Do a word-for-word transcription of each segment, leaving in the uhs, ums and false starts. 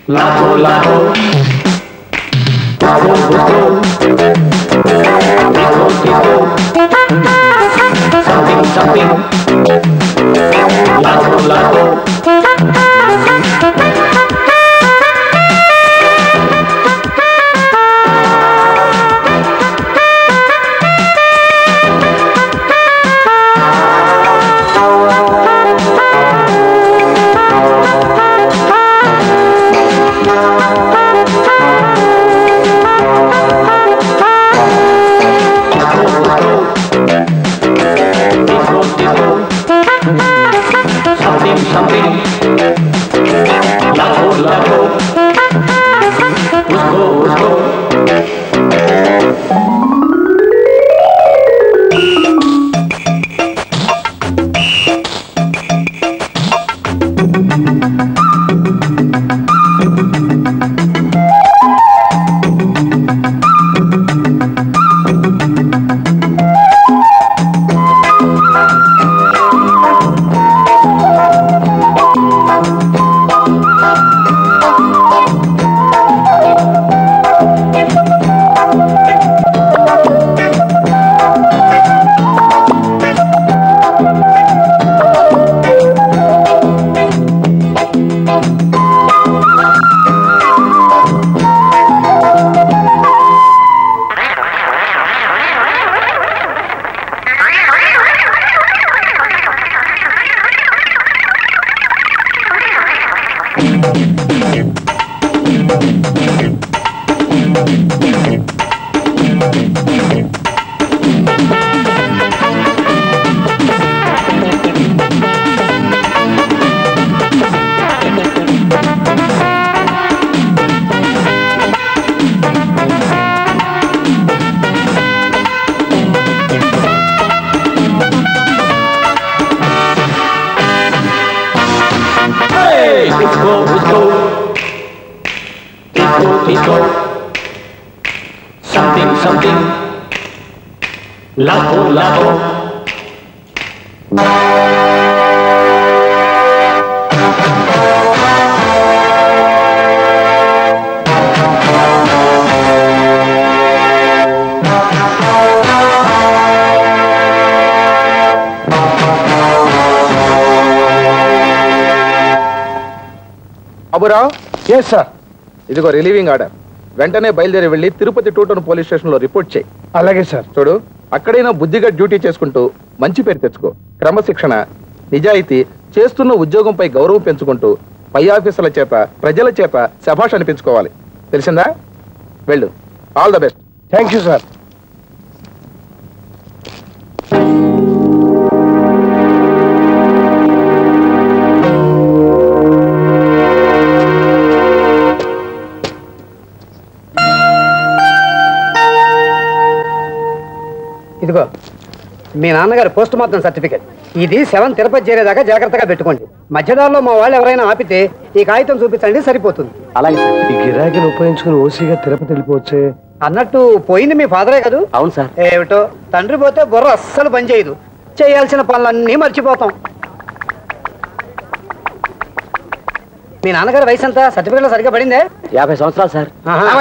लाखो लाखो लाखो लाखो something something लाखो लाखो लाखो लाखो అబురావు ఎస్ సార్ ఇదిగో రిలీవింగ్ ఆర్డర్ వెంటనే బయలుదేరి వెళ్ళి Tirupati two town police station లో రిపోర్ట్ చేయి అలాగే సార్ చూడు అక్కడైనా బుద్ధిగా డ్యూటీ చేసుకుంటూ మంచి పేరు తెచ్చుకో క్రమశిక్షణ నిజాయితీ చేస్తున్న ఉద్యోగంపై గౌరవం పెంచుకుంటూ పై ఆఫీసర్ల చేత ప్రజల చేత శభాష్ అనిపించుకోవాలి తెలిసిందా వెళ్ళు all the best thank you sir ఇదిగో మీ నాన్నగారు పోస్ట్ మార్టం సర్టిఫికేట్ ఇది సెవెన్ తిరుపతి చేరేదాకా జాగ్రత్తగా పెట్టుకోండి మధ్యదారిలో మా వాళ్ళు ఎవరైనా ఆపితే ఈ కాగితం చూపించండి సరిపోతుంది అలాగే సార్ ఈ గిరాకీని ఉపయోగించుకుని ఓసీగా తిరుపతి వెళ్ళిపోవచ్చే అన్నట్టు పోయింది మీ ఫాదరే కదా అవును సార్ ఏమిటో తండ్రి పోతే బుర్ర అస్సలు పనిచేయదు చేయాల్సిన పనులన్నీ మర్చిపోతాం మీ నాన్నగారి వయసు ఎంత సర్టిఫికేట్ లో సరిగ్గా పడిందే యాభై సంవత్సరాలు సార్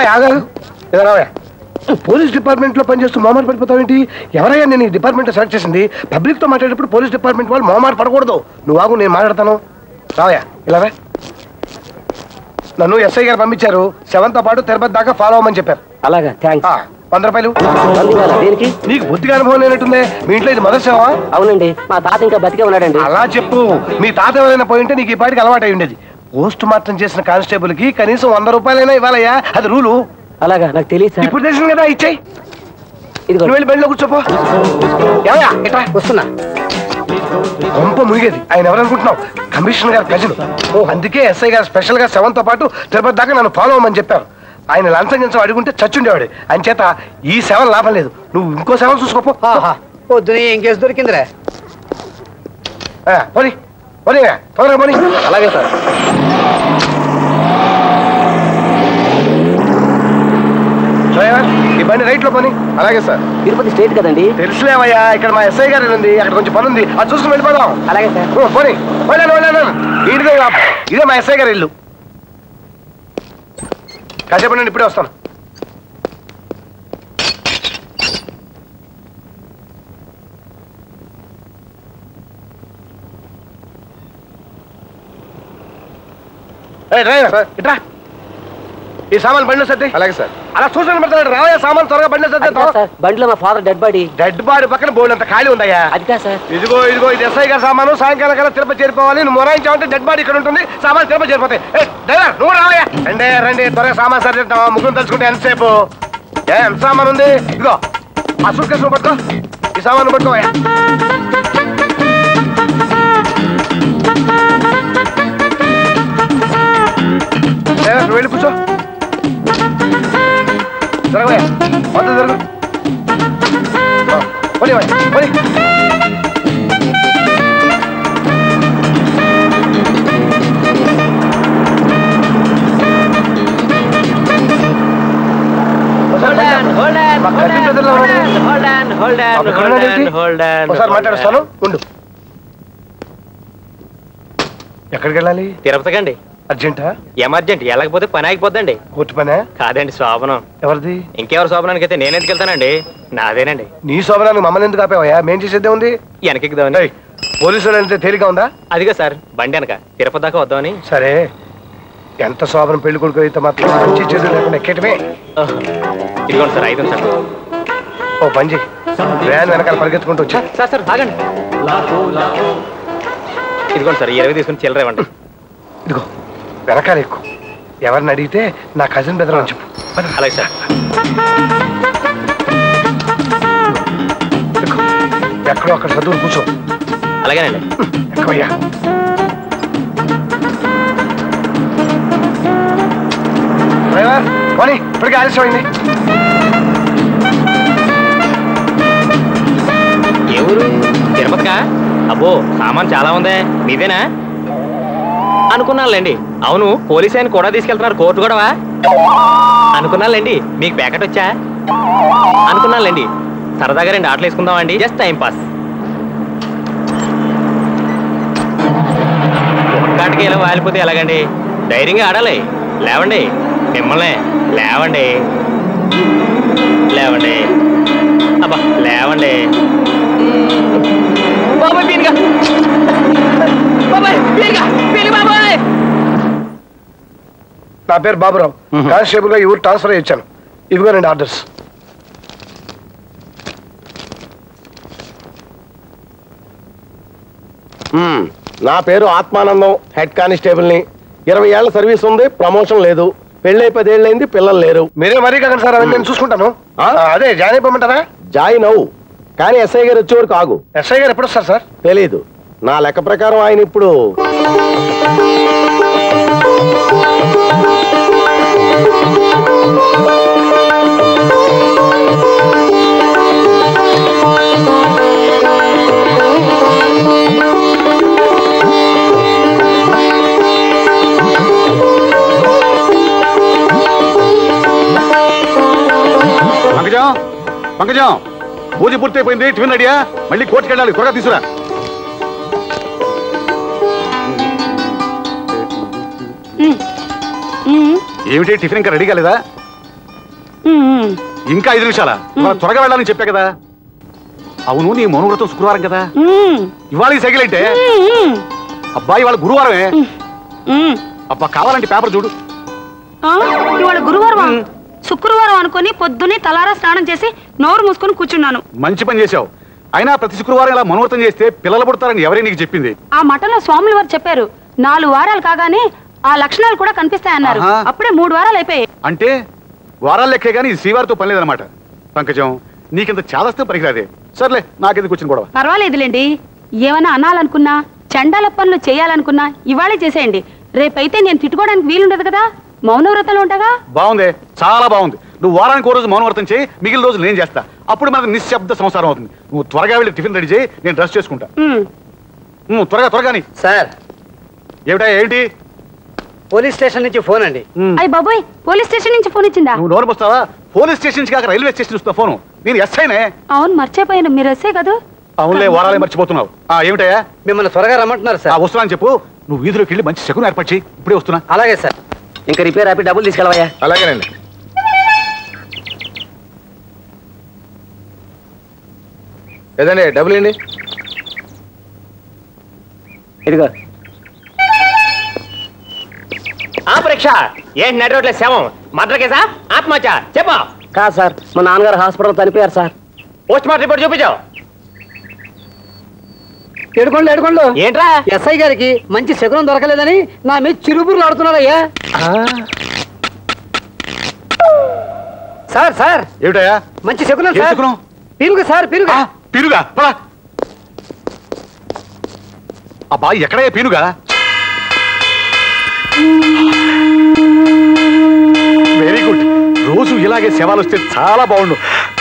పోలీస్ డిపార్ట్మెంట్ లో పనిచేస్తూ మోమార్ పడిపోతావేంటి ఎవరైనా నేను ఈ డిపార్ట్మెంట్ సెలెక్ట్ చేసింది పబ్లిక్ తో మాట్లాడేటప్పుడు పోలీస్ డిపార్ట్మెంట్ వాళ్ళు మోమార్ పడకూడదు నువ్వు ఆగు నేను మాట్లాడతాను రావయా ఇలా నన్ను ఎస్ఐ గారు పంపించారు సెవెన్ తో పాటు తిరుపతి దాకా ఫాలో అవ్వమని చెప్పారు అలాగా థ్యాంక్స్ వంద రూపాయలు దేనికి నీకు బుద్ధిగా అనుభవం లేనట్టుంది మీ ఇంట్లో ఇది మొదటి సేవ అవునండి మా తాత ఇంకా బతికే ఉన్నాడండి అలా చెప్పు మీ తాత ఎవరైనా పోయింటే నీకు ఈ పాటికి అలవాటు అయి ఉండేది పోస్ట్ మార్టం చేసిన కానిస్టేబుల్ కి కనీసం వంద రూపాయలైనా ఇవ్వాలయ్యా అది రూలు అలాగా నాకు తెలియదు సార్ ఇప్పుడు తెలిసింది కదా ఇచ్చేయి నువ్వు వెళ్ళి బెడ్లో కూర్చోపో వస్తున్నా గొంప మునిగేది ఆయన ఎవరనుకుంటున్నావు కమిషనర్ గారు కజిన్ అందుకే ఎస్ఐ గారు స్పెషల్ గా సెవెన్ తో పాటు తిరుపతి దాకా నన్ను ఫాలో అవ్వమని చెప్పారు ఆయన లంచం గించం అడుగుంటే చచ్చుండేవాడు ఆయన చేత ఈ సెవెన్ లాభం లేదు నువ్వు ఇంకో సెవెన్ చూసుకోపో పొద్దున ఏం కేసు దొరికిందిరా పోనీ పోనీ త్వరగా పోనీ అలాగే సార్ ఈ బండి రైట్ లో పని అలాగే సార్ తిరుపతి స్టేట్ కదండి తెలుసులేవయ్యా ఇక్కడ మా ఎస్ఐ గారు ఉంది అక్కడ కొంచెం పని ఉంది అది చూసుకుని వెళ్ళిపోదాం అలాగే సార్ పోనీ వెళ్ళాను వెళ్ళాను ఇంటిదే ఇదే మా ఎస్ఐ గారు ఇల్లు కాసేపు నేను ఇప్పుడే వస్తాను. డ్రైవర్ ఇట్రా, ఈ సామాన్ బండిలో సర్ది. అలాగే సార్. అలా చూసాను పెడతాడు. రావయ్యా సామాన్ త్వరగా బండిలో సర్ది. బండిలో మా father dead body. Dead body పక్కన బోర్డు అంత ఖాళీ ఉందయ్యా. అది కాదు సార్. ఇదిగో ఇదిగో ఇది ఎస్ఐ గారి సామాను. సాయంకాలం కల్లా తిరుపతి చేరిపోవాలి. నువ్వు మొరాయించావంటే డెడ్ బాడీ ఇక్కడ ఉంటుంది. సామాన్ తిరుపతి చేరిపోతాయి. డ్రైవర్ నువ్వు రావయ్యా. రండి రండి త్వరగా సామాన్ సర్ది. ముగ్గురు తలుచుకుంటే ఎంతసేపు? ఏ ఎంత సామాన్ ఉంది? ఇదిగో ఆ సూట్ కేసు పట్టుకో. ఈ సామాను పట్టుకోవయ్యా. వెళ్ళి కూర్చో. జరగవయ్యా, మొత్తం జరుగు. పోనీ పోనీ. ఒకసారి మాట్లాడుస్తాను ఉండు. ఎక్కడికి వెళ్ళాలి? తిరుపతికి అండి. అర్జెంటా? ఎమర్జెంట్. వెళ్ళకపోతే పని ఆగిపోద్దండి. కోర్టు పనే? కాదండి, శోభనం. ఎవరిది? ఇంకెవరు శోభనానికి అయితే నేను ఎందుకు వెళ్తానండి? నాదేనండి. నీ శోభనానికి మమ్మల్ని ఎందుకు ఆపావయ్యా? మేం చేసేదే ఉంది. వెనకెక్కుదామని. పోలీసులు అంటే తేలిక ఉందా? అదిగా సార్, బండి వెనక తిరుపతి దాకా వద్దామని. సరే, ఎంత శోభనం పెళ్లి కొడుకు అయితే మాత్రం మంచి చెడు లేకుండా ఎక్కేటమే. ఇదిగోండి సార్, ఐదు సార్. ఓ పని చెయ్యి, వ్యాన్ వెనకాల పరిగెత్తుకుంటూ వచ్చా. సార్ సార్ ఆగండి. ఇదిగోండి సార్, ఇరవై తీసుకుని చిల్లర ఇవ్వండి. ఇదిగో వెనకాల ఎక్కువ. ఎవరిని అడిగితే నా కజిన్ బెదర్ అని చెప్పు. అలాగే సార్. ఎక్కడో అక్కడ చదువు కూర్చో. అలాగేనండి. ఎక్కువయ్యా. డ్రైవర్ పోనీ, ఇప్పటికే ఆలస్యమైంది. ఏ ఊరు? తిరుపతికా? అబ్బో సామాన్ చాలా ఉందే. మీదేనా అనుకున్నానులేండి. అవును, పోలీస్ ఆయన కూడా తీసుకెళ్తున్నారు. కోర్టు కూడా అనుకున్నానులేండి. మీకు ప్యాకెట్ వచ్చా అనుకున్నానులేండి. సరదాగా రెండు ఆటలు వేసుకుందామండి, జస్ట్ టైం పాస్. ఒక్కాటికి ఇలా వాలిపోతే ఎలాగండి? ధైర్యంగా ఆడాలి. లేవండి, మిమ్మల్ని లేవండి. లేవండి, అబ్బా లేవండి. బాబాయ్ పీనుగా, బాబాయ్ పీనుగా, పీను బాబాయ్. నా పేరు బాబురావు, కానిస్టేబుల్ గా ఈ ఊరు ట్రాన్స్ఫర్ అయ్యి వచ్చాను. ఇవిగో రెండు ఆర్డర్స్. నా పేరు ఆత్మానందం, హెడ్ కానిస్టేబుల్ ని. ఇరవై ఏళ్ల సర్వీస్ ఉంది, ప్రమోషన్ లేదు. పెళ్ళై పదేళ్ళైంది, పిల్లలు లేరు. మీరే మరీ కాకండి సార్, అవన్నీ నేను చూసుకుంటాను. అదే జాయిన్ అయిపోమంటారా? జాయిన్ అవు, కానీ ఎస్ఐ గారు వచ్చే వరకు ఆగు. ఎస్ఐ గారు ఎప్పుడు వస్తారు సార్? తెలీదు. నా లెక్క ప్రకారం ఆయన ఇప్పుడు పంకజం, పంకజం పూజ పూర్తయిపోయింది. టిఫిన్ రెడీయా? మళ్ళీ కోర్టుకి వెళ్ళాలి, త్వరగా తీసుకురా. ఏమిటి టిఫిన్ ఇంకా రెడీ కాలేదా? ఇంకా ఐదు నిమిషాలా? త్వరగా వెళ్ళాలని చెప్పా కదా. అవును, నీ మౌనవ్రతం శుక్రవారం కదా. ఇవాళ ఈ సైకిల్ అంటే అబ్బాయి ఇవాళ గురువారమే. అబ్బా కావాలంటే పేపర్ చూడు. ఇవాళ గురువారం, శుక్రవారం అనుకుని పొద్దున్నే తలారా స్నానం చేసి నోరు మూసుకొని కూర్చున్నాను. మంచి పని చేశావు. అయినా ప్రతి శుక్రవారం ఇలా మనోవ్రతం చేస్తే పిల్లలు పుడతారని ఎవరే నీకు చెప్పింది? ఆ మఠంలో స్వాములు వారు చెప్పారు. నాలుగు వారాలు కాగానే ఆ లక్షణాలు కూడా కనిపిస్తాయన్నారు. అప్పుడే మూడు వారాలు అయిపోయాయి. అంటే వారాలు లెక్కే గానీ శ్రీవారితో పని లేదనమాట. పంకజం, నీకింత చాదస్తే పనికిరాదే. సర్లే, నాకెందుకు వచ్చిన గొడవ. పర్వాలేదులేండి. ఏమైనా అనాలనుకున్నా, చండాల పనులు చేయాలనుకున్నా ఇవాళే చేసేయండి. రేపైతే నేను తిట్టుకోవడానికి వీలుండదు కదా. మౌనవ్రతంలో ఉండగా. బాగుంది, చాలా బాగుంది. నువ్వు వారానికి ఓ రోజు మౌనవ్రతం చేయి, మిగిలిన రోజులు నేను చేస్తా. అప్పుడు మనకు నిశ్శబ్ద సంసారం అవుతుంది. నువ్వు త్వరగా వెళ్ళి టిఫిన్ రెడీ చేయి, నేను డ్రెస్ చేసుకుంటా. త్వరగా త్వరగా. సార్ ఏమిటా? ఏంటి? పోలీస్ స్టేషన్ నుంచి ఫోన్ అండి. అయ్య బాబోయ్, పోలీస్ స్టేషన్ నుంచి ఫోన్ ఇచ్చిందా? నువ్వు నోరు పోస్తావా? పోలీస్ స్టేషన్ కాక రైల్వే స్టేషన్ ఇస్తున్నా ఫోను. నేను ఎస్ఐనే. అవును, మర్చిపోయాను. మీరు ఎస్ఐ కదా. అవునులే, వారాలే మర్చిపోతున్నావు. ఆ ఏమిటయ్యా? మిమ్మల్ని త్వరగా రమ్మంటున్నారు సార్. వస్తున్నా అని చెప్పు. నువ్వు వీధిలోకి వెళ్ళి మంచి శకునం ఏర్పాటు చేయి. ఇప్పుడే వస్తున్నా. అలాగే సార్. ఇంకా రిపేర్ ఆపి డబ్బులు తీసుకెళ్ళవయ్యా. అలాగేనండి. ఏదండి డబ్బులు ఏంటి? ఇదిగో. ఆ పరీక్ష ఏంటి నడి రోడ్ల శవం మర్డర్ కేసా ఆత్మహత్య చెప్పు. కాదు సార్, మా నాన్నగారు హాస్పిటల్ చనిపోయారు సార్. పోస్ట్ మార్టం రిపోర్ట్ చూపించావు. ఏడుకోండి ఏడుకోండి. ఏంట్రా? ఎస్ఐ గారికి మంచి శకునం దొరకలేదని నా మీద చిరుబుర్లు ఆడుతున్నారయ్యా. సార్ సార్ ఏమిటయ్యా? మంచి శకునం ఏం సార్. శకునం? పిరుగు సార్ పిరుగు. పీనుగా అబ్బా, ఎక్కడయ్యా పీనుగా? Very good. రోజు ఇలాగే శవాలు వస్తే చాలా బాగుండు.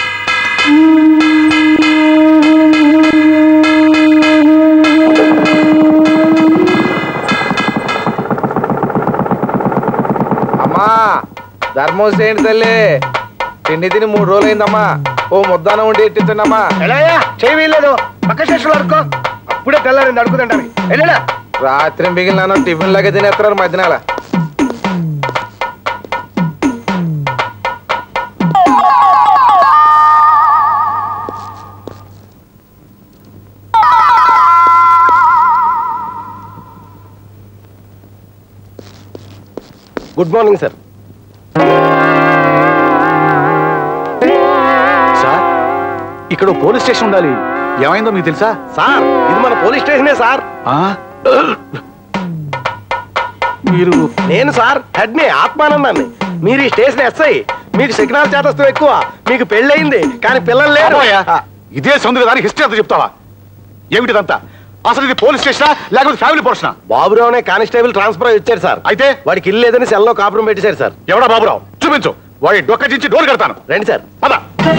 అమ్మా ధర్మం చేయండి తల్లి. తిండి తిని మూడు రోజులు అయిందమ్మా. ఓ ముద్దానం ఉండి ఎట్టించండి అమ్మా. ఎలాయా చేయి వీల్లేదు, పక్క స్టేషన్లో అడుకో. అప్పుడే తెల్లారింది అడుగుతుంటాను. వెళ్ళా రాత్రి మిగిలిన టిఫిన్ లాగా తినేస్తారు మధ్యాహ్నాల. Good morning sir. సార్, ఇక్కడ పోలీస్ స్టేషన్ ఉండాలి. ఏమైందో మీకు తెలుసా? సార్ ఇది మన పోలీస్ స్టేషనే సార్. ఆ? మీరు నేను సార్ హెడ్ని ఆత్మానందాన్ని. మీరు ఈ స్టేషన్ ఎస్ఐ. మీకు శకునాల చేతస్థం ఎక్కువ. మీకు పెళ్ళయింది కానీ పిల్లలు లేరు. అబ్బోయ్యా, ఇదే సొంత దానికి హిస్టరీ అంతా చెప్తావా? ఏమిటిదంతా? అసలు ఇది పోలీస్ స్టేషనా లేకపోతే ఫ్యామిలీ పోర్షనా? బాబురావు అనే కానిస్టేబుల్ ట్రాన్స్ఫర్ ఇచ్చారు సార్. అయితే వాడికి ఇల్లు లేదని సెల్లో కాపురం పెట్టేశారు సార్. ఎవడా బాబురావు? చూపించు. వాడి డొక్క చించి డోర్ కడతాను. రండి సార్. పద.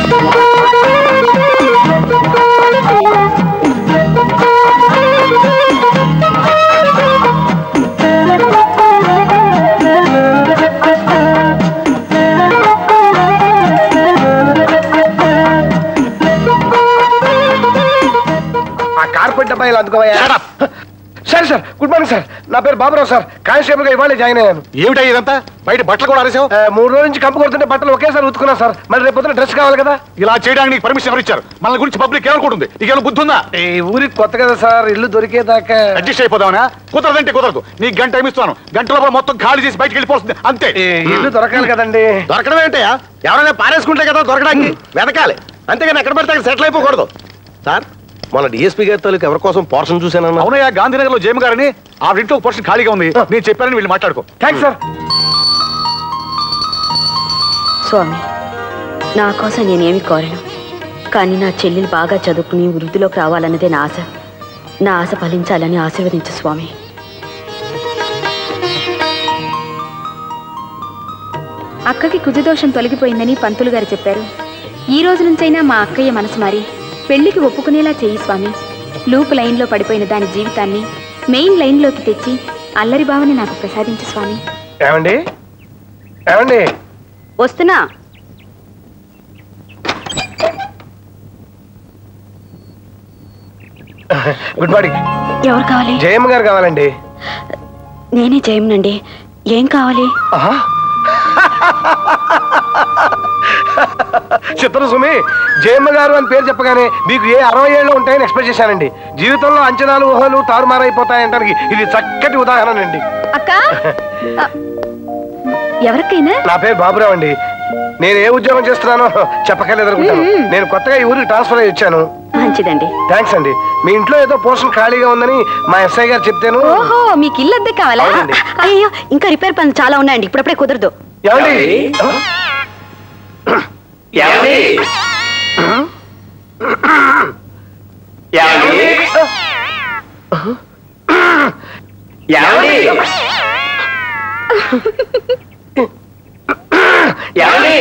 ఆ కార్పెట్ అబ్బాయిలు అందుకోవయ్యా. సరే సార్. Good morning sir. నా పేరు బాబురావు సార్. కానిస్టేబుల్ గా ఇవాళ జాయిన్ అయ్యాను. ఏమిటా ఇదంతా? బయట బట్టలు కూడా ఆరేసావు? ఆ, మూడు రోజుల నుంచి కంపు కొడుతుంటే బట్టలు ఒకేసారి ఉతుకున్నా సార్. మరి రేపు పొద్దున డ్రెస్ కావాలి కదా. ఇలా చేయడానికి నీకు పర్మిషన్ ఎవరు ఇచ్చారు? మన గురించి పబ్లిక్ ఏమనుకుంటుంది? నీకేమైనా బుద్ధి ఉందా? ఈ ఊరికి కొత్త కదా సార్, ఇల్లు దొరికేదాకా అడ్జస్ట్ అయిపోదామనా? కుదరదంటే కుదరదు. నీకు గంట టైం ఇస్తాను. గంట లోపల మొత్తం ఖాళీ చేసి బయటకు వెళ్ళిపోతుంది అంతే. ఈ ఇల్లు దొరకాలి కదండి. దొరకడం ఏంటయ్యా? ఎవరైనా పారేసుకుంటే కదా దొరకడానికి. వెతకాలి, అంతేగాని ఎక్కడ పడితే అక్కడ సెటిల్ అయిపోకూడదు. సార్, మన డిఎస్పీ గారి తాలూకు ఎవరి కోసం పోర్షన్ చూశానన్నా? అవునయ్యా, గాంధీనగర్ లో జేమ్ గారని ఆ ఇంట్లో పోర్షన్ ఖాళీగా ఉంది. నేను చెప్పానని వీళ్ళు మాట్లాడుకో. Thanks sir. స్వామి, నా కోసం నేనేమి కోరను, కానీ నా చెల్లెలు బాగా చదువుకుని వృద్ధిలోకి రావాలన్నదే నా ఆశ. నా ఆశ ఫలించాలని ఆశీర్వదించు స్వామి. అక్కకి కుజదోషం తొలగిపోయిందని పంతులు గారు చెప్పారు. ఈ రోజు నుంచైనా మా అక్కయ్య మనసు మారి పెళ్లికి ఒప్పుకునేలా చెయ్యి స్వామి. లూప్ లైన్లో పడిపోయిన దాని జీవితాన్ని మెయిన్ లైన్లోకి తెచ్చి అల్లరి భావని నాకు ప్రసాదించు స్వామి. ఏమండి ఏమండి వస్తున్నా. Good morning. ఎవరు కావాలి? జయమ్మ గారు కావాలండి. నేనే జయమ్నండి. ఏం కావాలి? చిత్ర సుమి, జయమ్మ గారు అని పేరు చెప్పగానే మీకు ఏ అరవై ఏళ్ళు ఉంటాయని ఎక్స్పెక్ట్ చేశానండి. జీవితంలో అంచనాలు ఊహలు తారుమారైపోతాయంటానికి ఇది చక్కటి ఉదాహరణ అండి. అక్క ఎవరికైనా? నా పేరు బాబురావు అండి. నేను ఏ ఉద్యోగం చేస్తున్నానో చెప్పకలేదు అనుకుంటాను. నేను కొత్తగా ఈ ఊరికి ట్రాన్స్ఫర్ అయ్యి వచ్చాను. మంచిదండి. థ్యాంక్స్ అండి. మీ ఇంట్లో ఏదో పోర్షన్ ఖాళీగా ఉందని మా ఎస్ఐ గారు చెప్తాను. ఓహో, మీకు ఇల్లు అద్దె కావాలా? అవునండి. అయ్యో, ఇంకా రిపేర్ పనులు చాలా ఉన్నాయండి, ఇప్పుడప్పుడే కుదరదు. ఏమండి ఏమండి? ఏమండి? ఏమండి? ఏమండి?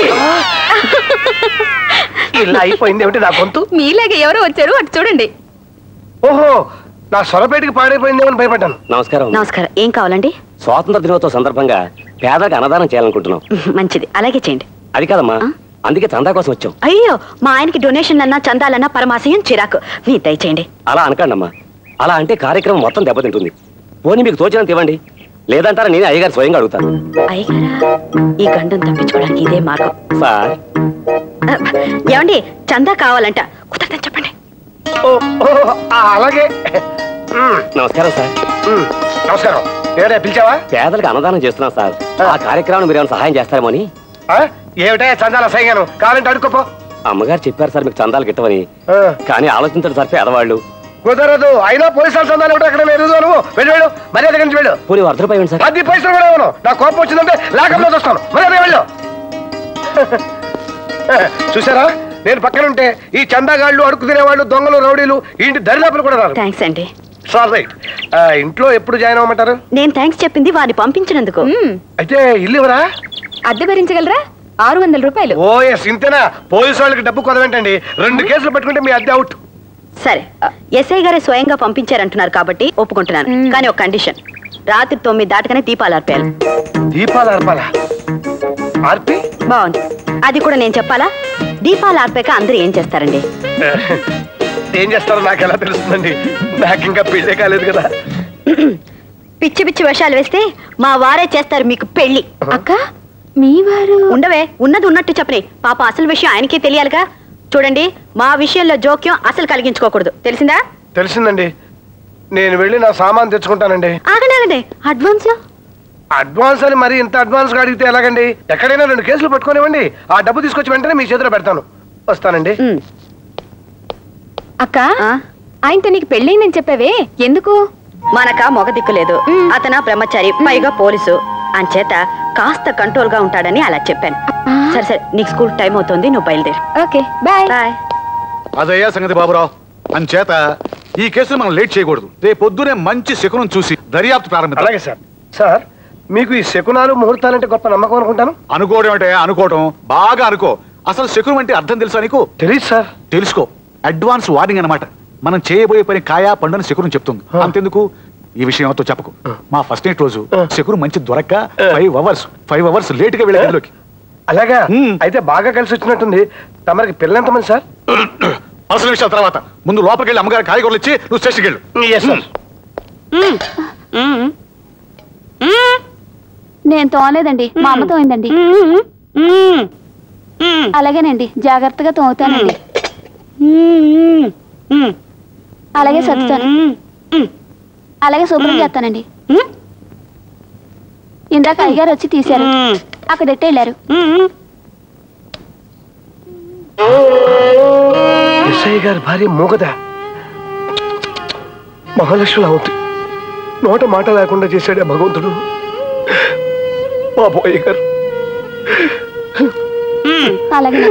ఇలా అయిపోయింది ఏమిటి నా గొంతు? మీలాగే ఎవరో వచ్చారు, అటు చూడండి. ఓహో, నా స్వరపేటకి పాడైపోయిందేమని భయపడ్డాను. నమస్కారం. నమస్కారం. ఏం కావాలండి? స్వాతంత్ర దినోత్సవ సందర్భంగా పేదలకు అన్నదానం చేయాలనుకుంటున్నాం. మంచిది, అలాగే చేయండి. అది కాదమ్మా, అందుకే చందా కోసం వచ్చాం. అయ్యో, మా ఆయనకి డొనేషన్ అన్నా చందాలన్నా పరమాశయం చిరాకు. మీ దయచేయండి. అలా అనకండి అమ్మా. అలా అంటే కార్యక్రమం మొత్తం దెబ్బతింటుంది. పోనీ మీకు తోచినంత ఇవ్వండి, లేదంటారా నేను అయ్యగారు స్వయంగా అడుగుతాను. అయ్యగారా, ఈ గండం తప్పించుకోవడానికి ఇదే మార్గం. సార్ ఏమండి, చందా కావాలంట, కుదరదని చెప్పండి. అలాగే. నమస్కారం సార్. నమస్కారం. ఏడా పిలిచావా? పేదలకు అన్నదానం చేస్తున్నాం సార్. ఆ కార్యక్రమం మీరు ఏమైనా సహాయం చేస్తారేమో అని. ఏమిటా చందాల సైగాను? కావాలంటే అడుక్కోపో. అమ్మగారు చెప్పారు సార్ మీకు చందాలు గిట్టవని, కానీ ఆలోచించడం సార్ పేదవాళ్ళు. కుదరదు. అయినా పోలీసులు చందాలు కూడా అక్కడ లేదు. నువ్వు వెళ్ళి వెళ్ళు, మర్యాద నుంచి వెళ్ళు. పోనీ అర్ధ రూపాయి ఇవ్వండి సార్. పది పైసలు కూడా ఇవ్వను. నా కోపం వచ్చిందంటే లాకంలో చూస్తాను. మర్యాద వెళ్ళు. చూసారా, నేను పక్కనుంటే ఈ చందాగాళ్ళు, అడుగు తినేవాళ్ళు, దొంగలు, రౌడీలు ఇంటి దరిదాపులు కూడా రారు. థ్యాంక్స్ అండి. రైట్. ఇంట్లో ఎప్పుడు జాయిన్ అవ్వమంటారు? నేను థ్యాంక్స్ చెప్పింది వారిని పంపించినందుకు. అయితే ఇల్లు ఇవ్వరా? అద్దె భరించగలరా? ఆరు వందల రూపాయలు. ఓ ఎస్, ఇంతేనా? పోలీసు వాళ్ళకి డబ్బు కొదవేంటండి. రెండు కేసులు పెట్టుకుంటే మీ అద్దె అవుట్. సరే, ఎస్ఐ గారే స్వయంగా పంపించారంటున్నారు కాబట్టి ఒప్పుకుంటున్నాను. కానీ ఒక కండిషన్, రాత్రి తొమ్మిది దాటగానే దీపాలు ఆర్పేయాలి. దీపాలు ఆర్పాలా? ఆర్పి బాగుంది. అది కూడా నేను చెప్పాలా? దీపాలు ఆర్పాక అందరూ ఏం చేస్తారండి? ఏం చేస్తారో నాకు ఎలా తెలుస్తుందండి? నాకు ఇంకా పెళ్ళే కాలేదు కదా. పిచ్చి పిచ్చి వేషాలు వేస్తే మా వారే చేస్తారు మీకు పెళ్లి. అక్క, మీ వారు ఉండవే, ఉన్నది ఉన్నట్టు చెప్పని. పాప అసలు విషయం ఆయనకే తెలియాలిగా. చూడండి, మా విషయంలో జోక్యం అసలు కలిగించుకోకూడదు, తెలిసిందా? తెలిసిందండి. నేను వెళ్ళి నా సామాన్ తెచ్చుకుంటానండి. ఆగండి ఆగండి, అడ్వాన్స్ అడ్వాన్స్ అని మరి ఇంత అడ్వాన్స్ గా అడిగితే ఎలాగండి? ఎక్కడైనా రెండు కేసులు పట్టుకోనివ్వండి, ఆ డబ్బు తీసుకొచ్చి వెంటనే మీ చేతిలో పెడతాను. వస్తానండి. అక్క, ఆయనతో నీకు పెళ్ళయిందని చెప్పావే, ఎందుకు? మనక మొగ దిక్కు లేదు. అతను బ్రహ్మచారి, పైగా పోలీసు. అంచేత కాస్త కంట్రోల్ గా ఉంటాడని అలా చెప్పాను. సరే సరే, నీకు స్కూల్ టైం అవుతుంది, నువ్వు బయలుదేరు. Okay, bye bye. అదయ్యా సంగతి బాబురావు. అంచేత ఈ కేసును మనం లేట్ చేయకూడదు. రేపు పొద్దునే మంచి శకునం చూసి దర్యాప్తు ప్రారంభిద్దాం. అలాగే సార్. సార్, మీకు ఈ శకునాలు ముహూర్తాలంటే గొప్ప నమ్మకం అనుకుంటాను. అనుకోవడం అంటే అనుకోవడం బాగా అనుకో. అసలు శకునం అంటే అర్థం తెలుసా నీకు? తెలియదు సార్. తెలుసుకో. అడ్వాన్స్ వార్నింగ్ అన్నమాట. మనం చేయబోయే పని కాయా పండుని శకునం చెప్తుంది. అంతెందుకు, ఈ విషయం ఎవరితో చెప్పకు. మా ఫస్ట్ నైట్ రోజు శకునం మంచి దొరక్క five hours five hours late గా వెళ్ళే గదిలోకి. అలాగా? అయితే బాగా కలిసి వచ్చినట్టుంది. తమరికి పిల్లలు ఎంతమంది సార్? పర్సనల్ విషయాల తర్వాత ముందు లోపలికి వెళ్ళి అమ్మగారి కాయగూరలు ఇచ్చి నువ్వు స్టేషన్కి వెళ్ళు. నేను తోలేదండి, మా అమ్మ తోయిందండి. అలాగేనండి, జాగ్రత్తగా తోముతానండి. అలాగే సర్దుతాను. అలాగే శుభ్రం చేస్తానండి. ఇందాక అయ్యగారు వచ్చి తీశారు, అక్కడ ఎట్టెళ్ళారు. ఎస్ఐ గారి భార్య మూగద మహాలక్ష్మి అవుతుంది. నోట మాట లేకుండా చేశాడే భగవంతుడు. పాపం అయ్య గారు. అలాగే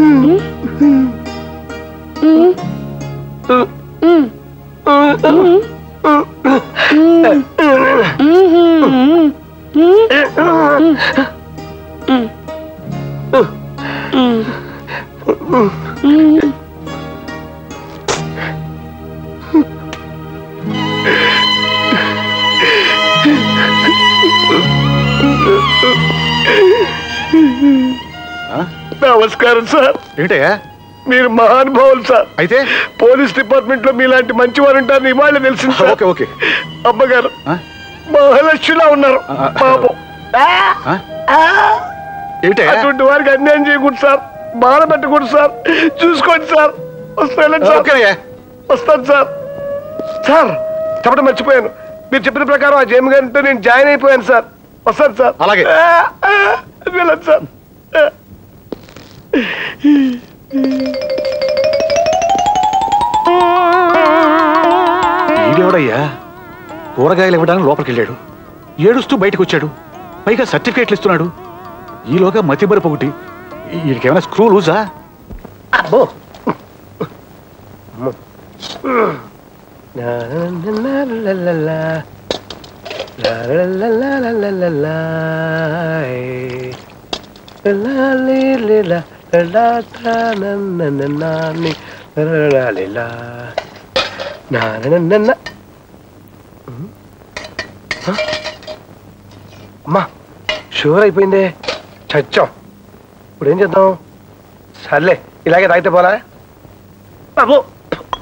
నమస్కారం సార్. ఏంటయ్యా? మీరు మహానుభావులు సార్. అయితే పోలీస్ డిపార్ట్మెంట్ లో మీలాంటి మంచి వారు ఉంటారని ఇవాళ తెలిసింది సార్. Okay okay. అమ్మగారు మహాలక్ష్మిలా ఉన్నారు. పాపం. ఏంటయ్యా? అటువంటి వారికి అన్యాయం చేయకూడదు సార్, బాధ పెట్టకూడదు సార్. చూసుకోండి సార్. వస్తాను సార్. వస్తాను సార్. సార్, చెప్పడం మర్చిపోయాను. మీరు చెప్పిన ప్రకారం ఆ జేమ్ గారితో నేను జాయిన్ అయిపోయాను సార్. వస్తాను సార్. అలాగే వెళ్ళండి సార్. ఈడెవడయ్యా? కూరగాయలు ఇవ్వడానికి లోపలికి వెళ్ళాడు, ఏడుస్తూ బయటకు వచ్చాడు, పైగా సర్టిఫికేట్లు ఇస్తున్నాడు. ఈలోగా మతిబరపు ఒకటి. వీడికేమైనా స్క్రూ లూజా? అబ్బో. అమ్మా, షుగర్ అయిపోయిందే. చచ్చాం. ఇప్పుడు ఏం చేద్దాం? సర్లే, ఇలాగే తాగితే పోలా? బాబు,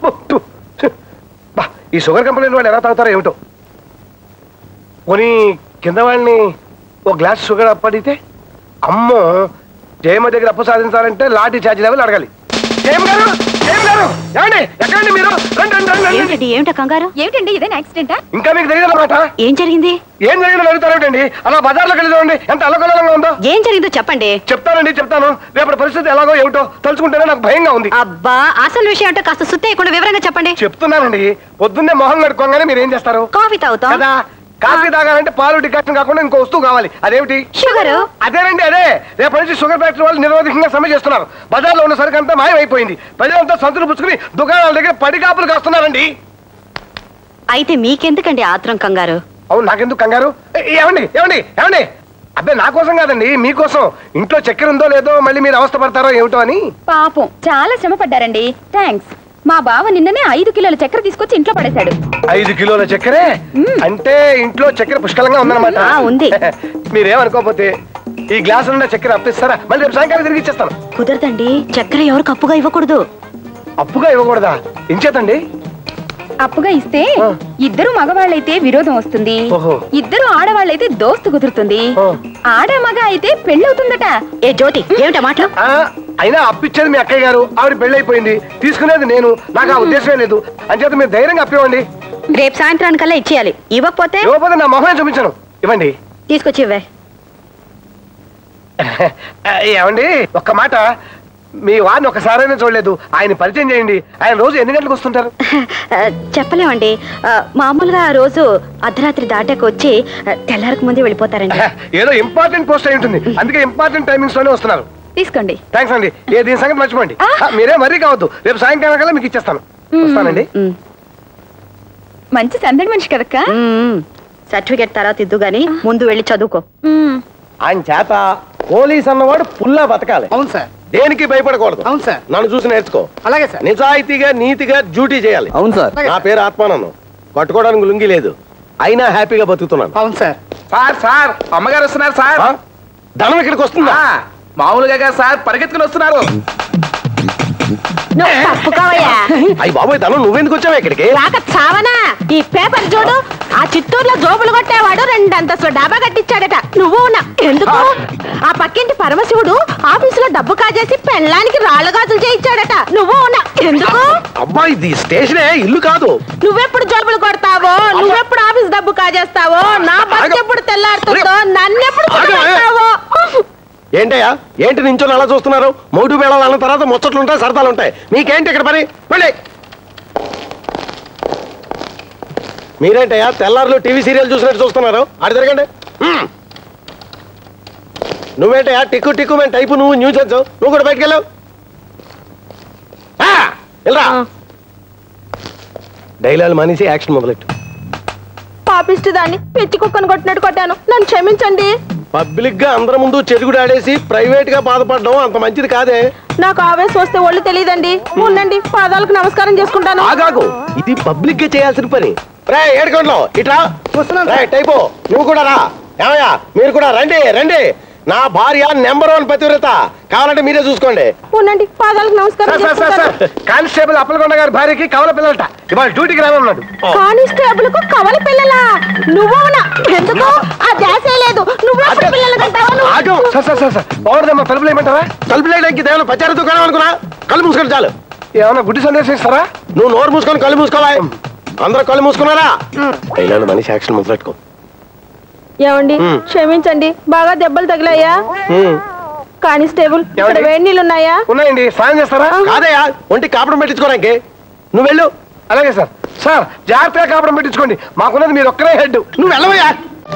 బా, ఈ షుగర్ కంపెనీ వాళ్ళు ఎలా తాగుతారో ఏమిటో. పోనీ కింద వాళ్ళని ఓ గ్లాస్ షుగర్ అప్పడితే అమ్మో జయమ్మ దగ్గర అప్పు సాధించాలంటే లాఠీ ఛార్జ్ లెవెల్ అడగాలి. జయమ్మ గారు, జయమ్మ గారు, ఏమండి ఎక్కడండి మీరు? రండి రండి రండి రండి. ఏమిటి ఏమిటా కంగారు? ఏమిటండి ఇదే యాక్సిడెంటా? ఇంకా మీకు తెలియదు అన్నమాట. ఏం జరిగింది? ఏం జరిగిందో అడుగుతారేమిటండి? అలా బజార్లోకి వెళ్ళి చూడండి ఎంత అల్లకల్లంగా ఉందో. ఏం జరిగిందో చెప్పండి. చెప్తానండి చెప్తాను. రేపటి పరిస్థితి ఎలాగో ఏమిటో తలుచుకుంటేనే నాకు భయంగా ఉంది. అబ్బా అసలు విషయం అంటే కాస్త సుత్తేయకుండా వివరంగా చెప్పండి. చెప్తున్నానండి. పొద్దున్నే మొహం కడుక్కోగానే మీరు ఏం చేస్తారు? కాఫీ తాగుతాం కదా. కాఫీ తాగాలంటే పాలు డికాషన్ కాకుండా ఇంకో వస్తువు కావాలి. అదేమిటి? షుగర్. అదేనండి అదే. రేపటి నుంచి షుగర్ ఫ్యాక్టరీ వాళ్ళు నిరోధకంగా సమ్మె చేస్తున్నారు. బజార్లో ఉన్న సరుకు అంతా మాయమైపోయింది. ప్రజలంతా సంతులు పుచ్చుకుని దుకాణాల దగ్గర పడికాపులు కాస్తున్నారండి. అయితే మీకెందుకండి ఆత్రం కంగారు? అవును నాకెందుకు కంగారు? ఏమండి ఏమండి ఏమండి అబ్బే నా కోసం కాదండి మీకోసం. ఇంట్లో చక్కెర ఉందో లేదో మళ్ళీ మీరు అవస్థ పడతారో ఏమిటో అని. పాపం చాలా శ్రమ పడ్డారండి. థ్యాంక్స్. మా బావ నిన్ననే ఐదు కిలోల చక్కెర తీసుకొచ్చి ఇంట్లో పడేశాడు. ఐదు కిలోల చక్కెరే అంటే ఇంట్లో చక్కెర పుష్కలంగా ఉందన్నమాట. ఉంది. మీరేమనుకోకపోతే ఈ గ్లాసు నిండా చక్కెర అప్పిస్తారా? మళ్ళీ రేపు సాయంకాలం తిరిగి ఇచ్చేస్తాను. కుదరదండి. చక్కెర ఎవరికి అప్పుగా ఇవ్వకూడదు. అప్పుగా ఇవ్వకూడదా? ఇంచేతండి. అప్పుగా ఇస్తే ఇద్దరు మగవాళ్ళైతే విరోధం వస్తుంది, ఇద్దరు ఆడవాళ్ళైతే దోస్తు కుదురుతుంది, ఆడ మగ అయితే పెళ్ళవుతుందట. ఏ జ్యోతి ఏమిటా మాటలు? అయినా అప్పిచ్చేది మీ అక్కయ్య గారు, ఆవిడ పెళ్ళైపోయింది. తీసుకునేది నేను. నాకు ఆ ఉద్దేశమే లేదు. అంచేత మీరు ధైర్యంగా అప్పివ్వండి. రేపు సాయంత్రానికల్లా ఇచ్చేయాలి. ఇవ్వకపోతే ఇవ్వకపోతే నా మొహమే చూపించాను. ఇవ్వండి. తీసుకొచ్చి ఇవ్వే. ఏమండి ఒక్క మాట, మీ వారిని ఒకసారైనా చూడలేదు. ఆయన పరిచయం చేయండి. ఆయన రోజు ఎన్ని గంటలకు వస్తుంటారు? చెప్పలేమండి. మామూలుగా ఆ రోజు అర్ధరాత్రి దాటాక వచ్చి తెల్లారకు ముందే వెళ్ళిపోతారండి. ఏదో ఇంపార్టెంట్ పోస్ట్ అయి ఉంటుంది, అందుకే ఇంపార్టెంట్ టైమింగ్స్ లోనే వస్తున్నారు. తీసుకోండి. థ్యాంక్స్ అండి. ఏ దీని సంగతి మర్చిపోండి. మీరే మరీ కావద్దు. రేపు సాయంకాలం కల్లా మీకు ఇచ్చేస్తాను. వస్తానండి. మంచి సందడి మనిషి కదక్క. సర్టిఫికెట్ తర్వాత ఇద్దు గాని ముందు వెళ్ళి చదువుకో. ఆయన చేత పోలీస్ అన్నవాడు పుల్లా బతకాలి. అవును సార్. దేనికి భయపడకూడదు. అవును సార్. నన్ను చూసి నేర్చుకో. అలాగే సార్. నిజాయితీగా నీతిగా డ్యూటీ చేయాలి. అవును సార్. నా పేరు ఆత్మానందం. కట్టుకోవడానికి లుంగి లేదు, అయినా హ్యాపీగా బతుకుతున్నాను. అవును సార్. సార్ సార్ అమ్మగారు వస్తున్నారు సార్. ధనం ఇక్కడికి వస్తుందా? మామూలుగా సార్ పరిగెత్తుకుని వస్తున్నారు. అయ్యి బాబోయ్ ధనం నువ్వెందుకు వచ్చావు ఇక్కడికి? చావనా ఈ పేపర్ చూడు. ఆ చిత్తూరులో జోబులు కొట్టేవాడు రెండంతస్తుల డాబా కట్టించాడట. నువ్వు ఎందుకు? ఆ పక్కింటి పరమశివుడు ఆఫీసులో డబ్బు కాజేసి పెళ్ళానికి రాళ్ళు గాజులు చేయించాడట. నువ్వు ఎందుకు? అబ్బాయి ఇది స్టేషనే, ఇల్లు కాదు. నువ్వెప్పుడు జోబులు కొడతావో, నువ్వెప్పుడు ఆఫీస్ డబ్బు కాజేస్తావో, నా బస్సు ఎప్పుడు తెల్లారుతుందో, నన్నెప్పుడు కొడతావో. ఏంటయ్యా ఏంటి నించొని అలా చూస్తున్నారు? మౌటు వేళలు అన్న తర్వాత ముచ్చట్లు ఉంటాయి, సరదాలు ఉంటాయి. మీకేంటి ఇక్కడ పని? వెళ్ళి. మీరేంటయ్యా తెల్లారులు టీవీ సీరియల్ చూసినట్టు చూస్తున్నారు? అడి తిరగండి. నువ్వేంటయ్యా టిక్కు టిక్కు మేము టైపు, నువ్వు న్యూస్ వచ్చావు, నువ్వు కూడా బయటకు వెళ్ళావు. వెళ్ళరా. డైలాగ్ మానేసి యాక్షన్ మొదలెట్టు. పాపిస్ట్ దాన్ని పిచ్చి కుక్కను కొట్టినట్టు కొట్టాను, నన్ను క్షమించండి. పబ్లిక్ గా అందరి ముందు చెరుగుడు ఆడేసి ప్రైవేట్ గా బాధపడడం అంత మంచిది కాదే. నాకు ఆవేశం వస్తే ఒళ్ళు తెలియదండి. ఉండండి, పాదాలకు నమస్కారం చేసుకుంటాను. ఆగాగు, ఇది పబ్లిక్ గా చేయాల్సిన పని. రే ఏడుకోండ్లో ఇట్లా టైపో, నువ్వు కూడా రా. ఏమయ్యా మీరు కూడా రండి రండి. నా భార్య నెంబర్ వన్ పతివ్రత, కావాలంటే మీరే చూసుకోండి. ఉండండి, పాదాలకు నమస్కారం. కానిస్టేబుల్ అప్పలకొండ గారి భార్యకి కవల పిల్లలట, ఇవాళ డ్యూటీకి రానున్నాడు. కానిస్టేబుల్ కు కవల పిల్లలా? నువ్వు ఎందుకు? ఆ ధ్యాసే లేదు. నువ్వు పౌరదమ్మ తలుపులు ఏమంటారా? తలుపులు వేయడానికి దేవన పచార దుకాణం అనుకున్నా? కళ్ళు మూసుకొని చాలు. ఏమన్నా గుడ్డి సందేశం ఇస్తారా? నువ్వు నోరు మూసుకొని కళ్ళు మూసుకోవాలి. అందరూ కళ్ళు మూసుకున్నారా? అయినా మనిషి యాక్షన్ మొదలెట్టుకో. ఏమండి క్షమించండి, బాగా దెబ్బలు తగిలాయా? కానిస్టేబుల్ ఇక్కడ వేడి నీళ్ళు ఉన్నాయా? ఉన్నాయండి, స్నానం చేస్తారా? కాదయ్యా, ఒంటి కాపడం పెట్టించుకోడానికి. నువ్వు వెళ్ళు. అలాగే సార్. సార్ జాగ్రత్తగా కాపడం పెట్టించుకోండి, మాకున్నది మీరు ఒక్కరే హెడ్. నువ్వు వెళ్ళవయ్యా.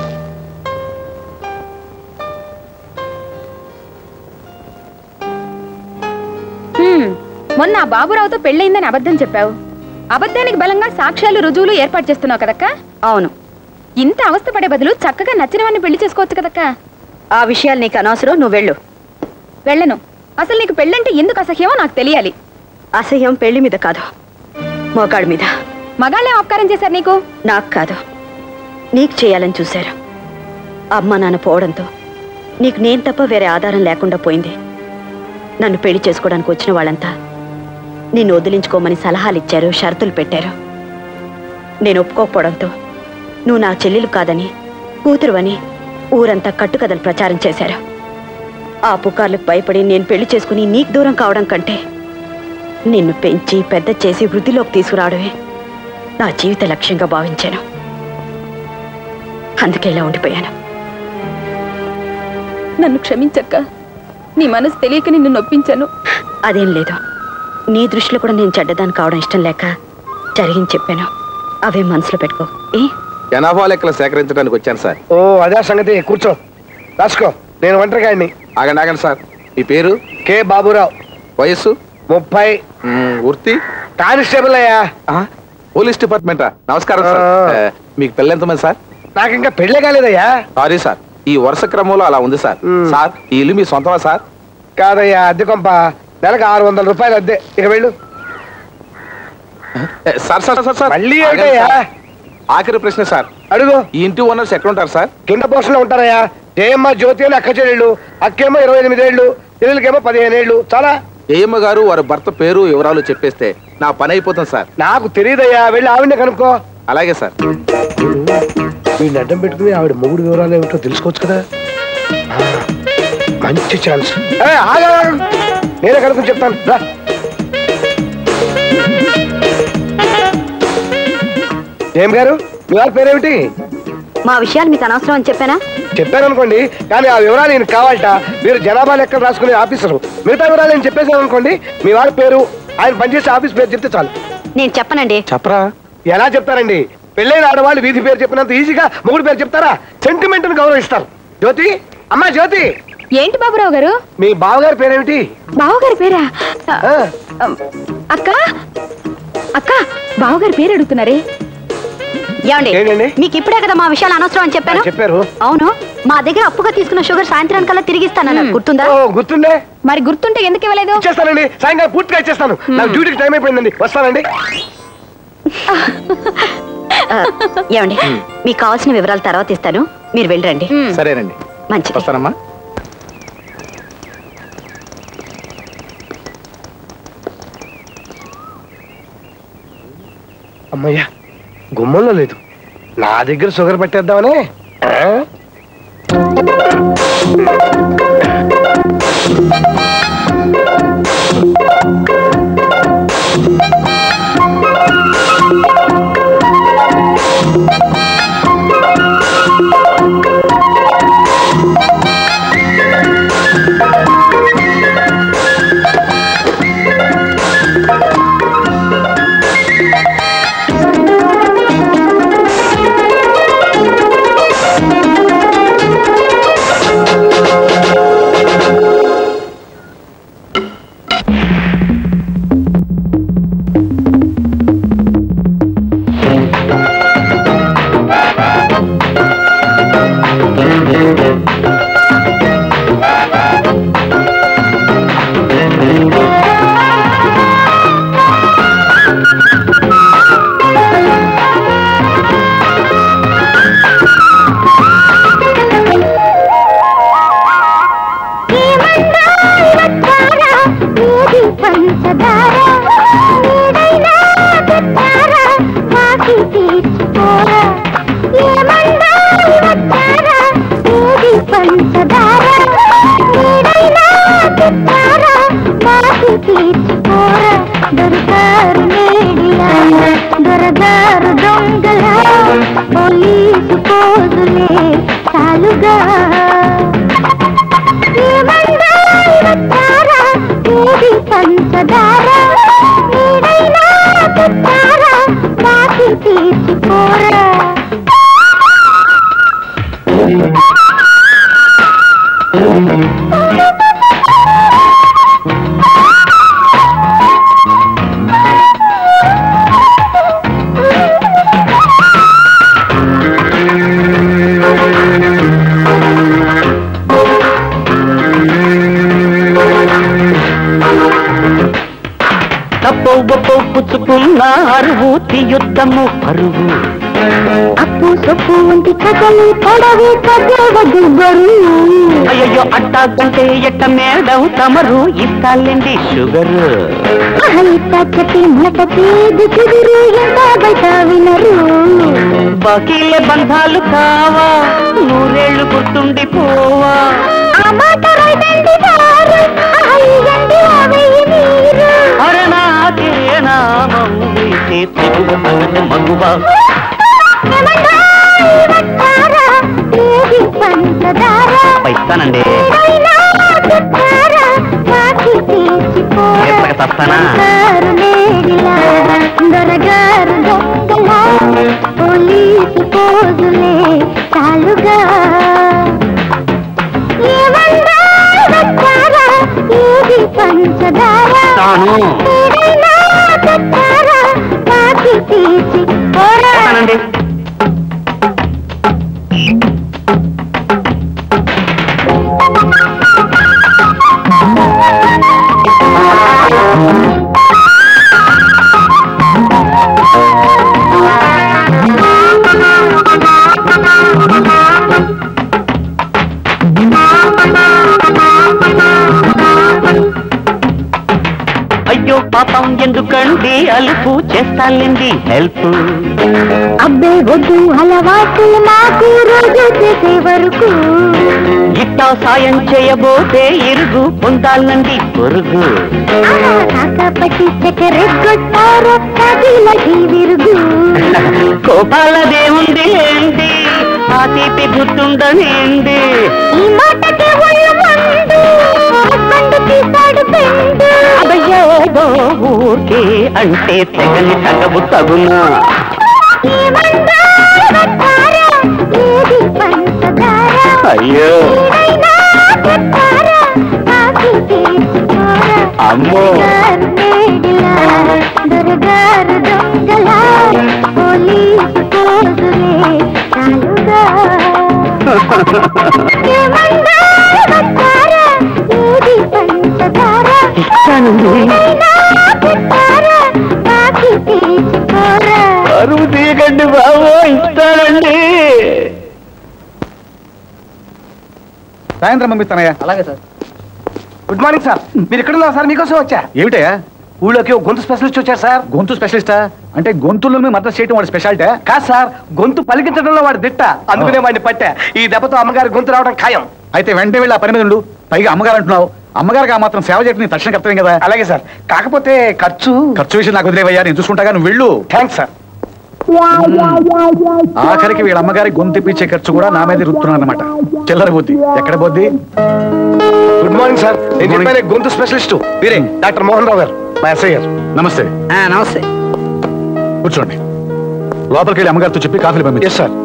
మొన్న బాబురావుతో పెళ్ళయిందని అబద్ధం చెప్పావు. అబద్ధానికి బలంగా సాక్ష్యాలు రుజువులు ఏర్పాటు చేస్తున్నావు కదక్క? అవును. ఇంత అవస్థ పడే బదులు చక్కగా నచ్చిన వాడిని పెళ్లి చేసుకోవచ్చు కదక్క. ఆ విషయాలు నీకు అనవసరం, నువ్వు వెళ్ళు. వెళ్ళను. అసలు నీకు పెళ్ళంటే ఎందుకు అసహ్యమో నాకు తెలియాలి. అసహ్యం పెళ్లి మీద కాదు, మోకాడి మీద. మగాళ్ళే అపకారం చేశారు నీకు? నాకు కాదు, నీకు చేయాలని చూశారు. అమ్మ నాన్న పోవడంతో నీకు నేను తప్ప వేరే ఆధారం లేకుండా పోయింది. నన్ను పెళ్లి చేసుకోవడానికి వచ్చిన వాళ్ళంతా నిన్ను వదిలించుకోమని సలహాలు ఇచ్చారు, షరతులు పెట్టారు. నేను ఒప్పుకోకపోవడంతో నువ్వు నా చెల్లెలు కాదని కూతురు అని ఊరంతా కట్టుకథలు ప్రచారం చేశారు. ఆ పుకార్లకు భయపడి నేను పెళ్లి చేసుకుని నీకు దూరం కావడం కంటే నిన్ను పెంచి పెద్ద చేసి వృద్ధిలోకి తీసుకురావడమే నా జీవిత లక్ష్యంగా భావించాను. అందుకే ఇలా ఉండిపోయాను. నన్ను క్షమించక్క. నీ మనసు తెలియక నిన్ను నొప్పించాను. అదేం లేదు. నీ దృష్టిలో కూడా నేను చెడ్డదాన్ని కావడం ఇష్టం లేక జరిగింది చెప్పాను. అవే మనసులో పెట్టుకో. ఏ జనాభా లెక్కలు సేకరించడానికి వచ్చాను సార్. ఓ అదే సంగతి. కూర్చో, రాసుకో. నేను ఒంటరిగాడిని. ఆగండి ఆగండి సార్. మీ పేరు? కే బాబురావు. వయస్సు? ముప్పై. వృత్తి? కానిస్టేబుల్ అయ్యా. పోలీస్ డిపార్ట్మెంటా? నమస్కారం సార్. మీకు పెళ్ళి ఎంతమంది సార్? నాకు ఇంకా పెళ్ళే కాలేదయ్యా. సారీ సార్, ఈ వరుస క్రమంలో అలా ఉంది సార్. సార్, ఈ ఇల్లు మీ సొంతమా సార్? కాదయ్యా, అద్దె కొంప. నెలకు ఆరు వందల రూపాయలు అద్దె. ఇక వెళ్ళు. సార్ సార్ సార్ సార్ మళ్ళీ ఏంటయ్యా? ఆఖరి ప్రశ్న సార్. అడుగు. ఈ ఇంటి ఓనర్స్ ఎక్కడ ఉంటారు సార్? కింద పోర్షన్ లో ఉంటారయ్యా. జయమ్మ, జ్యోతి అని అక్క చెల్లెళ్ళు. అక్కేమో ఇరవై ఎనిమిదేళ్లు, చెల్లెలకేమో పదిహేను ఏళ్ళు. చాలా. జయమ్మ గారు వారి భర్త పేరు వివరాలు చెప్పేస్తే నా పని అయిపోతుంది సార్. నాకు తెలియదయ్యా, వెళ్ళి ఆవిడనే కనుక్కో. అలాగే సార్. వీడిని అడ్డం పెట్టుకుని ఆవిడ మొగుడు వివరాలు ఏమిటో తెలుసుకోవచ్చు కదా. మంచి ఛాన్స్. నేనే కనుక్కొని చెప్తాను రా. జయం గారు, మీ వాళ్ళ పేరేమిటి? మా విషయాలు మీకు అనవసరం అని చెప్పానా? చెప్పాను అనుకోండి, కానీ ఆ వివరాలు నేను కావాలట. మీరు జనాభా లెక్కలు రాసుకునే ఆఫీసరు. మిగతా వివరాలు నేను చెప్పేసాను అనుకోండి, మీ వాళ్ళ పేరు, ఆయన పనిచేసే ఆఫీస్ పేరు చెప్తే చాలు. నేను చెప్పనండి. చెప్పరా? ఎలా చెప్తారండి? పెళ్ళైన ఆడవాళ్ళు వీధి పేరు చెప్పినంత ఈజీగా మొగుడు పేరు చెప్తారా? సెంటిమెంట్ ని గౌరవిస్తారు. జ్యోతి, అమ్మా జ్యోతి. ఏంటి బాబురావు గారు? మీ బావగారి పేరేమిటి? బావగారి పేరా? అక్క అక్క బావగారి పేరు అడుగుతున్నారే. ఏమండి, మీకు ఇప్పుడే కదా మా విషయాలు అనవసరం అని చెప్పాను. చెప్పారు. అవును, మా దగ్గర అప్పుగా తీసుకున్న షుగర్ సాయంత్రానికల్లా తిరిగి ఇస్తానన్నారు. గుర్తుందా? గుర్తుండే. మరి గుర్తుంటే ఎందుకు ఇవ్వలేదు? ఇచ్చేస్తానండి, సాయంకాలం పూర్తిగా ఇచ్చేస్తాను. నాకు డ్యూటీకి టైం అయిపోయిందండి, వస్తానండి. ఏమండి, మీకు కావాల్సిన వివరాలు తర్వాత ఇస్తాను, మీరు వెళ్ళండి. సరేనండి, మంచిది. వస్తానమ్మా. అమ్మయ్యా, గుమ్మంలో లేదు. నా దగ్గర షుగర్ పట్టేద్దామని. పుచ్చుకున్నారు యుద్ధము పరువు అప్పు సొప్పు వంటి కథలు పడవి కథవదు బరువు అయ్యో అయ్యో అట్టాగంటే ఎట్ట మేడవు తమరు ఇస్తాలేండి షుగరు బాకీలే బంధాలు కావా నూరేళ్లు గుర్తుండిపోవా అరే నాకే నామం మగువా ఇస్తానండి తస్తానా చాలుగా పంచదార తీసి అయ్యో పాపం ఎందుకండి అలుపు చేస్తాలేండి హెల్ప్ అబ్బే వద్దు అలవాటులు మాకు రోజు చేసే వరకు ఇట్టా సాయం చేయబోతే ఇరుగు పొందాలండి పొరుగు కాకపట్టి చకరెగ్గొట్టారో కదిలకి విరుగు కోపాలదేముంది ఏంటి ఆ తీపి గుర్తుండనేండి ఈ మాటకి ఒళ్ళు మండు హస్బెండ్ తీసాడు పెండు అయ్యేదో ఊరికే అంటే తెగని తగవు తగునా అయ్యో అమ్మో దొరగారు దొంగల పోలీసు కోసులే చాలుగా ఏది పంచదార అరువు తీయకండి బాబు ఇస్తానండి సాయంత్రం పంపిస్తానయ్యా. అలాగే సార్. Good morning sir. మీరు ఎక్కడున్నారు సార్? మీకోసం వచ్చా. ఏమిటయ్యా? ఊళ్ళోకి ఒక గొంతు స్పెషలిస్ట్ వచ్చారు సార్. గొంతు స్పెషలిస్టా? అంటే గొంతుల్లో మద్దతు చేయడం వాడి స్పెషాలిటీ కాదు సార్, గొంతు పలికించడంలో వాడి దిట్ట. అందుకనే వాడిని పట్టా. ఈ దెబ్బతో అమ్మగారి గొంతు రావడం ఖాయం. అయితే వెంటనే వెళ్ళి ఆ పని మీద ఉండు. పైగా అమ్మగారు అంటున్నావు, అమ్మగారికి ఆ మాత్రం సేవ చేయడం నీ తక్షణ కర్తవ్యం కదా. అలాగే సార్. కాకపోతే ఖర్చు ఖర్చు విషయం నాకు వదిలేవయ్యా, నేను చూసుకుంటాగా, నువ్వు వెళ్ళు. Thanks sir. ఆఖరికి వీళ్ళ అమ్మగారి గొంతు పిచ్చే ఖర్చు కూడా నా మీద రుతున్నాను అనమాట. చిల్లర బుద్ధి ఎక్కడ బుద్ధి. Good morning sir. నేను చెప్పాను గొంతు స్పెషలిస్టు వీరే డాక్టర్ మోహన్ రావు గారు, మా ఎస్ఐ గారు. నమస్తే. నమస్తే. కూర్చోండి. లోపలికి వెళ్ళి అమ్మగారితో చెప్పి కాఫీలు పంపించండి. Yes sir.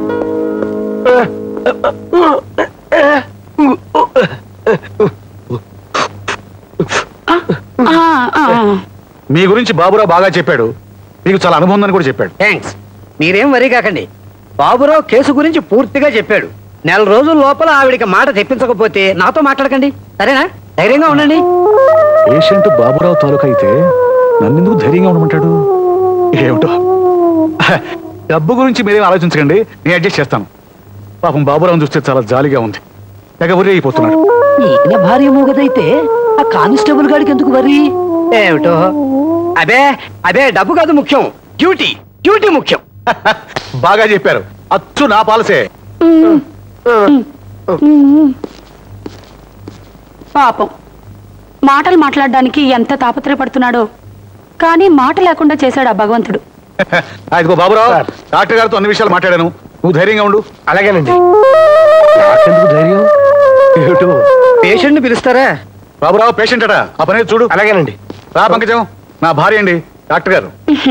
మీ గురించి బాబురావు బాగా చెప్పాడు, మీకు చాలా అనుభవం ఉందని కూడా చెప్పాడు. థ్యాంక్స్. మీరేం వరీ కాకండి. బాబురావు కేసు గురించి పూర్తిగా చెప్పాడు. నెల రోజుల లోపల ఆవిడికి మాట తెప్పించకపోతే నాతో మాట్లాడకండి, సరేనా? ధైర్యంగా ఉండండి. పేషెంట్ బాబురావు తాలూకా అయితే నన్నెందుకు ధైర్యంగా ఉండమంటాడు ఏమిటో. డబ్బు గురించి మీరేం ఆలోచించకండి, నేను అడ్జస్ట్ చేస్తాను. పాపం బాబురావు చూస్తే చాలా జాలిగా ఉంది, తెగ వర్రీ అయిపోతున్నాడు. నీకునే భార్య మూగదైతే ఆ కానిస్టేబుల్ గాడికి ఎందుకు వరి? ఏమిటో. అదే అదే డబ్బు కాదు ముఖ్యం, డ్యూటీ డ్యూటీ ముఖ్యం. బాగా చెప్పారు, అచ్చు నా పాలసే. పాపం మాటలు మాట్లాడడానికి ఎంత తాపత్రయపడుతున్నాడో, కానీ మాట లేకుండా చేశాడు ఆ భగవంతుడు. ఇదిగో బాబురావు, డాక్టర్ గారితో అన్ని విషయాలు మాట్లాడాను, నువ్వు ధైర్యంగా ఉండు. అలాగేనండి. నాకెందుకు ధైర్యం? ఏమిటో పేషెంట్ ని పిలుస్తారా? బాబురావు పేషెంట్ అట, ఆ పని చూడు. అలాగేనండి. రా పంకజం, నా భార్య అండి డాక్టర్ గారు.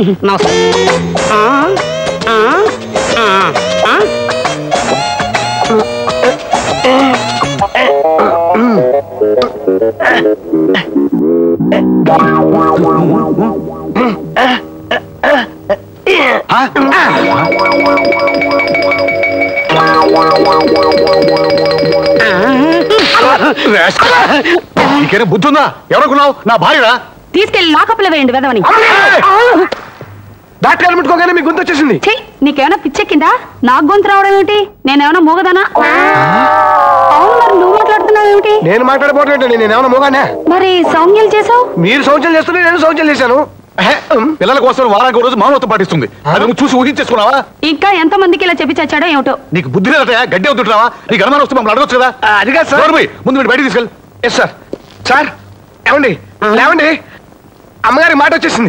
నీకేనా బుద్ధి ఉందా? ఎవరనుకున్నావు? నా భార్యరా. తీసుకెళ్లి లాకప్లో వేయండి వెదవని. డాక్టర్ గారు ముట్టుకోగానే మీ గొంతు వచ్చేసింది. నీకేమైనా పిచ్చెక్కిందా? నాకు గొంతు రావడం ఏమిటి? నేనేమైనా మూగదానా? అవును, మరి నువ్వు మాట్లాడుతున్నావు ఏమిటి? నేను మాట్లాడబోతున్నట్టు నేను ఏమన్నా మోగానే? మరి సౌమ్యాలు చేసావు? మీరు శౌచం చేస్తుంటే నేను శౌచం చేశాను. పిల్లల కోసం వారానికి రోజు మౌనత్వం పాటిస్తుంది. అది నువ్వు చూసి ఊహించేసుకున్నావా? ఇంకా ఎంత మందికి ఇలా చెప్పి చచ్చాడో ఏమిటో. నీకు బుద్ధి లేదటయా, గడ్డి అవుతుంటావా? నీకు అనుమానం వస్తే మమ్మల్ని అడగొచ్చు కదా. అది కాదు సార్. ముందు మీరు బయటికి తీసుకెళ్ళి. Yes sir. సార్ ఏమండి లేవండి, అమ్మగారి మాట వచ్చేసింది.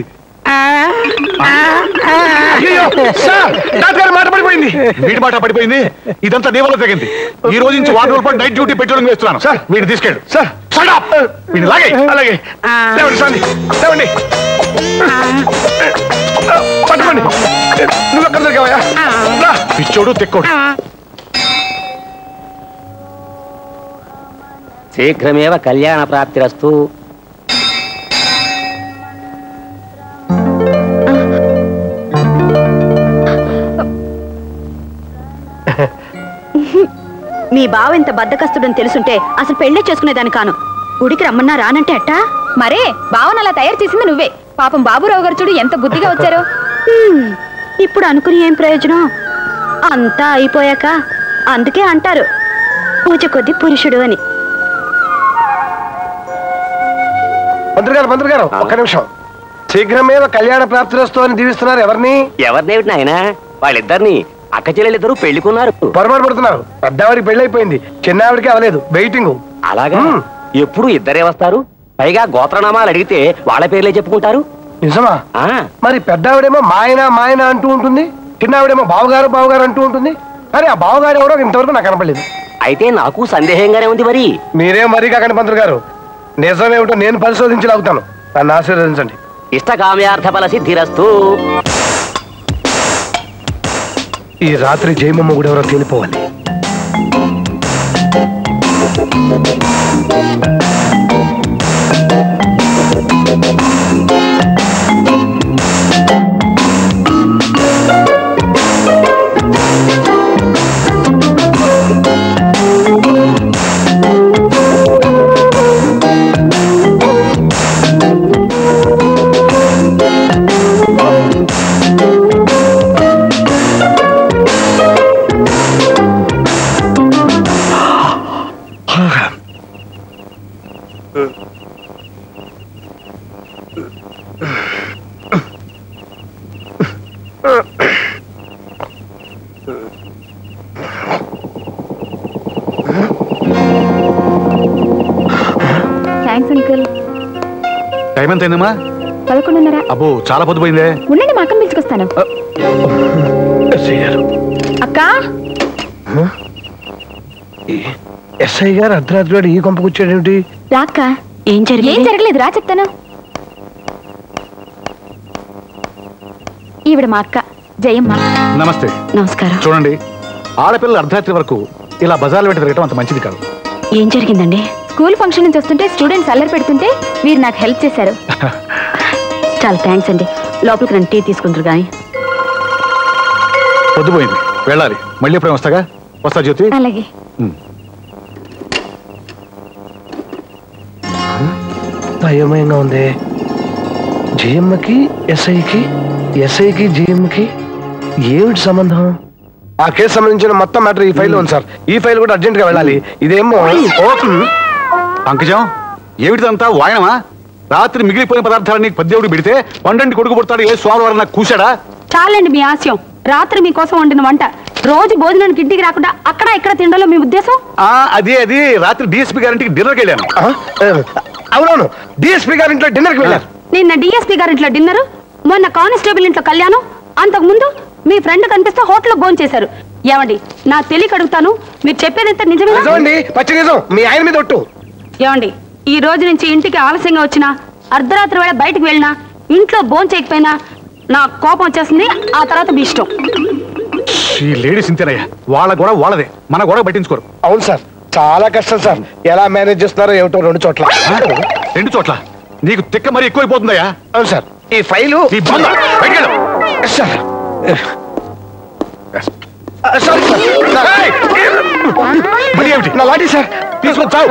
అయ్యో సార్, డాక్టర్ గారి మాట పడిపోయింది. వీడి మాట పడిపోయింది. ఇదంతా నీ వల్ల తగ్గింది. ఈ రోజు నుంచి వారం రోజుల పాటు నైట్ డ్యూటీ పెట్రోలింగ్ వేస్తున్నాను సార్. వీడిని తీసుకెళ్ళు సార్. వీడిని లాగే. అలాగే లేవండి సార్, లేవండి. పట్టుకోండి. నువ్వు ఎక్కడ దొరికావయ్యా? పిచ్చోడు తెక్కోడు. శీఘ్రమేవ కళ్యాణ ప్రాప్తిరస్తు. మీ బావ ఇంత బద్దకస్తుడని తెలుసుంటే అసలు పెళ్లి చేసుకునేదాన్ని కాను. గుడికి రమ్మన్నా రానంటే అట్టా? మరే బావన్ అలా తయారు చేసింది నువ్వే. పాపం బాబురావు గారు చూడు ఎంత బుద్ధిగా వచ్చారో. ఇప్పుడు అనుకుని ఏం ప్రయోజనం? అంతా అయిపోయాక అందుకే అంటారు పూజ కొద్ది పురుషుడు అని. మంత్రి గారు, మంత్రి గారు ఒక్క నిమిషం. శీఘ్రమేవ కళ్యాణ ప్రాప్తిరస్తు అని దీవిస్తున్నారు. ఎవరిని? ఎవరినేమిటి నాయన? వాళ్ళిద్దరిని అక్క చెల్లెలిద్దరూ పెళ్లికున్నారు. పొరపాటు పడుతున్నారు. పెద్దవాడికి పెళ్లి అయిపోయింది, చిన్నవాడికి అవలేదు. వెయిటింగ్. అలాగా? ఎప్పుడు ఇద్దరే వస్తారు? పైగా గోత్రనామాలు అడిగితే వాళ్ళ పేర్లే చెప్పుకుంటారు. నిజమా? మరి పెద్దవాడేమో మాయన మాయన అంటూ ఉంటుంది, చిన్నవాడేమో బావగారు బావగారు అంటూ ఉంటుంది. కానీ ఆ బావగారు ఎవరో ఇంతవరకు నాకు కనపడలేదు. అయితే నాకు సందేహంగానే ఉంది. మరి మీరేం మరీ కాకండి మంత్రి గారు, నిజమేమిటో నేను పరిశోధించి లాగుతాను. నన్ను ఆశీర్వదించండి. ఇష్టకామ్యార్థ ఫల సిద్ధిరస్తు. ఈ రాత్రి జయమమ్మ కూడా ఎవరో తేలిపోవాలి. Thanks uncle. టైం ఎంత అయిందమ్మా? పదకొండున్నర. అబ్బో చాలా పొద్దుపోయిందే. ఉండండి, మా అక్కని పిలుచుకొస్తాను. అక్క, ఎస్ఐ గారు అర్ధరాత్రి ఈ కొంపకు వచ్చాడేమిటి? రాక్క. ఏం జరిగింది? ఏం జరగలేదు, రా చెప్తాను. ఈవిడ మా అక్క జయమ్మ. నమస్తే. నమస్కారం. చూడండి, ఆడపిల్లలు అర్ధరాత్రి వరకు ఇలా బజార్లు పెట్టి తిరగటం అంత మంచిది కాదు. ఏం జరిగిందండి? స్కూల్ ఫంక్షన్ నుంచి వస్తుంటే స్టూడెంట్స్ అల్లరి పెడుతుంటే మీరు నాకు హెల్ప్ చేశారు. చాలా థ్యాంక్స్ అండి. లోపలికి రండి, టీ తీసుకుంటారు కానీ. పొద్దుపోయింది, వెళ్ళాలి. మళ్ళీ ఎప్పుడైనా వస్తాగా? వస్తా జ్యోతి. అలాగే. అయోమయంగా ఉంది. జయమ్మకి ఎస్ఐకి, ఎస్ఐకి జయమ్మకి ఏమిటి సంబంధం? ఆ కేసు సంబంధించిన మొత్తం మ్యాటర్ ఈ ఫైల్ ఉంది సార్. ఈ ఫైల్ కూడా అర్జెంట్ గా వెళ్ళాలి. ఇదేమో పంకజం, ఏమిటిదంతా వాయనమా? రాత్రి మిగిలిపోయిన పదార్థాలన్నీ పద్దెవుడు పెడితే పండంటి కొడుకు పుడతాడు ఏ స్వామి నాకు కూశాడా? చాలండి మీ ఆశయం. రాత్రి మీకోసం వండిన వంట రోజు భోజనానికి ఇంటికి రాకుండా అక్కడ ఇక్కడ తినడంలో మీ ఉద్దేశం? అదే అది రాత్రి డిఎస్పీ గారింటికి డిన్నర్కి వెళ్ళాను. అవునవును, డిఎస్పీ గారింట్లో డిన్నర్కి వెళ్ళారు. నిన్న డిఎస్పీ గారింట్లో డిన్నర్, మొన్న కానిస్టేబుల్ ఇంట్లో కళ్యాణం, అంతకు ముందు మీ ఫ్రెండ్ కనిపిస్తే హోటల్లో భోజనం చేశారు. ఏమండి, నా తెలియక అడుగుతాను, మీరు చెప్పేదంతా నిజమేనా? పచ్చి నిజం. మీ ఆయన మీద ఒట్టు. ఏమండి, ఈ రోజు నుంచి ఇంటికి ఆలస్యంగా వచ్చినా, అర్ధరాత్రి వేళ బయటకు వెళ్ళినా, ఇంట్లో భోజనం చేయకపోయినా నా కోపం వచ్చేస్తుంది. ఆ తర్వాత మీ ఇష్టం. ఈ లేడీస్ ఇంతేనయ్యా, వాళ్ళ గొడవ వాళ్ళదే, మన గొడవ పట్టించుకోరు. అవును సార్, చాలా కష్టం సార్. ఎలా మేనేజ్ చేస్తున్నారో ఏమిటో రెండు చోట్ల. రెండు చోట్ల నీకు తిక్క మరి ఎక్కువైపోతుందయ్యా. అవును సార్. ఈ ఫైలు నా లాఠీ సార్ తీసుకొచ్చావు.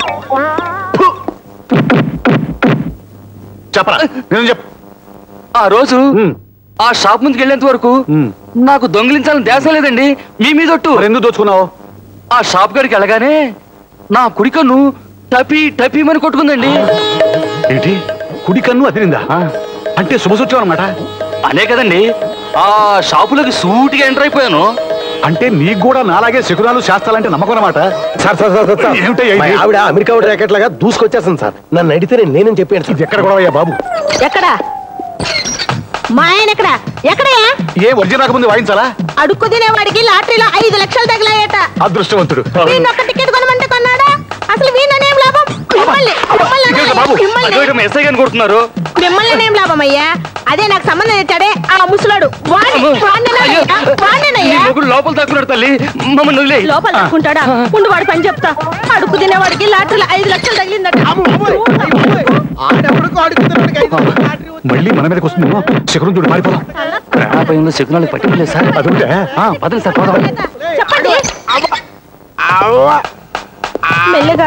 చెప్పరా, నేను చెప్పు. ఆ రోజు ఆ షాప్ ముందుకు వెళ్ళేంత వరకు నాకు దొంగిలించాలని దేశం లేదండి. మీ మీద ఒట్టు. ఎందుకు దోచుకున్నావు? ఆ షాప్ గడికి వెళ్ళగానే నా కుడికన్ను టపి టపి అని కొట్టుకుందండి. ఏంటి కుడి కన్ను అదిరిందా? అంటే శుభసూచం అన్నమాట. అనే కదండి ఆ షాపులోకి సూటిగా ఎంటర్ అయిపోయాను. అంటే నీకు కూడా నాలాగే శకునాలు శాస్త్రాలంటే నమ్మకం అన్నమాట. సార్ సార్ సార్ సార్ ఏమిటయ్యా ఇది? ఆవిడ అమెరికా ర్యాకెట్ లాగా దూసుకొచ్చేస్తుంది సార్. నన్ను అడిగితే నేను నేనేం చెప్పాను సార్. ఇది ఎక్కడ కూడా అయ్యా బాబు? ఎక్కడ మా ఆయన ఎక్కడ ఎక్కడయా? ఏ వర్జం రాకముందు వాయించాలా? అడుక్కు తినేవాడికి లాటరీలో ఐదు లక్షలు తగిలాయట. అదృష్టవంతుడు. వీణ్ ఒక్క టికెట్ కొనమంటే కొన్నాడా? అసలు వీణనేం లాభం? మిమ్మల్ని మిమ్మల్ని ఎస్ఐ గారిని కొడుతున్నారు. మిమ్మల్ని ఏం లాభం అయ్యా? అదే నాకు సంబంధం తెచ్చాడే ఆ ముసలాడు. లోపల దాక్కున్నాడు తల్లి, మమ్మల్ని వదిలేయ్. లోపల దాక్కుంటాడా? ఉండు వాడు పని చెప్తా. అడుక్కు తినేవాడికి లాటరీలో ఐదు లక్షలు తగిలిందట. మళ్ళీ మన మీదకి వస్తుందేమో. శకునం చూడు మారిపోదాం. ప్రాణాపాయంలో శకునాలకు పట్టించలేదు సార్. అదుంటే పదండి సార్ పోదాం. చెప్పండి మెల్లగా.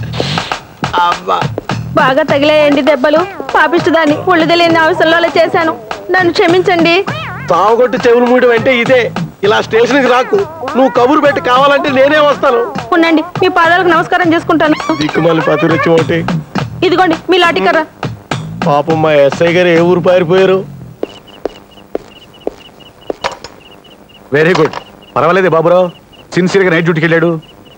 బాగా తగిలేయండి దెబ్బలు. పాపిస్తుదాన్ని ఒళ్ళు తెలియని అవసరంలో అలా చేశాను. నన్ను క్షమించండి. తావగొట్టి చెవులు మూయడం అంటే ఇదే. ఇలా స్టేషన్ కి రాకు. నువ్వు కబురు పెట్టి కావాలంటే నేనే వస్తాను. ఉండండి మీ పాదాలకు నమస్కారం చేసుకుంటాను. దిక్కుమాలి పతిరొచ్చి ఒకటి. ఇదిగోండి మీ లాఠీ కర్ర. పాపం మా ఎస్ఐ గారు ఏ ఊరు పారిపోయారు. Very good. పర్వాలేదే బాబురావు, సిన్సియర్ గా నైట్ డ్యూటీకి వెళ్ళాడు.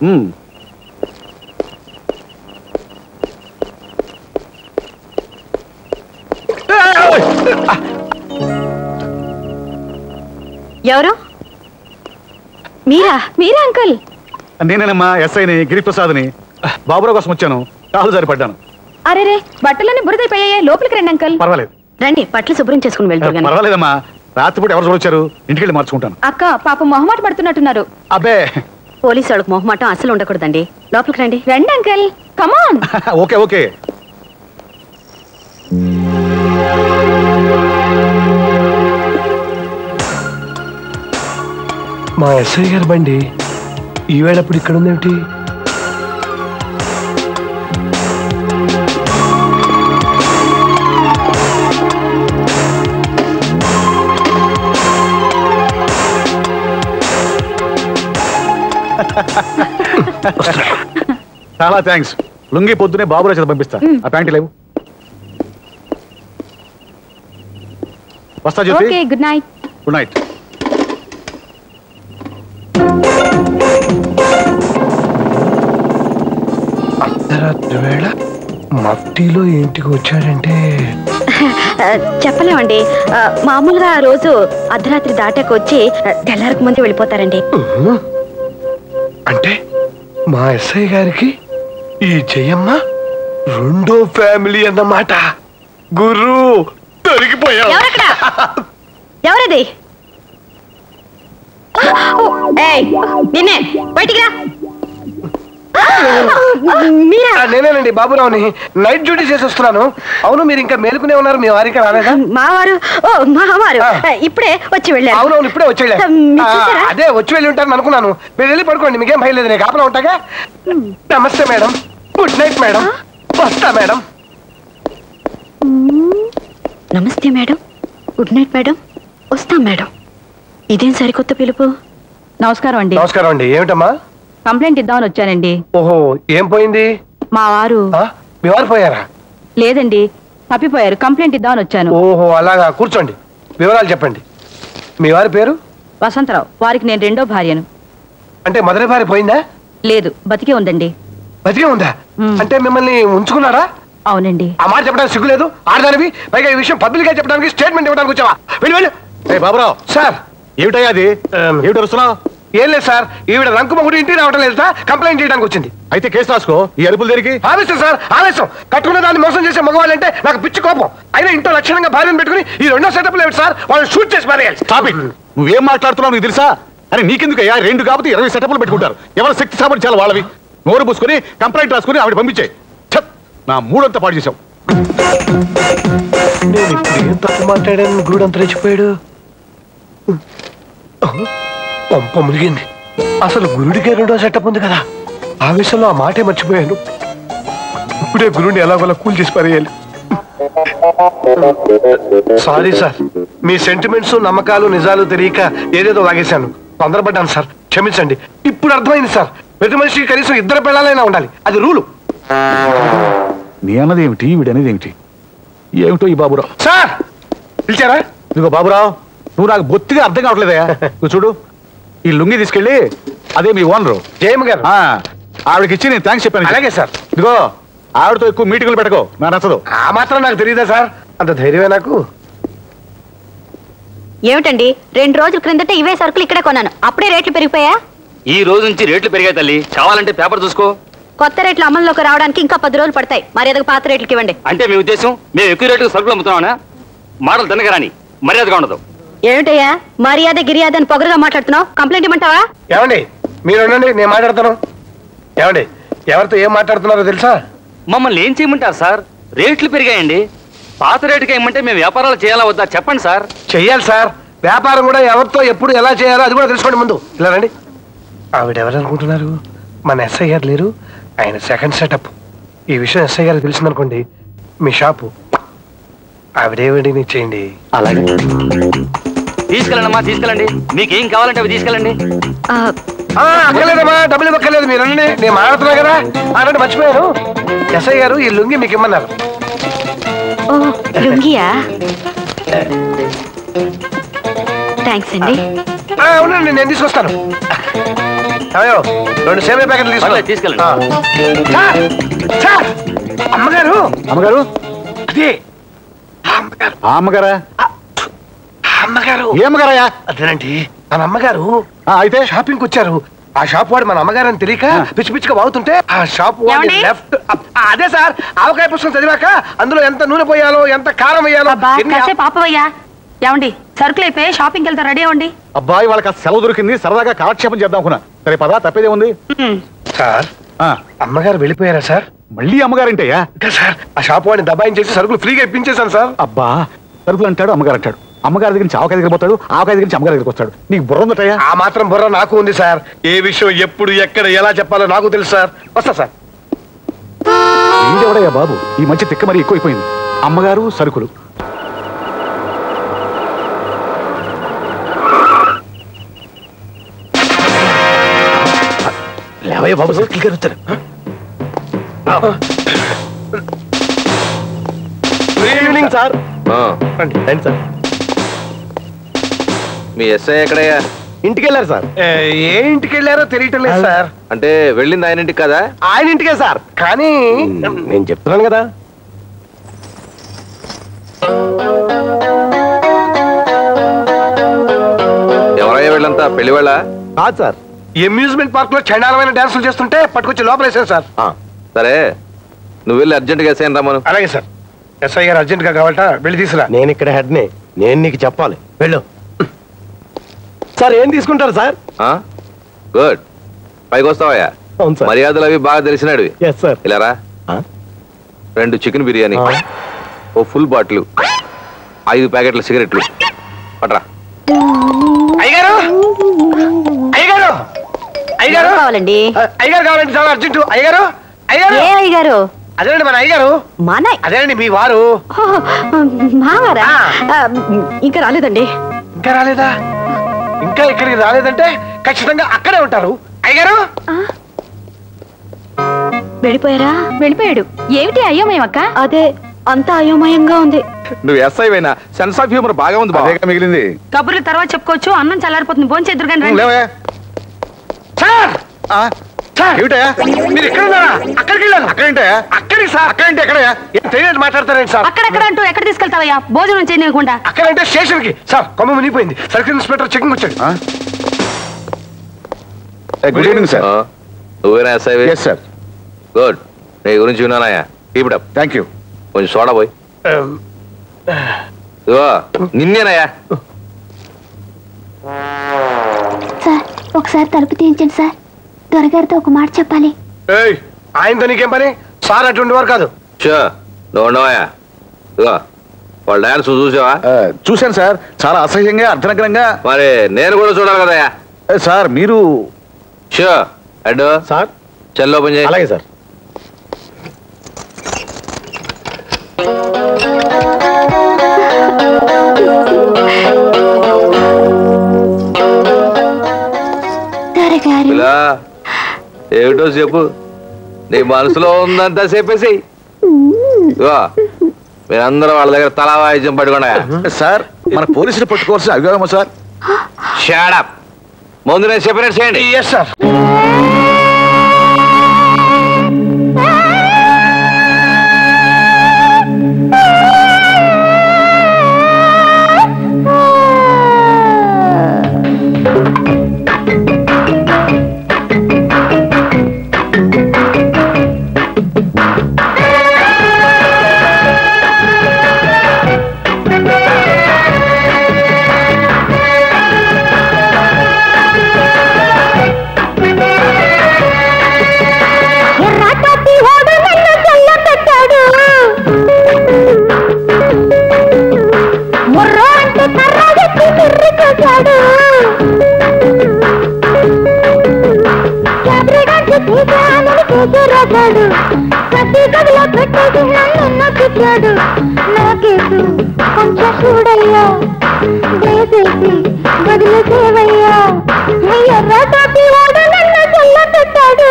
ఎవరు? మీరా? మీరా అంకుల్? నేనేనమ్మా ఎస్ఐని, గిరిప్రసాద్ని. బాబురావు కోసం వచ్చాను. కాలు జారిపడ్డాను. అరే రే బట్టలన్నీ బురదైపోయాయే. లోపలికి రండి అంకల్. పర్వాలేదు. రండి బట్టలు శుభ్రం చేసుకుని వెళ్తారు. పర్వాలేదమ్మా, రాత్రిపూట ఎవరు చూడొచ్చారు? ఇంటికెళ్ళి మార్చుకుంటాను. అక్క పాప మొహమాట పడుతున్నట్టున్నారు. అబ్బే పోలీసు వాళ్ళకి మొహమాటం అసలు ఉండకూడదండి. లోపలికి రండి. రండి అంకల్, కమాన్. Okay okay. మా ఎస్ఐ గారి బండి ఈవేళప్పుడు ఇక్కడ ఉందేమిటి? చాలా థ్యాంక్స్. లుంగి పొద్దునే బాబురావు చేత పంపిస్తా. ఆ ప్యాంటు లేవు. వస్తా Jyothi. Okay good night. Good night. అర్ధరాత్రి వేళ మఫ్టీలో ఇంటికి వచ్చాడంటే చెప్పలేమండి. మామూలుగా ఆ రోజు అర్ధరాత్రి దాటాక వచ్చి తెల్లారకు ముందే వెళ్ళిపోతారండి. అంటే మా ఎస్ఐ గారికి ఈ జయమ్మ రెండో ఫ్యామిలీ అన్నమాట. గురు దొరికిపోయావు. ఎవరది? నిన్నే బయటికి రా. నేనేనండి బాబురావుని. నైట్ డ్యూటీ చేసి వస్తున్నాను. అవును మీరు ఇంకా మేలుకునే ఉన్నారు. మీ వారికి రాలేదా? మావారు ఓ మావారు ఇప్పుడే వచ్చి వెళ్ళారు. అవునవును ఇప్పుడే వచ్చి వెళ్ళారు. అదే వచ్చి వెళ్ళి ఉంటారని అనుకున్నాను. మీరు వెళ్ళి పడుకోండి, మీకేం భయం లేదు. నేను కాపలా ఉంటాగా. నమస్తే మేడం. Good night madam. వస్తా మేడం. నమస్తే మేడం. Good night madam. వస్తాం మేడం. ఇదేం సరికొత్త పిలుపు? నమస్కారం అండి. నమస్కారం అండి. ఏమిటమ్మా? కంప్లైంట్ ఇద్దామని వచ్చానండి. ఓహో ఏం పోయింది? మా వారు. మీ వారు పోయారా? లేదండి తప్పిపోయారు. కంప్లైంట్ ఇద్దామని వచ్చాను. ఓహో అలాగా, కూర్చోండి. వివరాలు చెప్పండి. మీ వారి పేరు? వసంతరావు. వారికి నేను రెండో భార్యను. అంటే మొదటి భార్య పోయిందా? లేదు బతికే ఉందండి. బతికే ఉందా? అంటే మిమ్మల్ని ఉంచుకున్నారా? అవునండి. ఆ మాట చెప్పడానికి సిగ్గులేదు? ఆడదానివి పైగా ఈ విషయం పబ్లిక్ గా చెప్పడానికి స్టేట్మెంట్ ఇవ్వడానికి వచ్చావా? వెళ్ళి వెళ్ళు. బాబురావు సార్. ఏమిటయ్యా అది? ఏమిటి వస్తున్నావు? ఏం లేదు సార్, ఈవిడ రంకుమగుడి ఇంటికి రావటం లేదు సార్. కంప్లైంట్ చేయడానికి వచ్చింది. అయితే కేసు రాసుకో. ఈ అరుపులు దేనికి? ఆవేశం సార్, ఆవేశం. కట్టుకున్న దాన్ని మోసం చేసే మగవాళ్ళంటే నాకు పిచ్చి కోపం. అయినా ఇంట్లో లక్షణంగా భార్యను పెట్టుకుని ఈ రెండో సెటప్ లేదు సార్. వాళ్ళని షూట్ చేసి పారేయాలి. Stop it. నువ్వేం మాట్లాడుతున్నావు నీకు తెలుసా? అని నీకెందుకు అయ్యా? రెండు కాబట్టి ఇరవై సెటప్లు పెట్టుకుంటారు. ఎవరి శక్తి సామర్థ్యాలు వాళ్ళవి. నోరు పూసుకుని కంప్లైంట్ రాసుకుని ఆవిడ పంపించాయి. నా మూడంతా పాడు చేశావు. నేను ఇప్పుడు ఏం తప్పు మాట్లాడాను? గురుడంతా రెచ్చిపోయాడు. పంప మురిగింది. అసలు గురుడికే రెండో సెటప్ ఉంది కదా. ఆవేశంలో ఆ మాటే మర్చిపోయాను. ఇప్పుడే గురుడిని ఎలాగోలా కూల్ చేసి పారేయాలి. సారీ సార్, మీ సెంటిమెంట్స్ నమ్మకాలు నిజాలు తెలియక ఏదేదో వాగేశాను. తొందరపడ్డాను సార్, క్షమించండి. ఇప్పుడు అర్థమైంది సార్, ప్రతి మనిషికి కనీసం ఇద్దరు పిల్లలైనా ఉండాలి. అది రూలు. నీ అన్నది ఏమిటి వీడనేది ఏమిటి ఏమిటో ఈ బాబురావు. సార్ పిలిచారా? ఇదిగో బాబురావు, నువ్వు నాకు బొత్తిగా అర్థం కావట్లేదయా. నువ్వు చూడు, ఈ లుంగి తీసుకెళ్ళి అదే మీ ఓనరు జయమ్మ గారు ఆవిడకి ఇచ్చి నేను థ్యాంక్స్ చెప్పాను. అలాగే సార్. ఇదిగో ఆవిడతో ఎక్కువ మీటింగ్లు పెట్టుకో, నాకు నచ్చదు. ఆ మాత్రం నాకు తెలియదా సార్? అంత ధైర్యమే నాకు. ఏమిటండి, రెండు రోజుల క్రిందట ఇవే సరుకులు ఇక్కడే కొన్నాను, అప్పుడే రేట్లు పెరిగిపోయా? ఈ రోజు నుంచి రేట్లు పెరిగాయి తల్లి, కావాలంటే పేపర్ చూసుకో. కొత్త రేట్లు అమల్లోకి రావడానికి ఇంకా పది రోజులు పడతాయి. మర్యాదకు పాత రేట్లకి ఇవ్వండి. అంటే మీ ఉద్దేశం మేము ఎక్కువ రేటుకు సరుకులు అమ్ముతున్నామా? మాటలు తినగరాని మర్యాదగా ఉండదు. ఏమిటయ్యా మర్యాద గిర్యాద అని పొగరుగా మాట్లాడుతున్నావు? కంప్లైంట్ ఇమ్మంటావా? ఏమండి మీరు ఉండండి, నేను మాట్లాడతాను. ఏమండి ఎవరితో ఏం మాట్లాడుతున్నారో తెలుసా? మమ్మల్ని ఏం చేయమంటారు సార్? రేట్లు పెరిగాయండి. పాత రేటుగా ఇమ్మంటే మేము వ్యాపారాలు చేయాలా వద్దా చెప్పండి సార్. చెయ్యాలి సార్. వ్యాపారం కూడా ఎవరితో ఎప్పుడు ఎలా చేయాలో అది కూడా తెలుసుకోండి ముందు. ఇలా రండి. ఆవిడ ఎవరు అనుకుంటున్నారు? మన ఎస్ఐ గారు లేరు, ఆయన సెకండ్ సెటప్. ఈ విషయం ఎస్ఐ గారికి తెలిసిందనుకోండి, మీ షాపు ఆవిడేవిడిని చేయండి. అలాగే తీసుకెళ్ళండి అమ్మా, తీసుకెళ్ళండి. మీకేం కావాలంటే అవి తీసుకెళ్ళండి. అక్కర్లేదమ్మా, డబ్బులు ఇవ్వక్కర్లేదు. మీరు రండి, నేను మాట్లాడుతున్నా కదా. అన్నట్టు మర్చిపోయాను, ఎస్ఐ గారు ఈ లుంగి మీకు ఇమ్మన్నారు. లుంగియా? థ్యాంక్స్ అండి. అవునండి, నేను తీసుకొస్తాను. అయ్యో రెండు సేవ ప్యాకెట్లు తీసుకోండి. తీసుకెళ్ళండి. అమ్మగారు అమ్మగారు అదే అమ్మగారా? అమ్మగారు ఏ అమ్మగారయ్యా? అదేనండి మన అమ్మగారు. అయితే షాపింగ్ వచ్చారు. ఆ షాప్ వాడు మన అమ్మగారు అని తెలియక పిచ్చి పిచ్చిగా వాగుతుంటే ఆ షాప్ వాడి లెఫ్ట్. అదే సార్, ఆవకాయ పుస్తకం చదివాక అందులో ఎంత నూనె పోయాలో ఎంత కారం వేయాలో. పాపయ్యా ఏమండి, సరుకులు అయిపోయి షాపింగ్కి వెళ్తా రెడీ అవ్వండి. అబ్బాయి వాళ్ళకి సెలవు దొరికింది, సరదాగా కాలక్షేపం చేద్దాం అనుకున్నా. సరే పదా, తప్పేదే ఉంది. సార్ అమ్మగారు వెళ్ళిపోయారా సార్? మళ్ళీ అమ్మగారంటయ్యా? సార్ ఆ షాప్ వాడిని దబాయించేసి సరుకులు ఫ్రీగా ఇప్పించేశాను సార్. అబ్బా, సరుకులు అంటాడు, అమ్మగారు అంటాడు. అమ్మగారి దగ్గర నుంచి ఆవకాయ దగ్గర పోతాడు, ఆవకాయ దగ్గర నుంచి అమ్మగారి దగ్గరికి వస్తాడు. నీకు బుర్ర ఉందటయ్యా? ఆ మాత్రం బుర్ర నాకు ఉంది సార్. ఏ విషయం ఎప్పుడు ఎక్కడ ఎలా చెప్పాలో నాకు తెలుసు సార్. వస్తా సార్. వీడెవడయ్యా బాబు, ఈ మధ్య తిక్క మరీ ఎక్కువైపోయింది. అమ్మగారు సరుకులు. లేవయ్య బాబు, సరుకులు గారు వచ్చారు. Good evening sir. రండి సార్. మీ ఎస్ఐ ఎక్కడయ్యా? ఇంటికి వెళ్ళారు సార్. ఏ ఇంటికి వెళ్ళారో తెలియటం లేదు సార్. అంటే వెళ్ళింది ఆయన ఇంటికి కదా? ఆయన ఇంటికే సార్. కానీ నేను చెప్తున్నాను కదా. ఎవరయ్యా వీళ్ళంతా? పెళ్లి వాళ్ళ? కాదు సార్, అమ్యూజ్మెంట్ పార్క్ లో చండాలమైన డాన్సులు చేస్తుంటే పట్టుకొచ్చి లోపల వేసాను సార్. సరే నువ్వు వెళ్ళి అర్జెంట్గా ఎస్ఐ రమ్మను. అలాగే సార్. ఎస్ఐ గారు అర్జెంట్ గా కావాలట, వెళ్ళి తీసుకురా. నేను ఇక్కడ హెడ్ ని, నేను నీకు చెప్పాలి. వెళ్ళు సార్. ఏం తీసుకుంటారు సార్? గుడ్, పైకి వస్తావయ్యా. అవును సార్. మర్యాదలు అవి బాగా తెలిసినాడు. Yes sir. ఇలా రా. రెండు చికెన్ బిర్యానీ, ఓ ఫుల్ బాటిల్, ఐదు ప్యాకెట్ల సిగరెట్లు పట్రా. అయ్యగారు అయ్యగారు అయ్యగారు కావాలండి. అయ్యగారు కావాలండి, చాలా అర్జెంటు. అయ్యగారు అయ్యగారు ఏ అయ్యగారు? అదేనండి మన అయ్యగారు. మన అదేనండి మీ వారు. మావారా? ఇంకా రాలేదండి. ఇంకా రాలేదా? ఇంకా ఇక్కడికి రాలేదంటే ఖచ్చితంగా అక్కడే ఉంటారు. అయ్యగారు వెళ్ళిపోయారా? వెళ్ళిపోయాడు. ఏమిటి అయోమయం అక్క? అదే, అంతా అయోమయంగా ఉంది. నువ్వు ఎస్ఐ అయినా సెన్స్ ఆఫ్ హ్యూమర్ బాగా ఉంది. బాగా మిగిలింది. కబుర్లు తర్వాత చెప్పుకోవచ్చు. అన్నం చల్లారిపోతుంది, భోంచేద్దురు కానీ ఏమిటయా మీరు ఎక్కడ ఉన్నారా? అక్కడికి వెళ్ళాను. అక్కడంటే అక్కడికి సార్. అక్కడంటే ఎక్కడయా? ఏం తెలియదు మాట్లాడతారండి సార్. అక్కడెక్కడ అంటూ ఎక్కడ తీసుకెళ్తావయ్యా? భోజనం చేయకుండా. అక్కడంటే స్టేషన్ కి సార్. కొమ్మ మునిగిపోయింది. సర్కిల్ ఇన్స్పెక్టర్ చెకింగ్ వచ్చాడు. Good evening sir. నువ్వేనా ఎస్ఐ? Yes sir. గుడ్, నీ గురించి విన్నానయ్యా. Keep it up. Thank you. కొంచెం సోడా పోయి. ఇదిగో నిన్నేనయ్యా. సార్ ఒకసారి తలుపు తీయించండి సార్, దొరగారితో ఒక మాట చెప్పాలి. ఆయనతో నీకేం పని? సార్ అటువంటి వారు కాదు. షో నువ్వు ఉండవయ్యా. ఇదిగో వాళ్ళ డాన్స్ చూసావా? చూశాను సార్, చాలా అసహ్యంగా అర్ధనగ్నంగా. మరి నేను కూడా చూడాలి కదయ్యా. సార్ మీరు షో హెడ్ సార్. చెల్లో పని చేయి. అలాగే సార్. ఇలా ఏమిటో చెప్పు. నీ మనసులో ఉందంతా చెప్పేసి మీరందరూ వాళ్ళ దగ్గర తలా వాయిద్యం పట్టుకున్నా సార్ మన పోలీసులు పట్టుకోవాల్సిన అభియోగమా సార్? షాడప్ ముందు నేను చెప్పినట్టు చేయండి. Yes sir. నాకేసు కొంచెం చూడయ్యా దయచేసి వదిలేసేవయ్యా ఎర్ర టాపి వాడు నన్ను చల్ల పెట్టాడు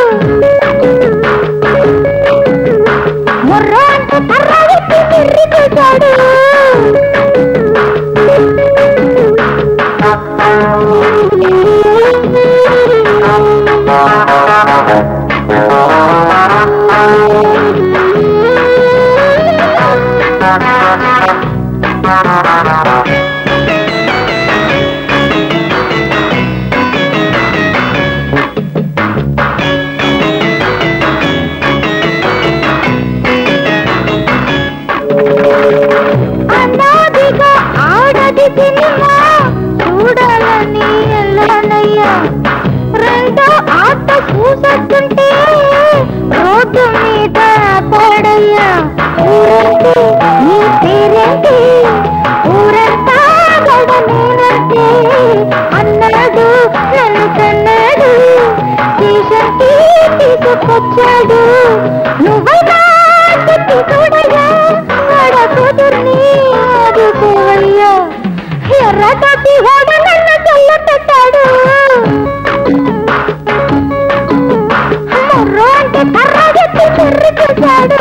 మొర్ర అంటే కర్ర ఎత్తి తిరిగి చూశాడు అనాదిగా ఆడది సినిమా చూడాలని వెళ్ళానయ్యా రెండో ఆట చూసొస్తుంటే రోడ్డు మీద పడయ్యా నీ పేరేంటి ఊరంతా గడనేనంటే అన్నాడు నన్ను కన్నాడు స్టేషన్కి తీసుకొచ్చాడు నువ్వైనా చెప్పి చూడయ్యా ఆడ కూతుర్ని ఆదుకోవయ్యా ఎర్ర టాపి వాడు నన్ను చల్ల పెట్టాడు మొర్ర అంటే కర్ర ఎత్తి తిరిగి చూశాడు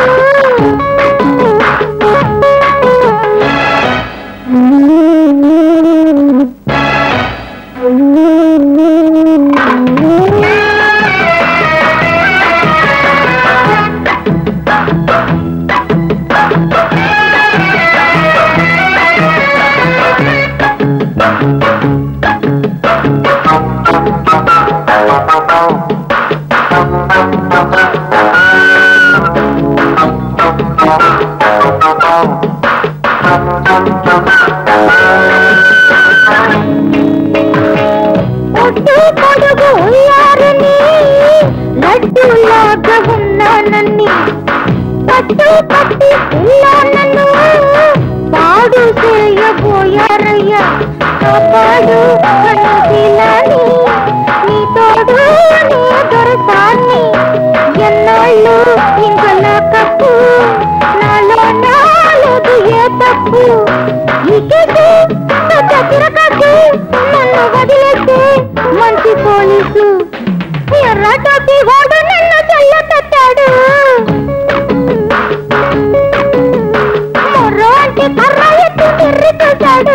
పొట్టు పొడుగు ఉయ్యారని లడ్డూలాగా ఉన్నానని పట్టు పట్టి పిల్ల నన్ను పాడు చేయబోయారయ్యా కాపాడు కనుశీలాని నీ తోడు నీ దొరసాన్ని ఎన్నాళ్ళు ఇంకల కప్పు నాలో నాలుగు ఏ తప్పు ఇకేసి చక్రకాకి నన్ను వదిలేస్తే మంచి పోలీసు ఎర్ర టాపి వాడు నన్ను చల్ల పెట్టాడు మొర్ర అంటే కర్ర ఎత్తి తిరిగి చూశాడు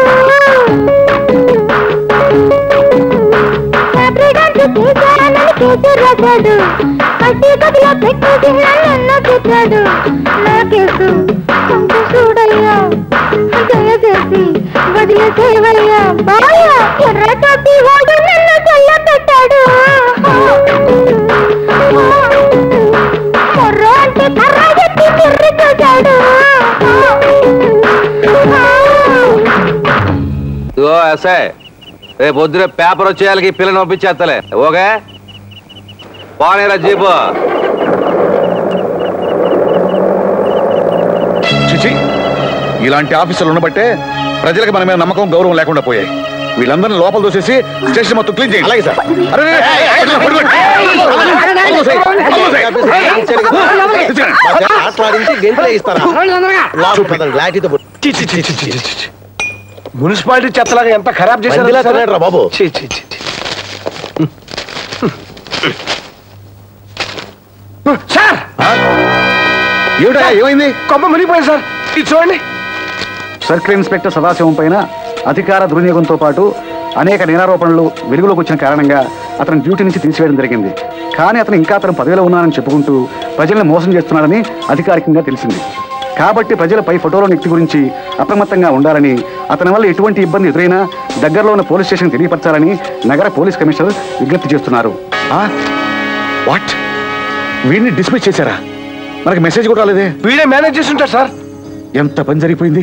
చేశానని కేసు రాశాడు కట్టి గదిలో పెట్టి నన్ను పెట్టాడు నా కేసు కొంచెం చూడయ్యా దయచేసి వదిలేసేవయ్యా బాయా ఎర్ర టాపి వాడు నన్ను చల్ల పెట్టాడు మొర్ర అంటే కర్ర ఎత్తి తిరిగి చూశాడు ఇదిగో ఎస్ఐ రేపు పొద్దున పేపర్ వచ్చేయాలకి పిల్లని పంపించేస్తలే ఓకే పోనీరా జీపు. చిచి ఇలాంటి ఆఫీసులు ఉండబట్టే ప్రజలకు మన మీద నమ్మకం గౌరవం లేకుండా పోయాయి. వీళ్ళందరినీ లోపల దోసేసి స్టేషన్ మొత్తం క్లీన్ చేయండి. అలాగే సార్. మున్సిపాలిటీ చెత్తలాగా ఎంత ఖరాబ్ చేశారు బాబు. సార్ ఏమిటా ఏమైంది? కొమ్మ మునిగిపోయింది సార్, ఇది చూడండి. సర్కిల్ ఇన్స్పెక్టర్ సదాశివం పైన అధికార దుర్వినియోగంతో పాటు అనేక నేరారోపణలు వెలుగులోకి వచ్చిన కారణంగా అతని డ్యూటీ నుంచి తీసివేయడం జరిగింది. కానీ అతను ఇంకా అతను పదవిలో ఉన్నానని చెప్పుకుంటూ ప్రజల్ని మోసం చేస్తున్నాడని అధికారికంగా తెలిసింది. కాబట్టి ప్రజలపై ఫోటోలో వ్యక్తి గురించి అప్రమత్తంగా ఉండాలని, అతని వల్ల ఎటువంటి ఇబ్బంది ఎదురైనా దగ్గరలో ఉన్న పోలీస్ స్టేషన్ తెలియపరచాలని నగర పోలీస్ కమిషనర్ విజ్ఞప్తి చేస్తున్నారు. వాట్? వీడిని డిస్మిస్ చేశారా? మనకి మెసేజ్ కూడా రాలేదే. వీడే మేనేజ్ చేసి ఉంటారు సార్. ఎంత పని జరిగిపోయింది.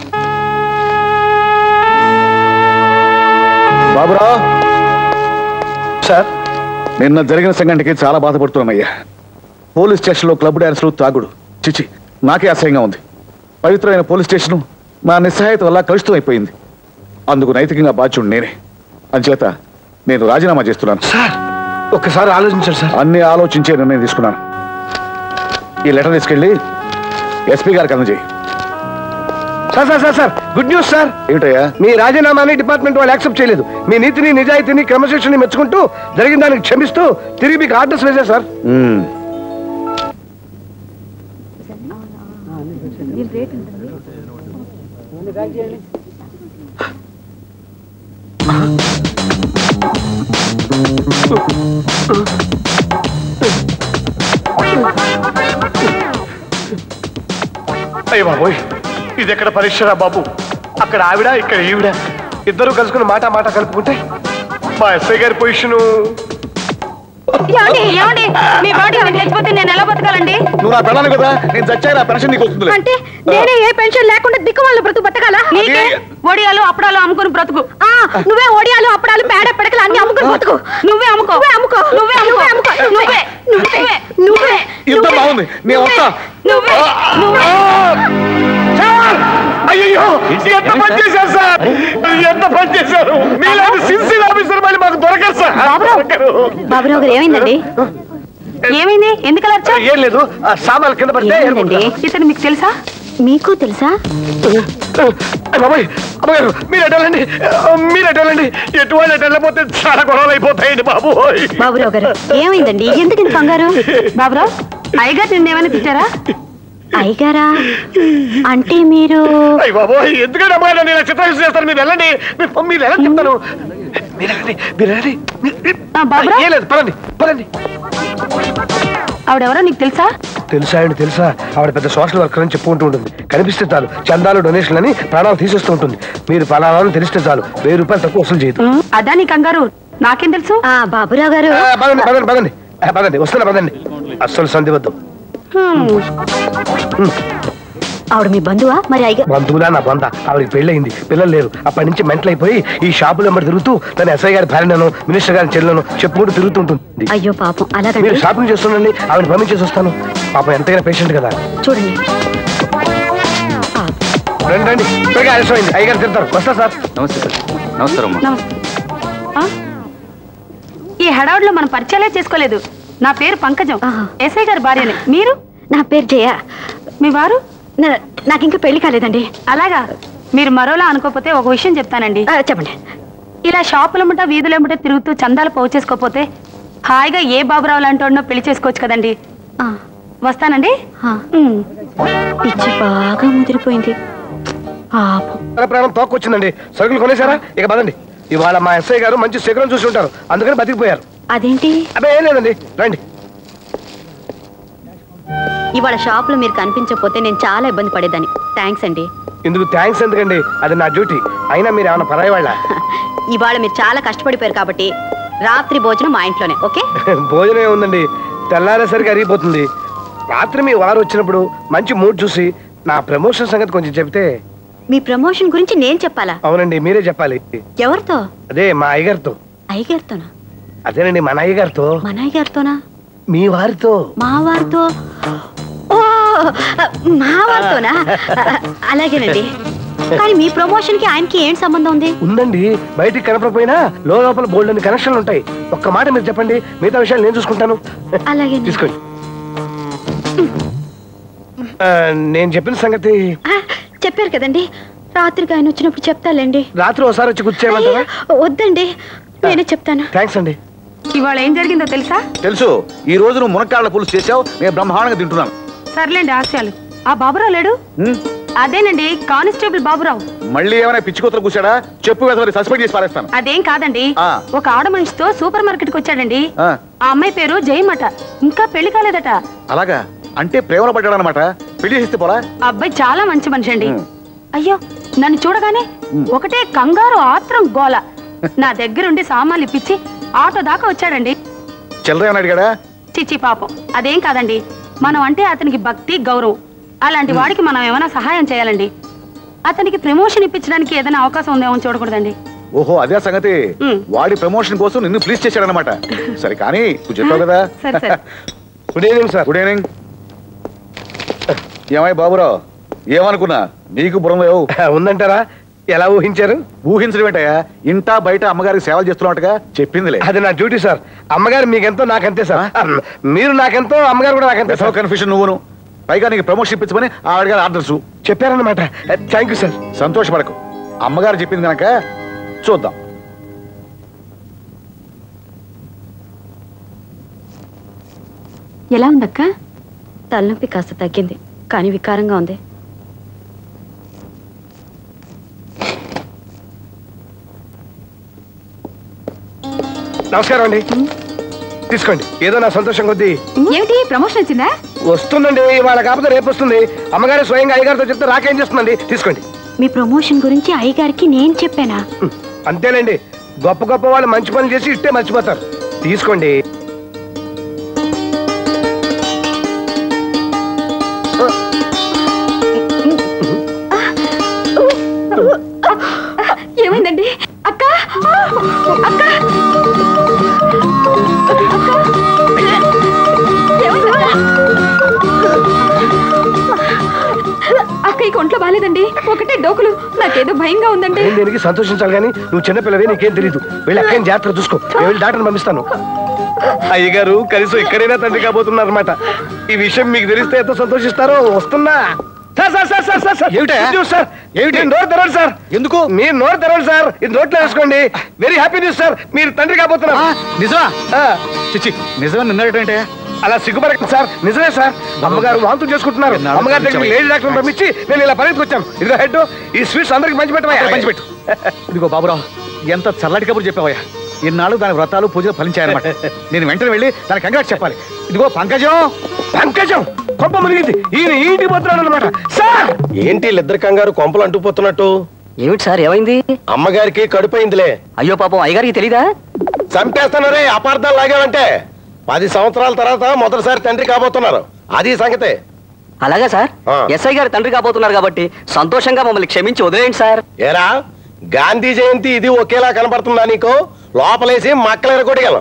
బాబురావు సార్, నిన్న జరిగిన సంఘటనకి చాలా బాధపడుతున్నామయ్యా. పోలీస్ స్టేషన్లో క్లబ్ డాన్స్లు, తాగుడు, చిచి నాకే అసహ్యంగా ఉంది. పవిత్రమైన పోలీస్ స్టేషను నా నిస్సహాయత వల్ల కలుషితం అయిపోయింది. అందుకు నైతికంగా బాధ్యుడు నేనే. అంచేత నేను రాజీనామా చేస్తున్నాను. సార్ ఒక్కసారి ఆలోచించారు సార్. అన్ని ఆలోచించే నిర్ణయం తీసుకున్నాను. ఈ లెటర్ తీసుకెళ్ళి ఎస్పీ గారికి అందజేయి. Sir sir sir sir good news sir. ఏమిటయ్యా? మీ రాజీనామాని డిపార్ట్మెంట్ వాళ్ళు యాక్సెప్ట్ చేయలేదు. మీ నీతిని, నిజాయితీని, క్రమశిక్షణని మెచ్చుకుంటూ జరిగిన దానికి క్షమిస్తూ తిరిగి మీకు ఆర్డర్స్ వేశారు సార్. అయ్య బాబోయ్, ఇది ఎక్కడ పరీక్షరా బాబు? అక్కడ ఆవిడ, ఇక్కడ ఈవిడ, ఇద్దరు కలుసుకుని మాట మాట కలుపుకుంటే మా ఎస్ఐ గారి పొజిషను. మీ బాడీ చచ్చిపోతే నేను ఎలా బతకాలండి? నువ్వు నా పెళ్ళాను కదా, నేను చచ్చాను, ఆ పెన్షన్ నీకు వస్తుంది. అంటే నేనే ఏ పెన్షన్ లేకుండా దిక్కు వాళ్ళు బ్రతుకు బతకాలా? నీకే ఒడియాలు అప్పడాలు అమ్ముకుని బ్రతుకు. ఆ నువ్వే ఒడియాలు అప్పడాలు పేడ పెడకలు అన్ని అమ్ముకుని బ్రతుకు. నువ్వే అమ్ముకో, నువ్వే అమ్ముకో, నువ్వే అమ్ముకో, అమ్ముకో, నువ్వే నువ్వే నువ్వే ఇంత బాగుంది. నేను వస్తా. నువ్వే నువ్వే. అయ్యో ఎంత పని చేశారు సార్, ఎంత పని చేశారు. మీలాంటి సిన్సియర్ ఆఫీసర్ మళ్ళీ మాకు దొరకరు సార్. బాబురావు గారు ఏమైందండి? ఏమైంది? ఎందుకు అలా వచ్చావు? ఏం లేదు, సామాన్లు కింద పడితే. ఇతను మీకు తెలుసా? మీకు తెలుసా? బాబాయ్ అమ్మగారు మీరు ఎటాలండి, మీరు ఎటాలండి. ఎటువంటి ఎటు వెళ్ళిపోతే చాలా గొడవలు అయిపోతాయండి బాబు. బాబురావు గారు ఏమైందండి? ఎందుకు ఇంత కంగారు? బాబురావు అయ్యగారు నిన్న ఏమైనా తిట్టారా? అయ్యగారా అంటే మీరు? అయ్య బాబోయ్ ఎందుకంటే అమ్మగారు నేను చిత్రహింస చేస్తాను. మీరు వెళ్ళండి, మీరు ఎలా చెప్తాను. మీరు వెళ్ళండి, మీరు వెళ్ళండి. ఏం లేదు, పదండి పదండి. ఆవిడెవరో నీకు తెలుసా? తెలుసా అండి, తెలుసా. ఆవిడ పెద్ద సోషల్ వర్కర్ అని చెప్పుకుంటూ ఉంటుంది. కనిపిస్తే చాలు చందాలు, డొనేషన్ అని ప్రాణాలు తీసేస్తూ ఉంటుంది. మీరు ఫలానా తెలిస్తే చాలు వెయ్యి రూపాయలు తక్కువ వసూలు చేయదు. అదా నీ కంగారు? నాకేం తెలుసు. బాబురావు గారు పదండి పదండి పదండి పదండి వస్తున్నా పదండి. అస్సలు సంధి వద్దు. ఆవిడ మీ బంధువా? మరి అయ్య బంధువులా నా బంధ. ఆవిడకి పెళ్ళయింది, పిల్లలు లేరు. అప్పటి నుంచి మెంటల్ అయిపోయి ఈ షాపులు వెంబడి తిరుగుతూ తన ఎస్ఐ గారి భార్యను, మినిస్టర్ గారి చెల్లెలను చెప్పుకుంటూ తిరుగుతుంటుంది. అయ్యో పాపం. అలాగే మీరు షాపింగ్ చేస్తుండండి, ఆవిడ పంపించేసి వస్తాను. పాపం ఎంతైనా పేషెంట్ కదా. చూడండి. రండి రండి, త్వరగా ఆలస్యమైంది. అయ్యగారు తింటారు. వస్తా సార్. నమస్తే సార్. నమస్కారం. ఈ హడావుడిలో మనం పరిచయాలే చేసుకోలేదు. నా పేరు పంకజం, ఎస్ఐ గారి భార్యని. మీరు? నా పేరు జయ. మీ వారు? నాకు ఇంకా పెళ్లి కాలేదండి. అలాగా? మీరు మరోలా అనుకోకపోతే ఒక విషయం చెప్తానండి. చెప్పండి. ఇలా షాపులమ్మట వీధులమ్మట తిరుగుతూ చందాలు పోగు చేసుకోకపోతే హాయిగా ఏ బాబురావు లాంటి పెళ్లి చేసుకోవచ్చు కదండి. వస్తానండి. పిచ్చి బాగా ముదిరిపోయింది. ప్రాణం తోకొచ్చిందండి. సరుకులు కొనేసారా? ఇక పదండి. ఇవాళ మా ఎస్ఐ గారు మంచి శిఖరం చూసి ఉంటారు, అందుకని బతికిపోయారు. అదేంటి? అదే ఏం లేదండి, రండి. ఇవాళ షాప్ లో మీరు కనిపించకపోతే నేను చాలా ఇబ్బంది పడేదాన్ని. థ్యాంక్స్ అండి. ఎందుకు థ్యాంక్స్ ఎందుకండి, అది నా డ్యూటీ. అయినా మీరు ఏమైనా పరాయి వాళ్ళ? ఇవాళ మీరు చాలా కష్టపడిపోయారు కాబట్టి రాత్రి భోజనం మా ఇంట్లోనే. ఓకే? భోజనం ఏముందండి, తెల్లారేసరికి అరిగిపోతుంది. రాత్రి మీ వారు వచ్చినప్పుడు మంచి మూడ్ చూసి నా ప్రమోషన్ సంగతి కొంచెం చెప్తే. మీ ప్రమోషన్ గురించి నేను చెప్పాలా? అవునండి, మీరే చెప్పాలి. ఎవరితో? అదే మా అయ్యగారితో. అయ్యగారితోనా? అదేనండి మన అయ్యగారితో. మన అయ్యగారితోనా? మీ వారితో. మా వారితో? ఓ మా వారితోనా? అలాగేనండి. కానీ మీ ప్రమోషన్ కి ఆయనకి ఏం సంబంధం ఉంది? ఉందండి, బయటికి కనపడపోయినా లోపల బోల్డ్ అని కనెక్షన్లు ఉంటాయి. ఒక్క మాట మీరు చెప్పండి, మిగతా విషయాలు నేను చూసుకుంటాను. అలాగే తీసుకోండి. నేను చెప్పిన సంగతి చెప్పారు కదండి. రాత్రికి ఆయన వచ్చినప్పుడు చెప్తాలేండి. రాత్రి ఒకసారి వచ్చి కూర్చోమంటారా? వద్దండి, నేనే చెప్తాను. థ్యాంక్స్ అండి. ఇవాళ ఏం జరిగిందో తెలుసా? తెలుసు. ఈ రోజు నువ్వు మునక్కాళ్ళ పులుసు చేసావు, నేను బ్రహ్మాండంగా తింటున్నాను. సర్లేండి హాస్యాలు. ఆ బాబురావు లేడు? అదేనండి కానిస్టేబుల్ బాబురావు. మళ్ళీ ఏమైనా పిచ్చి కూతురు కూర్చాడా? చెప్పు వేసరి సస్పెండ్ చేసి పారేస్తాను. అదేం కాదండి, ఒక ఆడ మనిషితో సూపర్ మార్కెట్ కి వచ్చాడండి. ఆ అమ్మాయి పేరు జయమట, ఇంకా పెళ్లి కాలేదట. అలాగా? అంటే ప్రేమలో పడ్డాడు అనమాట. పెళ్లి చేస్తే పోరా? అబ్బాయి చాలా మంచి మనిషి అండి. అయ్యో, నన్ను చూడగానే ఒకటే కంగారు ఆత్రం గోల. నా దగ్గరుండి సామాన్లు ఇప్పించి ఆటో దాకా వచ్చాడండి. చిల్లర ఏమన్నా అడిగాడా? చిచ్చి పాపం, అదేం కాదండి. మనం అంటే అతనికి భక్తి గౌరవం. అలాంటి వాడికి మనం ఏమైనా సహాయం చేయాలండి. అతనికి ప్రమోషన్ ఇప్పించడానికి ఏదైనా అవకాశం ఉందేమో చూడకూడదండి. ఓహో, అదే సంగతి. వాడి ప్రమోషన్ కోసం నిన్ను ప్లీజ్ చేశాడనమాట. సరే కానీ నువ్వు చెప్పావు కదా. Good evening sir. Good evening. ఏమై బాబురావు, ఏమనుకున్నా నీకు బుర్ర ఉందంటారా? ఎలా ఊహించారు? ఊహించడం ఏంటయ్యా, ఇంటా బయట అమ్మగారికి సేవలు చేస్తున్నట్టుగా చెప్పిందిలే. అది నా డ్యూటీ సార్. అమ్మగారు మీకెంతో నాకంతే సార్. మీరు నాకెంతో, అమ్మగారు కూడా నాకంతే. కన్ఫ్యూషన్ నువ్వును. పైగా నీకు ప్రమోషన్ ఇప్పించమని ఆవిడ గారు ఆర్డర్స్ చెప్పారన్నమాట. Thank you sir. సంతోషపడకు, అమ్మగారు చెప్పింది కనుక చూద్దాం. ఎలా ఉందక్క? తలనొప్పి కాస్త తగ్గింది, కానీ వికారంగా ఉంది. నమస్కారం అండి. తీసుకోండి, ఏదో నా సంతోషం కొద్దీ. ఏమిటి ప్రమోషన్ వచ్చిందా? వస్తుందండి, వాళ్ళ కాకపోతే రేపు వస్తుంది. అమ్మగారు స్వయంగా అయ్యగారితో చెప్తే రాకేం చేస్తుందండి. తీసుకోండి. మీ ప్రమోషన్ గురించి అయ్యగారికి నేను చెప్పానా? అంతేనండి, గొప్ప గొప్ప వాళ్ళు మంచి పనులు చేసి ఇట్టే మర్చిపోతారు. తీసుకోండి. ఏమైందండి? అక్క అక్క అక్కయ్యకి ఒంట్లో బాలేదండి, ఒకటే డోకులు. నాకేదో భయంగా ఉందండి. దీనికి సంతోషించాలి కానీ నువ్వు చిన్నపిల్లవే, నీకేం తెలీదు. వెళ్ళి అక్కని జాగ్రత్త చూసుకో. వెళ్ళి డాక్టర్ని పంపిస్తాను. అయ్యగారు కనీసం ఇక్కడైనా తండ్రి కాబోతున్నారు అనమాట. ఈ విషయం మీకు తెలిస్తే ఎంత సంతోషిస్తారో. వస్తున్నా. నోరు తెరవండి సార్. ఎందుకు? మీరు నోరు తెరవండి సార్. ఇది నోట్లో వేసుకోండి. వెరీ హ్యాపీ న్యూస్ సార్, మీరు తండ్రి కాబోతున్నారు. నిజమా? చిచ్చి, నిజమా? నిన్నటంటే అలా సిగ్గుపడకండి సార్. నిజమే సార్, అమ్మగారు వాంతులు చేసుకుంటున్నారు. అమ్మగారి దగ్గర లేడీ డాక్టర్ పంపించి నేను ఇలా పరిగెత్తుకొచ్చాను. ఇదిగో హెడ్, ఈ స్వీట్స్ అందరికి పంచి పెట్టవా? పంచిపెట్టు. ఇదిగో బాబురావు, ఎంత చల్లటి కబురు చెప్పావయ్యా. ఇన్నాళ్ళు దాని వ్రతాలు పూజలు ఫలించాయన్నమాట. నేను వెంటనే వెళ్ళి దాని కంగ్రాట్స్ చెప్పాలి. ఇదిగో పంకజం. పంకజం కొంప మునిగింది. ఈయన ఇంటి పోతున్నాడు అనమాట. సార్ ఏంటి ఇద్దరు కంగారు కొంపలు అంటుకుపోతున్నట్టు? ఏమిటి సార్, ఏమైంది? అమ్మగారికి కడుపైందిలే. అయ్యో పాపం, అయ్యగారికి తెలీదా? చంపేస్తాను రే, అపార్థాలు లాగావంటే. పది సంవత్సరాల తర్వాత మొదటిసారి తండ్రి కాబోతున్నారు. అది సంగతే. అలాగా సార్? ఎస్ఐ గారు తండ్రి కాబోతున్నారు కాబట్టి సంతోషంగా మమ్మల్ని క్షమించి వదిలేయండి సార్. ఏరా, గాంధీ జయంతి ఇది ఒకేలా కనపడుతుందా నీకు? లోపలేసి మక్కలేరు కొట్టగలం.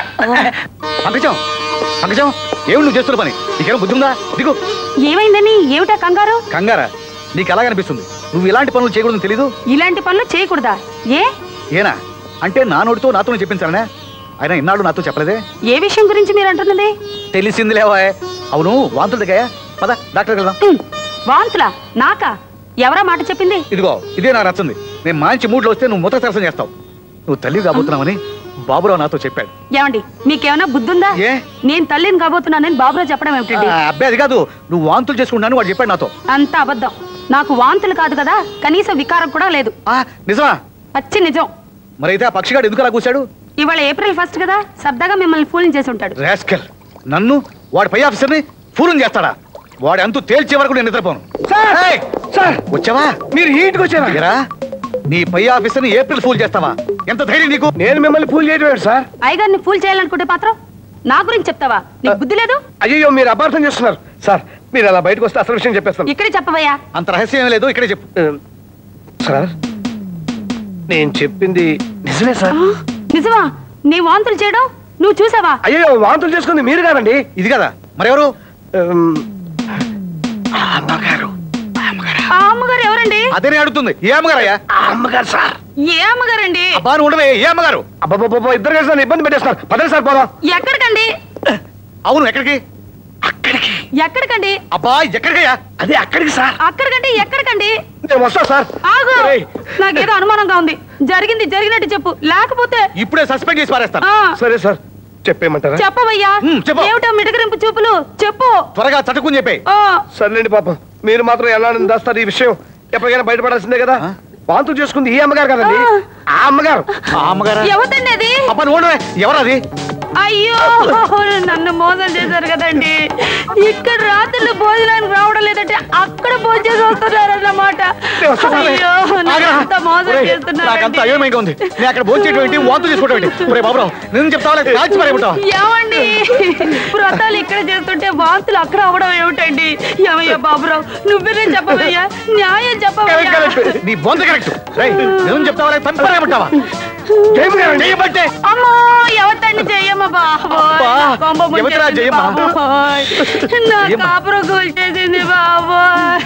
పంకజం, పంకజం, ఏమి నువ్వు చేస్తున్న పని? నీకేమో బుద్ధి ఉందా? దిగు. ఏమైందని? ఏమిటా కంగారు? కంగారా? నీకు ఎలా కనిపిస్తుంది? నువ్వు ఇలాంటి పనులు చేయకూడదని తెలీదు? ఇలాంటి పనులు చేయకూడదా? ఏ ఏనా అంటే నా నోటితో నాతో చెప్పించాలనే? ఆయన ఇన్నాళ్ళు నాతో చెప్పలేదే. ఏ విషయం గురించి మీరు అంటున్నది? తెలిసింది లేవా? అవును, వాంతులు దిగాయా? పద డాక్టర్ వెళ్దాం. వాంతులా? నాకా? ఎవరా మాట చెప్పింది? ఇదిగో ఇదే నాకు నచ్చింది. నేను మంచి మూడ్లో వస్తే నువ్వు మూత్ర సరసం చేస్తావు. నువ్వు తల్లి కాబోతున్నావని బాబురావు నాతో చెప్పాడు. ఏమండి, మీకేమైనా బుద్ధుందా? నేను తల్లిని కాబోతున్నానని బాబురావు చెప్పడం ఏమిటండి? అబ్బాయి అది కాదు, నువ్వు వాంతులు చేసుకున్నాను వాడు చెప్పాడు నాతో. అంత అబద్ధం. నాకు వాంతులు కాదు కదా, కనీసం వికారం కూడా లేదు. నిజమా? పచ్చి నిజం. మరైతే ఆ పక్షిగాడు ఎందుకు అలా కూర్చాడు? ఇవాళ ఏప్రిల్ ఫస్ట్ కదా, సరదాగా మిమ్మల్ని ఫూలింగ్ చేసి ఉంటాడు. రాస్కల్, నన్ను వాడి పై ఆఫీసర్ని ఫూలింగ్ చేస్తాడా? వాడి అంతు తేల్చే వరకు నేను నిద్రపోను. వచ్చావా? మీరు ఇంటికి వచ్చారా? నీ పై ఆఫీసర్ని ఏప్రిల్ ఫూల్ చేస్తావా? ఎంత ధైర్యం నీకు? నేను మిమ్మల్ని ఫూల్ చేయడం సార్. అయ్యగారిని ఫూల్ చేయాలనుకుంటే మాత్రం నా గురించి చెప్తావా? నీకు బుద్ధి లేదు? అయ్యో, మీరు అపార్థం చేస్తున్నారు సార్. మీరు అలా బయటకు వస్తే అసలు విషయం చెప్పేస్తాను. ఇక్కడే చెప్పవయ్యా. అంత రహస్యం ఏం లేదు, ఇక్కడే చెప్పు. సార్, నేను చెప్పింది నిజమే సార్. నిజమా? నీ వాంతులు చేయడం నువ్వు చూసావా? అయ్యో, వాంతులు చేసుకుంది మీరు కాదండి. ఇది కదా మరెవరు? అమ్మగారు. ఆ అమ్మగారు ఎవరండి? అదేనే అడుగుతుంది. ఏ అమ్మగారయ్యా? అమ్మగారు సార్. ఏ అమ్మగారండి? అబ్బా నువ్వు ఉండవే. ఏ అమ్మగారు? అబ్బాబా, ఇద్దరు కలిసి నన్ను ఇబ్బంది పెట్టేస్తున్నారు. పదండి సార్, పోదాం. ఎక్కడికండి? అవును, ఎక్కడికి? అక్కడికి. ఎక్కడికండి? అబ్బా ఎక్కడికయ్యా? అదే అక్కడికి సార్. అక్కడికంటే ఎక్కడికండి? నేను వస్తా సార్. ఆగు, నాకేదో అనుమానంగా ఉంది. జరిగింది జరిగినట్టు చెప్పు, లేకపోతే ఇప్పుడే సస్పెండ్ చేసి పారేస్తాను. సరే సార్, చెప్పేమంటారా? చెప్పవయ్యా. ఏమిటో మిడకరింపు చూపులు చెప్పు. త్వరగా చటుకుని చెప్పే. సర్లేండి పాపం, మీరు మాత్రం ఎలా దాస్తారు ఈ విషయం? ఎప్పటికైనా బయటపడాల్సిందే కదా. వాంతులు చేసుకుంది ఈ అమ్మగారు కదండి, ఆ అమ్మగారు. ఆ అమ్మగారు ఎవరండి అది? ఎవరది? అయ్యో, నన్ను మోసం చేశారు కదండి. ఇక్కడ రాత్రులు భోజనానికి రావడం లేదంటే అక్కడ భోజనం వస్తున్నారన్నమాట. అయ్యో, ఎంత మోసం చేస్తున్నారు. అయోమయంగా ఉంది. నేను అక్కడ భోజనం ఏంటి, వాంతులు చేసుకోవడం ఏంటి? బాబురావు నేను చెప్తావా? ఏమండి, వ్రతాలు ఇక్కడ చేస్తుంటే వాంతులు అక్కడ అవడం ఏమిటండి? ఏమయ్యా బాబురావు, నువ్వే చెప్పవయ్యా, న్యాయం చెప్పవయ్యా. నీ బొంద కరెక్ట్. నేను చెప్తావా? తప్పేమంటావా? అమ్మో, ఎవరితండి చెయ్యమ్మ బాబోయ్, నా కాపురం కూల్చేసింది బాబోయ్.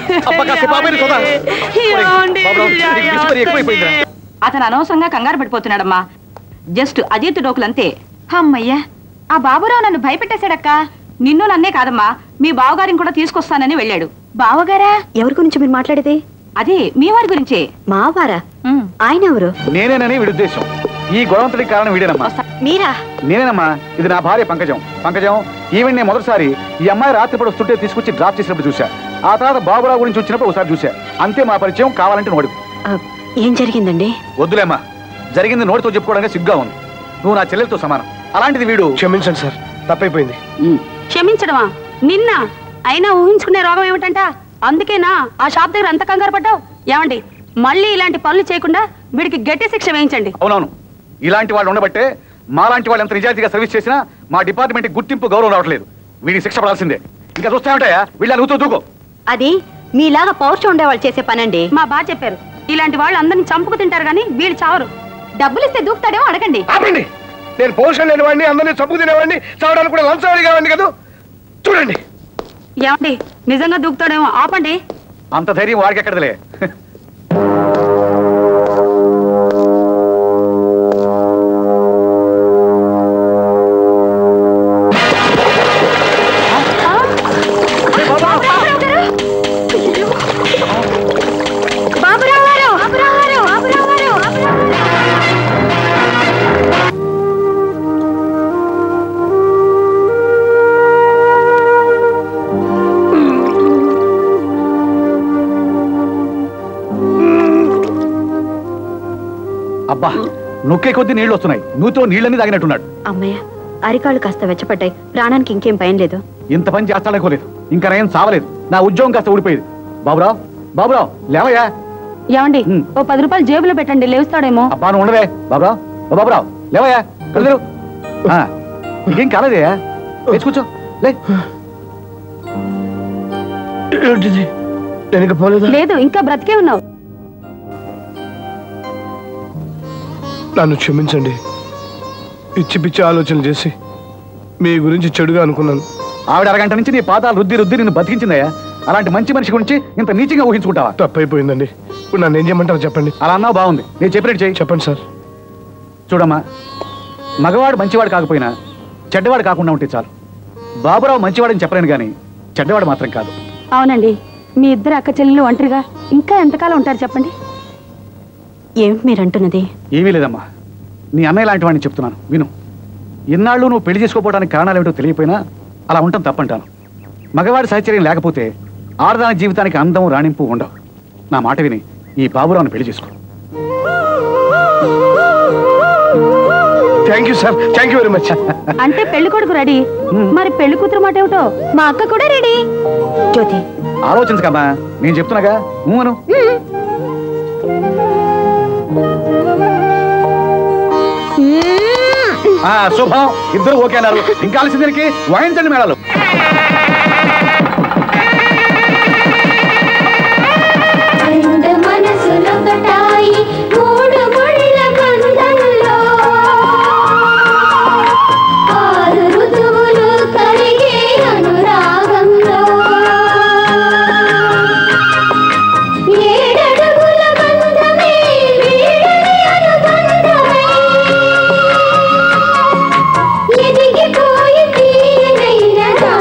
అతను అనవసరంగా కంగారు పడిపోతున్నాడమ్మా. జస్ట్ అజీత్ డోకులంతే. అమ్మయ్యా, ఆ బాబురావు నన్ను భయపెట్టేశాడక్క. నిన్ను నన్నే కాదమ్మా, మీ బావగారిని కూడా తీసుకొస్తానని వెళ్ళాడు. బావగారా? ఎవరి గురించి మీరు మాట్లాడేది? అదే మీ వారి గురించే. మావారా? ఆయన ఎవరు? నేనేనని వీడి ఉద్దేశం. ఈ గొడవంతటికి కారణం వీడేనమ్మా. మీరా? నేనేనమ్మా. ఇది నా భార్య పంకజం. పంకజం, ఈవెన్ నేను మొదటిసారి ఈ అమ్మాయి రాత్రిపూట వస్తుంటే తీసుకొచ్చి డ్రాప్ చేసినప్పుడు చూసా. ఆ తర్వాత బాబురావు గురించి వచ్చినప్పుడు ఒకసారి చూసా. అంతే మా పరిచయం. కావాలంటే నోడు. ఏం జరిగిందండి? వద్దులేమ్మా, జరిగింది నోటితో చెప్పుకోవడానికి సిగ్గా ఉంది. నువ్వు నా చెల్లెలతో సమానం. అలాంటిది వీడు. క్షమించండి సార్, తప్పైపోయింది. క్షమించడమా? నిన్న అయినా ఊహించుకునే రోగం ఏమిటంట? అందుకేనా ఆ షాప్ దగ్గర అంత కంగారు పడ్డావు? ఏమండి, మళ్ళీ ఇలాంటి పనులు చేయకుండా వీడికి గట్టి శిక్ష వేయించండి. అవునవును, ఇలాంటి వాళ్ళు ఉండబట్టే మాలాంటి వాళ్ళు ఎంత నిజాయితీగా సర్వీస్ చేసినా మా డిపార్ట్మెంట్ గుర్తింపు గౌరవం రావట్లేదు. వీడికి శిక్ష పడాల్సిందే. ఇంకా చూస్తామంటాయా? వీళ్ళ నూతో దూకో. అది మీలాగా పౌరుషం ఉండేవాళ్ళు చేసే పనండి. మా బాగా చెప్పారు. ఇలాంటి వాళ్ళు అందరిని చంపుకు తింటారు కానీ వీళ్ళు చావరు. డబ్బులు ఇస్తే దూకుతాడేమో అడగండి. ఆపండి. నేను పౌరుషం లేనివాడిని, అందరినీ చంపుకు తినేవాడిని, చావడానికి కూడా లంచాలి కావండి కదా. చూడండి. ఏమండి, నిజంగా దూకుతాడేమో ఆపండి. అంత ధైర్యం వాడికి ఎక్కడలే. అబ్బా, నొక్కే కొద్ది నీళ్లు వస్తున్నాయి. నూతో నీళ్ళని తాగినట్టున్నాడు. అమ్మయ్య, అరికాళ్ళు కాస్త వెచ్చపడ్డాయి. ప్రాణానికి ఇంకేం భయం లేదు. ఇంత పని చేస్తాడనుకోలేదు. ఇంకా నేను సావలేదు. నా ఉద్యోగం కాస్త ఊడిపోయేది. బాబురావు, బాబురావు లేవయ్యా. ఏమండి, ఓ పది రూపాయలు జేబులో పెట్టండి, లేస్తాడేమో. అబ్బా నువ్వు ఉండవే. బాబురావు, ఓ బాబురావు లేవయ్యా. కలుదురు. ఇంకేం కాలేదయ్యా, తెచ్చుకూర్చో. లే. లేదు, ఇంకా బ్రతికే ఉన్నావు. నన్ను క్షమించండి. పిచ్చి పిచ్చి ఆలోచనలు చేసి మీ గురించి చెడుగా అనుకున్నాను. ఆవిడ అరగంట నుంచి నీ పాదాలు రుద్ది రుద్ది నిన్ను బతికించిందయ్యా. అలాంటి మంచి మనిషి గురించి ఇంత నీచంగా ఊహించుకుంటావా? తప్పైపోయిందండి. ఇప్పుడు నన్ను ఏం చేయమంటారు చెప్పండి. అలా అన్నావు, బాగుంది. నేను చెప్పినట్టు చేయి. చెప్పండి సార్. చూడమ్మా, మగవాడు మంచివాడు కాకపోయినా చెడ్డవాడు కాకుండా ఉంటే చాలు. బాబురావు మంచివాడని చెప్పలేను కానీ చెడ్డవాడు మాత్రం కాదు. అవునండి, మీ ఇద్దరు అక్క చెల్లెలు ఒంటరిగా ఇంకా ఎంతకాలం ఉంటారు చెప్పండి. ఏమిటి మీరంటున్నది? ఏమీ లేదమ్మా, నీ అన్నయ్య లాంటి వాడిని చెప్తున్నాను విను. ఇన్నాళ్ళు నువ్వు పెళ్లి చేసుకోవడానికి కారణాలు ఏమిటో తెలియపోయినా అలా ఉంటాం తప్పంటాను. మగవాడి సహచర్యం లేకపోతే ఆడదాని జీవితానికి అందం రాణింపు ఉండవు. నా మాట విని ఈ బాబురావుని పెళ్లి చేసుకో. Thank you sir, thank you very much. అంటే పెళ్లి కొడుకు రెడీ, మరి పెళ్లి కూతురు మాట ఏమిటో? మా అక్క కూడా రెడీ. జ్యోతి, ఆలోచించకమ్మా, నేను చెప్తున్నాగా. నువ్వును శుభం, ఇద్దరు ఓకే అన్నారు. ఇంకా ఆలస్యం వాయించండి మేడాలు. ఎదిగిపోయి తీయనైన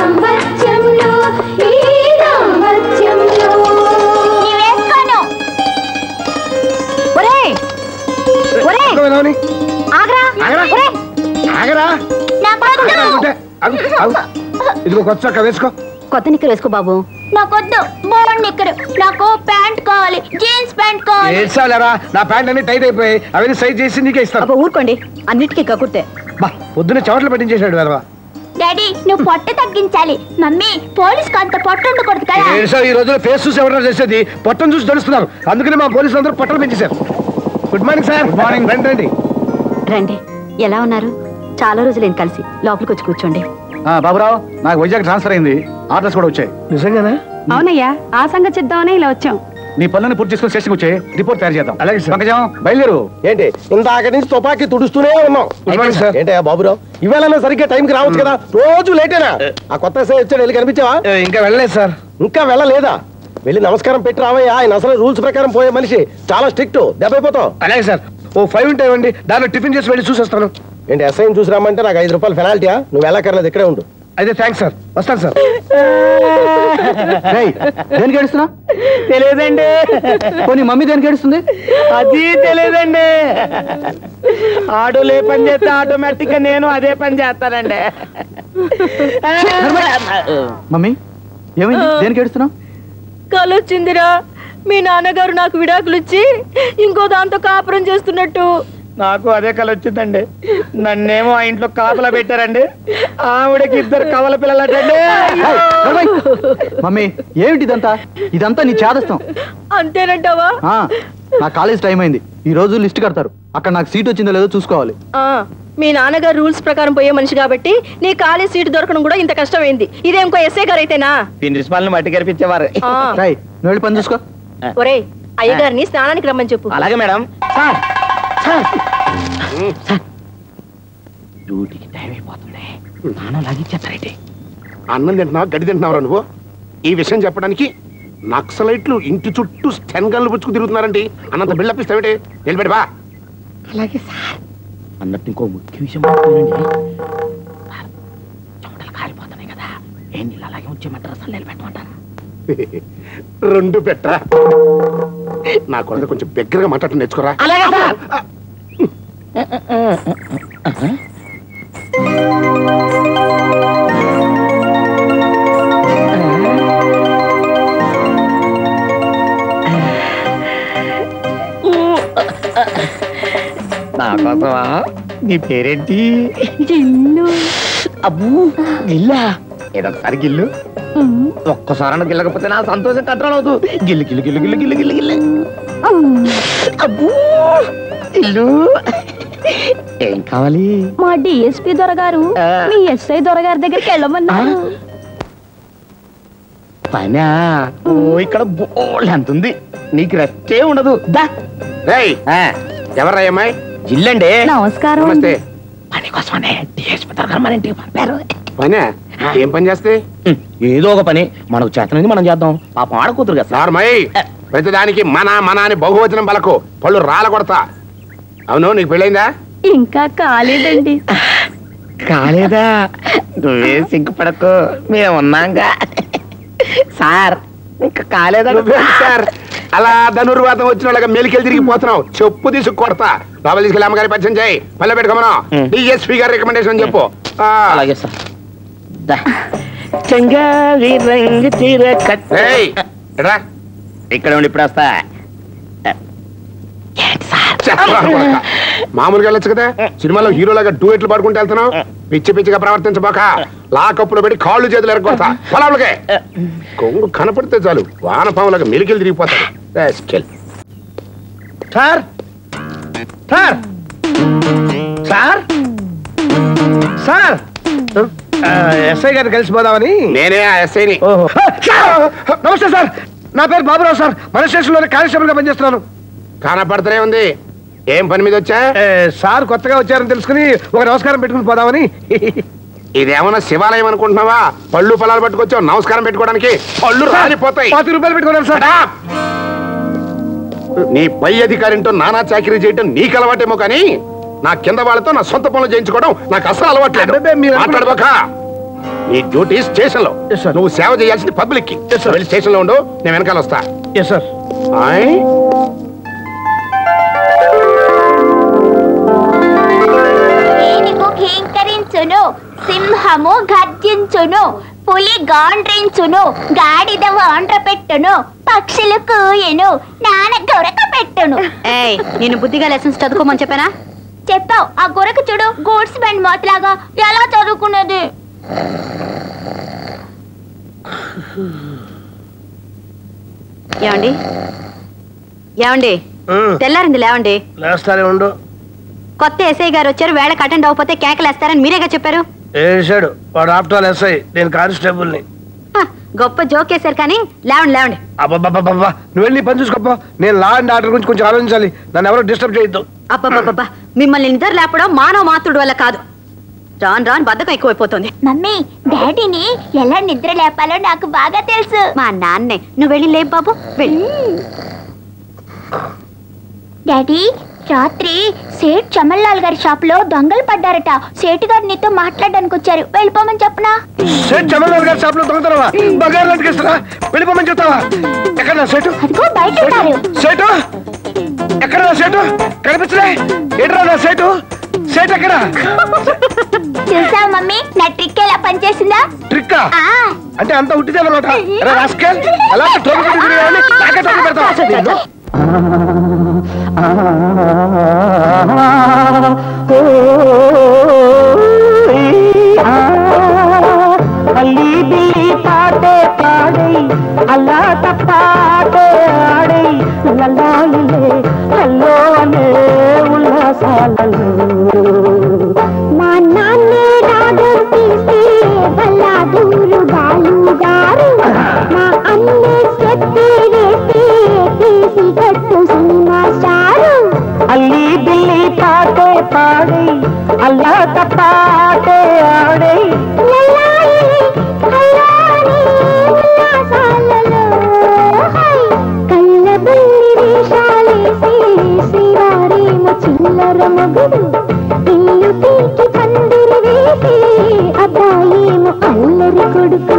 ఇదిగో కొత్త చొక్కా వేసుకో. కొత్త నిక్కర్ వేసుకో బాబు. నాకొద్దు బోర్డు నిక్కరు, నాకు ప్యాంట్ కావాలి, జీన్స్ ప్యాంట్ కావాలి. ఏడ్చాలేరా, నా ప్యాంట్ అన్ని టైట్ అయిపోయి అవన్నీ సైజ్ చేసి నీకే ఇస్తాను. ఊరుకోండి, అన్నిటికీ కకుర్తే. బా పొద్దున్న చెమటలు పెట్టించేశాడు వేరవా. డాడీ నువ్వు పొట్ట తగ్గించాలి. మమ్మీ పోలీస్ అంత పొట్ట ఉండకూడదు కదా. ఏడ్చా, ఈ రోజులో ఫేస్ చూసి ఎవరైనా చేసేది పొట్టను చూసి తెలుస్తున్నారు. అందుకని మా పోలీసులు అందరూ పొట్టలు పెంచేశారు. Good morning sir. Good morning. రండి రండి రండి. ఎలా ఉన్నారు? చాలా రోజులు కలిసి. లోపలికి వచ్చి కూర్చోండి. బాబురావు, నాకు వైజాగ్ ట్రాన్స్ఫర్ అయింది. ఆర్డర్స్ కూడా వచ్చాయి. నిజంగానా? అవునయ్యా, ఆ సంగతి చెప్దామనే ఇలా వచ్చాం. నీ పనులను పూర్తి చేసుకుని స్టేషన్కి వచ్చే రిపోర్ట్ తయారు చేద్దాం. అలాగే పంకజం, బయలుదేరు. ఏంటి ఇందాక నుంచి తుపాకీ తుడుస్తూనే ఉన్నాం. ఏంటి బాబురావు, ఇవాళ సరిగ్గా టైంకి రావచ్చు కదా, రోజు లేటేనా? ఆ కొత్త ఎస్ఐ వచ్చాడు, వెళ్ళి కనిపించావా? ఇంకా వెళ్ళలేదు సార్. ఇంకా వెళ్ళలేదా? వెళ్ళి నమస్కారం పెట్టి రావయ్యా. ఆయన అసలు రూల్స్ ప్రకారం పోయే మనిషి, చాలా స్ట్రిక్ట్, దెబ్బైపోతాం. అలాగే సార్, ఓ ఫైవ్ ఉంటే ఇవ్వండి, దానిలో టిఫిన్ చేసి వెళ్ళి చూసేస్తాను. ఏంటి ఎస్ఐని చూసి రమ్మంటే నాకు ఐదు రూపాయలు పెనాల్టీయా? నువ్వు వెళ్ళక్కర్లేదు, ఇక్కడే ఉండు. అయితే థ్యాంక్స్ సార్, వస్తాను సార్. దేనికి ఏడుస్తున్నా? తెలియదండి. పోనీ మమ్మీ దేనికి ఏడుస్తుంది? అది తెలియదండి. ఆటోలు ఏ పని చేస్తే ఆటోమేటిక్ గా నేను అదే పని చేస్తానండి. మమ్మీ ఏమైంది? దేనికి ఏడుస్తున్నావు? కలొచ్చిందిరా, మీ నాన్నగారు నాకు విడాకులు ఇచ్చి ఇంకో దాంతో కాపురం చేస్తున్నట్టు. నాకు అదే కళ వచ్చిందండి. నన్నేమో ఆ ఇంట్లో కాపలా పెట్టారండి. ఆవిడకి ఇద్దరు కవల పిల్లలటండి. మమ్మీ ఏమిటి ఇదంతా? ఇదంతా నీ చేదస్తాం. అంతేనంటావా? నా కాలేజ్ టైం అయింది. ఈ రోజు లిస్ట్ కడతారు. అక్కడ నాకు సీట్ వచ్చిందో లేదో చూసుకోవాలి. మీ నాన్నగారు రూల్స్ ప్రకారం పోయే మనిషి కాబట్టి నీ కాలేజ్ సీట్ దొరకడం కూడా ఇంత కష్టమైంది. ఇదే ఇంకో ఎస్ఐ గారు అయితేనా ప్రిన్సిపాల్ని మట్టి కనిపించేవారు. నువ్వు పని చూసుకో. ఒరే, అయ్యగారిని స్నానానికి రమ్మని చెప్పు. అలాగే మేడం. డ్యూటీకి టైం అయిపోతుంది. స్నానం లాగిచ్చేస్తారేంటి? అన్నం తింటున్నావా, గడ్డి తింటున్నావరా నువ్వు? ఈ విషయం చెప్పడానికి నక్సలైట్లు ఇంటి చుట్టూ స్టెన్ గన్లు పుచ్చుకు తిరుగుతున్నారండి. అన్నంత బిల్డప్ ఇస్తావేంటి? నిలబడి బా. అలాగే సార్. అన్నట్టు ఇంకో ముఖ్య విషయం మాట్లాడండి. చెమటలు కాలిపోతున్నాయి కదా, ఏం నీళ్ళు అలాగే వచ్చేయమంటారా, అసలు నిలబెట్టమంటారా? రెండు పెట్ట. నా కొడుకు కొంచెం దగ్గరగా మాట్లాడటం నేర్చుకోరా. నా కోసమా? నీ పేరేంటి? గిల్లు. అబ్బూ, గిల్లా? ఏదొకసారి గిల్లు. ఒక్కసారి గిల్లకపోతే నా సంతోషం కంట్రోల్ అవుతూ. గిల్లు గిల్లు గిల్లు గిల్లు గిల్లు గిల్లు గిల్లు. అబ్బూ, గిల్లు. ఏం కావాలి? మా డిఎస్పీ దొరగారు మీ ఎస్ఐ దొరగారి దగ్గరికి వెళ్ళమన్నారు. పనా? ఓ, ఇక్కడ బోల్ ఎంత ఉంది, నీకు రెస్టే ఉండదు. దా. ఎవర్రా అమ్మాయి? జిల్లండి. నమస్కారం. నమస్తే. పని కోసమనే డిఎస్పీ దొరగారు మన ఇంటికి పంపారు. పనే? ఏం పని చేస్తే? ఏదో ఒక పని మనకు చేతనైంది మనం చేద్దాం. పాపం ఆడ కూతురు కదా సార్. ప్రతిదానికి మన మన అని బహువచనం పలకు, పళ్ళు రాల కొడతా. అవును, నీకు పెళ్ళైందా? ఇంకా కాలేదండి. కాలేదా? నువ్వే సిగ్గుపడకు, మేమున్నాంగా. సార్ ఇంకా కాలేదా సార్? అలా ధనుర్వాతం వచ్చిన వాళ్ళగా మెలికెళ్ళి తిరిగిపోతున్నావు. చెప్పు తీసుకు కొడతా. బాబా తీసుకెళ్ళి అమ్మగారి పరిచయం చేయి. పల్లె పెట్టుకోమను. డిఎస్పీ గారి రికమెండేషన్ చెప్పు. అలాగే సార్. చంగావి రంగు తీర ఇక్కడ ఉండి ఇప్పుడు వస్తా. మామూలుగా వెళ్ళొచ్చు కదా, సినిమాలో హీరోలాగా డూయెట్లు పాడుకుంటూ వెళ్తున్నావు. పిచ్చి పిచ్చిగా ప్రవర్తించబోక, లాకప్పులు పెట్టి కాళ్ళు చేతులు ఎరగొడతా. పొలాలకే కొంగు కనపడితే చాలు వానపాములాగా మెలికెళ్ళి తిరిగిపోతాడు. Sir sir sir sir SI గారిని కలిసిపోదామని. నేనే ఆ ఎస్ఐని. నమస్తే సార్, నా పేరు బాబురావు సార్. మన స్టేషన్ లోనే కానిస్టేబుల్ గా పనిచేస్తున్నాను. కనపడుతూనే ఉంది. ఏం పని మీద వచ్చా? సార్ కొత్తగా వచ్చారని తెలుసుకుని ఒక నమస్కారం పెట్టుకుని పోదామని. ఇదేమన్నా శివాలయం అనుకుంటున్నావా? పళ్ళు పొలాలు పట్టుకొచ్చావు నమస్కారం పెట్టుకోవడానికి. పళ్ళు రాలిపోతాయి. పాతి రూపాయలు పెట్టుకున్నాను సార్. నీ పై అధికారితో నానా చాకరీ చేయటం నీకు అలవాటేమో కానీ నా కింద వాళ్ళతో నా సొంత పనులు చేయించుకోవడం నాకు అసలు అలవాట్లేదు. మాట్లాడబోక. నీ డ్యూటీ స్టేషన్ లో, నువ్వు సేవ చేయాల్సింది పబ్లిక్ కి. వెళ్ళి స్టేషన్ లో ఉండు, నేను వెనకాల వస్తా. Yes sir. నీకు ఘీంకరించును సింహము గర్జించును, పులి గాండ్రించును, గాడిద వాండ్ర పెట్టును, పక్షులు కూయను, నాన్న గొరక పెట్టును. ఏయ్, నేను బుద్ధిగా లెసన్స్ చదువుకోమని చెప్పానా? చెప్పావు. ఆ గొరక చూడు, గూడ్స్ బండ్ మోతలాగా ఎలా చదువుకున్నది. ఏమండి ఏమండి తెల్లారింది లేవండి. లేస్తానే ఉండు. కొత్త ఎస్ఐ గారు వచ్చారు, వేళకు అటెండ్ అవ్వకపోతే కేకలేస్తారని మీరేగా చెప్పారు. వేసాడు వాడు. ఆఫ్టర్ ఆల్ ఎస్ఐ, నేను కానిస్టేబుల్ ని. గొప్ప జోకేశారు కానీ లేవండి లేవండి. అబ్బాబ్బాబ్బా, నువ్వు వెళ్ళి పని చూసుకోపో. నేను లా అండ్ ఆర్డర్ గురించి కొంచెం ఆలోచించాలి. నన్ను ఎవరో డిస్టర్బ్ చేయొద్దు. అబ్బాబ్బాబ్బా, మిమ్మల్ని నిద్ర లేపడం మానవ మాతృడు వల్ల కాదు, రాను రాను బద్ధకం ఎక్కువైపోతుంది. మమ్మీ, డాడీని ఎలా నిద్ర లేపాలో నాకు బాగా తెలుసు. మా నాన్నే. నువ్వు వెళ్ళి లేపు బాబు, వెళ్ళి. డాడీ, రాత్రి సేట్ చమల్లాల్ గారి షాప్ లో దొంగలు పడ్డారట. సేటు గారు నీతో మాట్లాడడానికి వచ్చారు, వెళ్ళిపోమని చెప్పనా? సేట్ చమల్లాల్ గారి షాప్ లో దొంగతనవా? బంగారు లెక్కకిస్తారా? వెళ్ళిపోమని చెప్తావా? ఎక్కడ సేటు? అదిగో బయట ఉన్నారు. సేటు ఎక్కడ? సేటు కనిపించలే. ఎడరా నా సేటు? సేట్ ఎక్కడ? చూసావా మమ్మీ, నా ట్రిక్ ఎలా పనిచేసిందా? ట్రిక్కా? అంటే అంత ఉట్టిదే అనమాట. ఎలా పెడతావు? అల్లి బిల్లి పాటే పాడై అల్లా తప్పాటే ఆడై లల్లాయిలే హల్లో అనే ఉల్లాసాలలో మా నాన్నే రాగం తీస్తే బల్లా దూరు బాలు గారు, మా అన్నే చెప్పి వేస్తే తీసి కట్టు సినిమా స్టారు. అల్లి బిల్లి పాటే పాడై అల్లా తప్పాటే ఆడై కళ్ళబుల్లి వేషాలేసి శ్రీవారేమో చిల్లర మొగుడు, ఇల్లు పీకి పందిరి వేసి అబ్బాయేమో అల్లరి కొడుకు.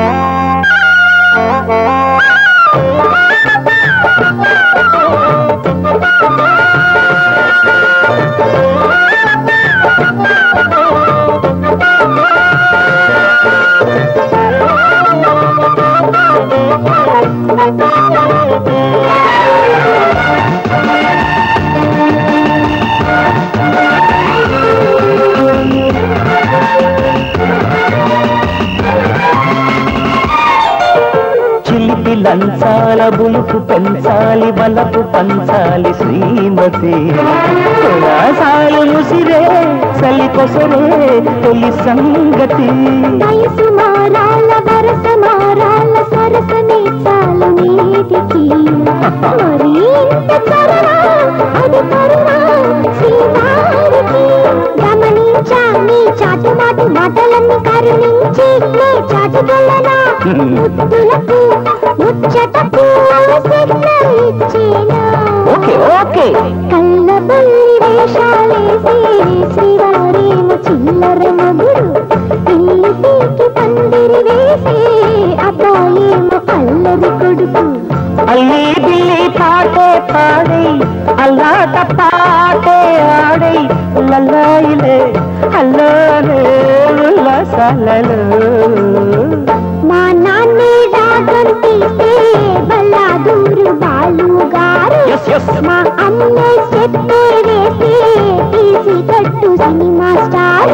చిలిపి లంచాల బులుపు పెంచాలి, వలపు పంచాలి శ్రీమతి. సాలు ముసిరే సలి కొసరే తొలి సంగతి. వయసు మారాల వరస మారాల సరస నీచాలు నీటికి. మరి ఇంత చరణ అది కరుణ శ్రీవారికి. గమనించా నీ చాటు మాటు మాటలన్నీ కరుణించి నే చాటుగలనా ముద్దులకు ముచ్చటకు సిగ్నల్ ఇచ్చేనా. Okay okay. కళ్ళబుల్లి వేషాలేసి శ్రీవారేమో చిల్లర మొగుడు, ఇల్లు పీకి పందిరి వేసి అబ్బాయేమో అల్లరి కొడుకు. అల్లి బిల్లి పాటే పాడై అల్లా తప్పాటే ఆడై లల్లాయిలే హల్లోనే ఉల్లాసాలలో. మా నాన్నే రాగం తీస్తే బల్లా దూరు బాలు గారు, మా అన్నే చెప్పే వేసి తీసి కట్టు సినిమా స్టార్.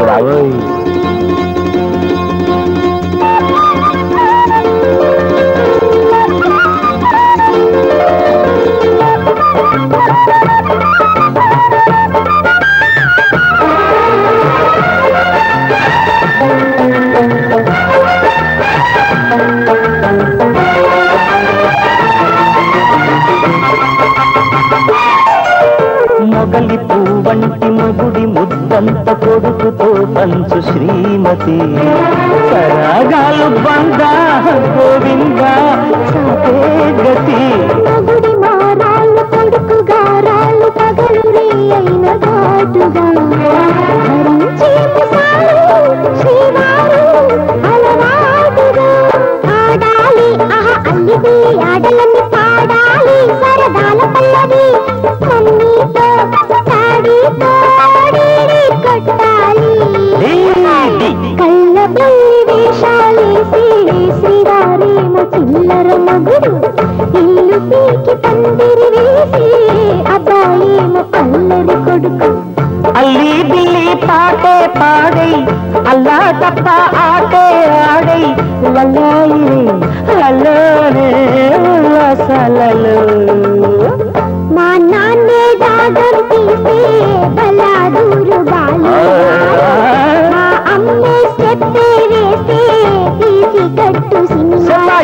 మొగలి పువ్వంటి మొగుడి ముద్దంత కొడుకుతో పంచు శ్రీమతి. సరాగాలు బందా గోవిందా సాగే గతి. మొగుడి మారాళ్ళు కొడుకు గారాళ్ళు పగలు రే అయిన ఘాటుగా భరించి శ్రీవారు అలవాటుగా. ఆడాలి ఆహా అల్లి బిల్లి ఆటలన్నీ పాడాలి సరదాల పల్లవి. మమ్మీతో డాడీతో కొట్టాలి. అల్లర మగుడు ఇల్లు పీకి పందిరి వేసి అబ్బాయేమో అల్లరి కొడుకు అల్లి బిల్లి పాటే పాడై అల్లా తప్ప ఆటే ఆడై లల్లాయి లల్లోనే వసలలో మా నాన్నే దాగం తీసే బలాదూరు బాలు మా అమ్మే చెప్పే వేసే తీసి కట్టు సినిమా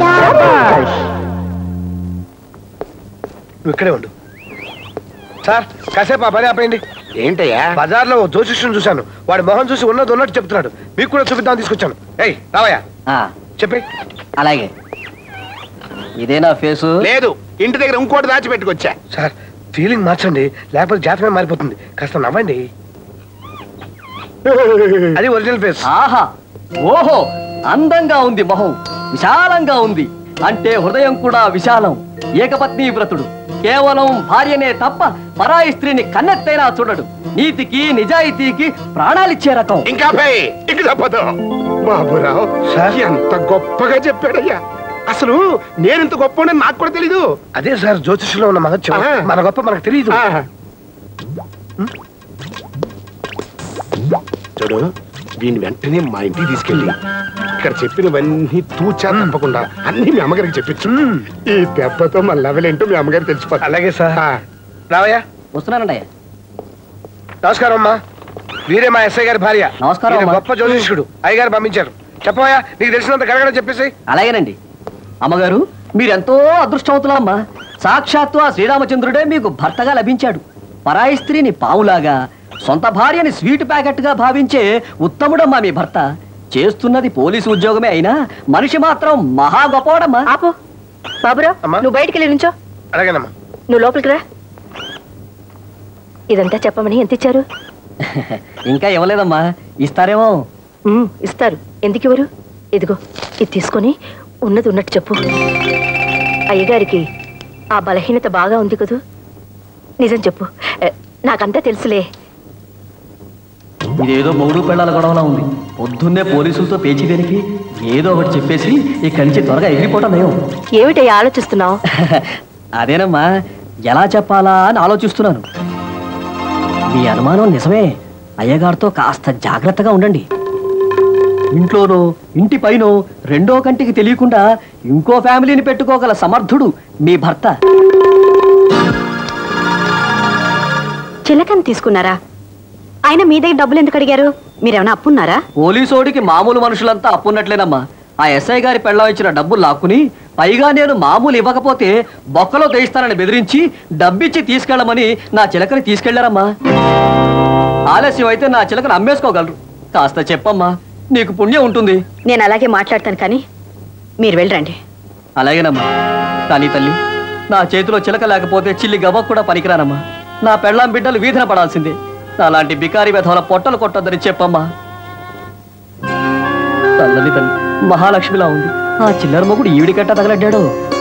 నువ్వు ఇక్కడే ఉండు సార్ కాసేపు ఆ పని ఆపేయండి. ఏంటయ్యా? బజార్లో ఓ జ్యోతిష్యుని చూశాను. వాడి మొహం చూసి ఉన్నది ఉన్నట్టు చెప్తున్నాడు. మీకు కూడా చూపిద్దామని తీసుకొచ్చాను. ఏయ్ రావయ్యా చెప్పి. అలాగే ఇదేనా ఫేసు? లేదు, ఇంటి దగ్గర ఇంకోటి దాచి పెట్టుకొచ్చా. సార్ ఫీలింగ్ మార్చండి, లేకపోతే జాతకమే మారిపోతుంది. కాస్త నవ్వండి. అది ఒరిజినల్ ఫేస్. ఆహా, ఓహో, అందంగా ఉంది మొహం, విశాలంగా ఉంది. అంటే హృదయం కూడా విశాలం. ఏకపత్ని వ్రతుడు, కేవలం భార్యనే తప్ప పరాయి స్త్రీని కన్నెత్తైనా చూడడు. నీతికి నిజాయితీకి ప్రాణాలిచ్చే రకం. ఇంకా ఇక తప్పదు. బాబురావు ఎంత గొప్పగా చెప్పాడయ్యా. అసలు నేనెంత గొప్ప నాకు కూడా తెలీదు. అదే సార్ జ్యోతిష్లో ఉన్న మహత్యం. మన గొప్ప మనకు తెలియదు. చూడు, దీని వెంటనే మా ఇంటికి తీసుకెళ్ళి ఇక్కడ చెప్పినవన్నీ తూచా తప్పకుండా అన్ని మీ అమ్మగారికి చెప్పించు. ఈ దెబ్బతో మా లెవెల్ ఏంటో మీ అమ్మగారికి తెలిసిపోతుంది. అలాగే సార్. రావయ్యా. వస్తున్నానండి. నమస్కారం అమ్మా. వీరే మా ఎస్ఐ గారి భార్య. నమస్కారం. గొప్ప జ్యోతిష్కుడు అయ్యగారు పంపించారు. చెప్పవయ్యా, నీకు తెలిసినంత గడగడ చెప్పేసి. అలాగేనండి. అమ్మగారు, మీరెంతో అదృష్టవంతులమ్మా. సాక్షాత్తు ఆ శ్రీరామచంద్రుడే మీకు భర్తగా లభించాడు. పరాయి స్త్రీని పావులాగా, సొంత భార్యని స్వీట్ ప్యాకెట్ గా భావించే ఉత్తముడమ్మా మీ భర్త. చేస్తున్నది పోలీసు ఉద్యోగమే అయినా మనిషి మాత్రం మహా గొప్పవాడమ్మా. ఆపు బాబురావు, నువ్వు బయటికి వెళ్ళి నుంచో. అలాగేనమ్మా. నువ్వు లోపలికి రా. ఇదంతా చెప్పమని ఎంత ఇచ్చారు? ఇంకా ఇవ్వలేదమ్మా, ఇస్తారేమో. ఇస్తారు. ఎందుకు ఇవ్వరు? ఇదిగో ఇది తీసుకొని ఉన్నది ఉన్నట్టు చెప్పు. అయ్యగారికి ఆ బలహీనత బాగా ఉంది కదూ. నిజం చెప్పు, నాకంతా తెలుసులే. ఇదేదో మూడు పెళ్ళాల గొడవలా ఉంది. పొద్దున్నే పోలీసులతో పేచి దేనికి? ఏదో ఒకటి చెప్పేసి ఇక్కడి నుంచి త్వరగా ఎగిరిపోవటం నయం. ఏమిటయ్యా ఆలోచిస్తున్నావు? అదేనమ్మా, ఎలా చెప్పాలా అని ఆలోచిస్తున్నాను. మీ అనుమానం నిజమే. అయ్యగారితో కాస్త జాగ్రత్తగా ఉండండి. ఇంట్లోనో ఇంటి పైనో రెండో కంటికి తెలియకుండా ఇంకో ఫ్యామిలీని పెట్టుకోగల సమర్థుడు మీ భర్త. చిలకని తీసుకున్నారా? ఆయన మీ దగ్గర డబ్బులు ఎందుకు అడిగారు? మీరేమైనా అప్పున్నారా? పోలీసోడికి మామూలు మనుషులంతా అప్పున్నట్లేనమ్మా. ఆ ఎస్ఐ గారి పెళ్ళం ఇచ్చిన డబ్బులు లాక్కుని, పైగా నేను మామూలు ఇవ్వకపోతే బొక్కలో తెయిస్తానని బెదిరించి డబ్బిచ్చి తీసుకెళ్లమని నా చిలకని తీసుకెళ్లారమ్మా. ఆలస్యం అయితే నా చిలకను అమ్మేసుకోగలరు. కాస్త చెప్పమ్మా, నీకు పుణ్యం ఉంటుంది. నేను అలాగే మాట్లాడతాను, కానీ మీరు వెళ్ళరండి. అలాగేనమ్మా. కానీ తల్లి, నా చేతిలో చిలక లేకపోతే చిల్లి గవ్వ కూడా పనికిరానమ్మా. నా పెళ్ళాం బిడ్డలు వీధిన పడాల్సిందే. అలాంటి బికారి వెధవల పొట్టలు కొట్టొద్దని చెప్పమ్మా. తల్లని తల్లి మహాలక్ష్మిలా ఉంది. ఆ చిల్లర మొగుడు ఈవిడి కట్ట తగలడ్డాడు.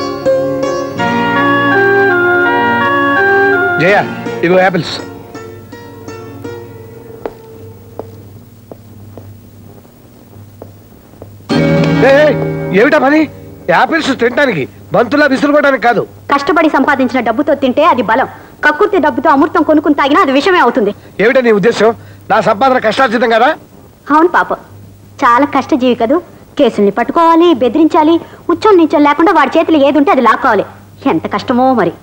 జయ, ఇగో యాపిల్స్. ఏమిటా పని? యాపిల్స్ తినడానికి, బంతులా విసురుకోవడానికి కాదు. కష్టపడి సంపాదించిన డబ్బుతో తింటే అది బలం. కక్కుర్తి డబ్బుతో అమృతం కొనుక్కుని తాగినా అది విషమే అవుతుంది. ఏమిటా నీ ఉద్దేశం? నా సంపాదన కష్టార్జితం కదా? అవును పాపం, చాలా కష్టజీవి కదూ. కేసుల్ని పట్టుకోవాలి, బెదిరించాలి, ఉచ్చం నించం లేకుండా వాడి చేతులు ఏది ఉంటే అది లాక్కోవాలి. ఎంత కష్టమో మరి.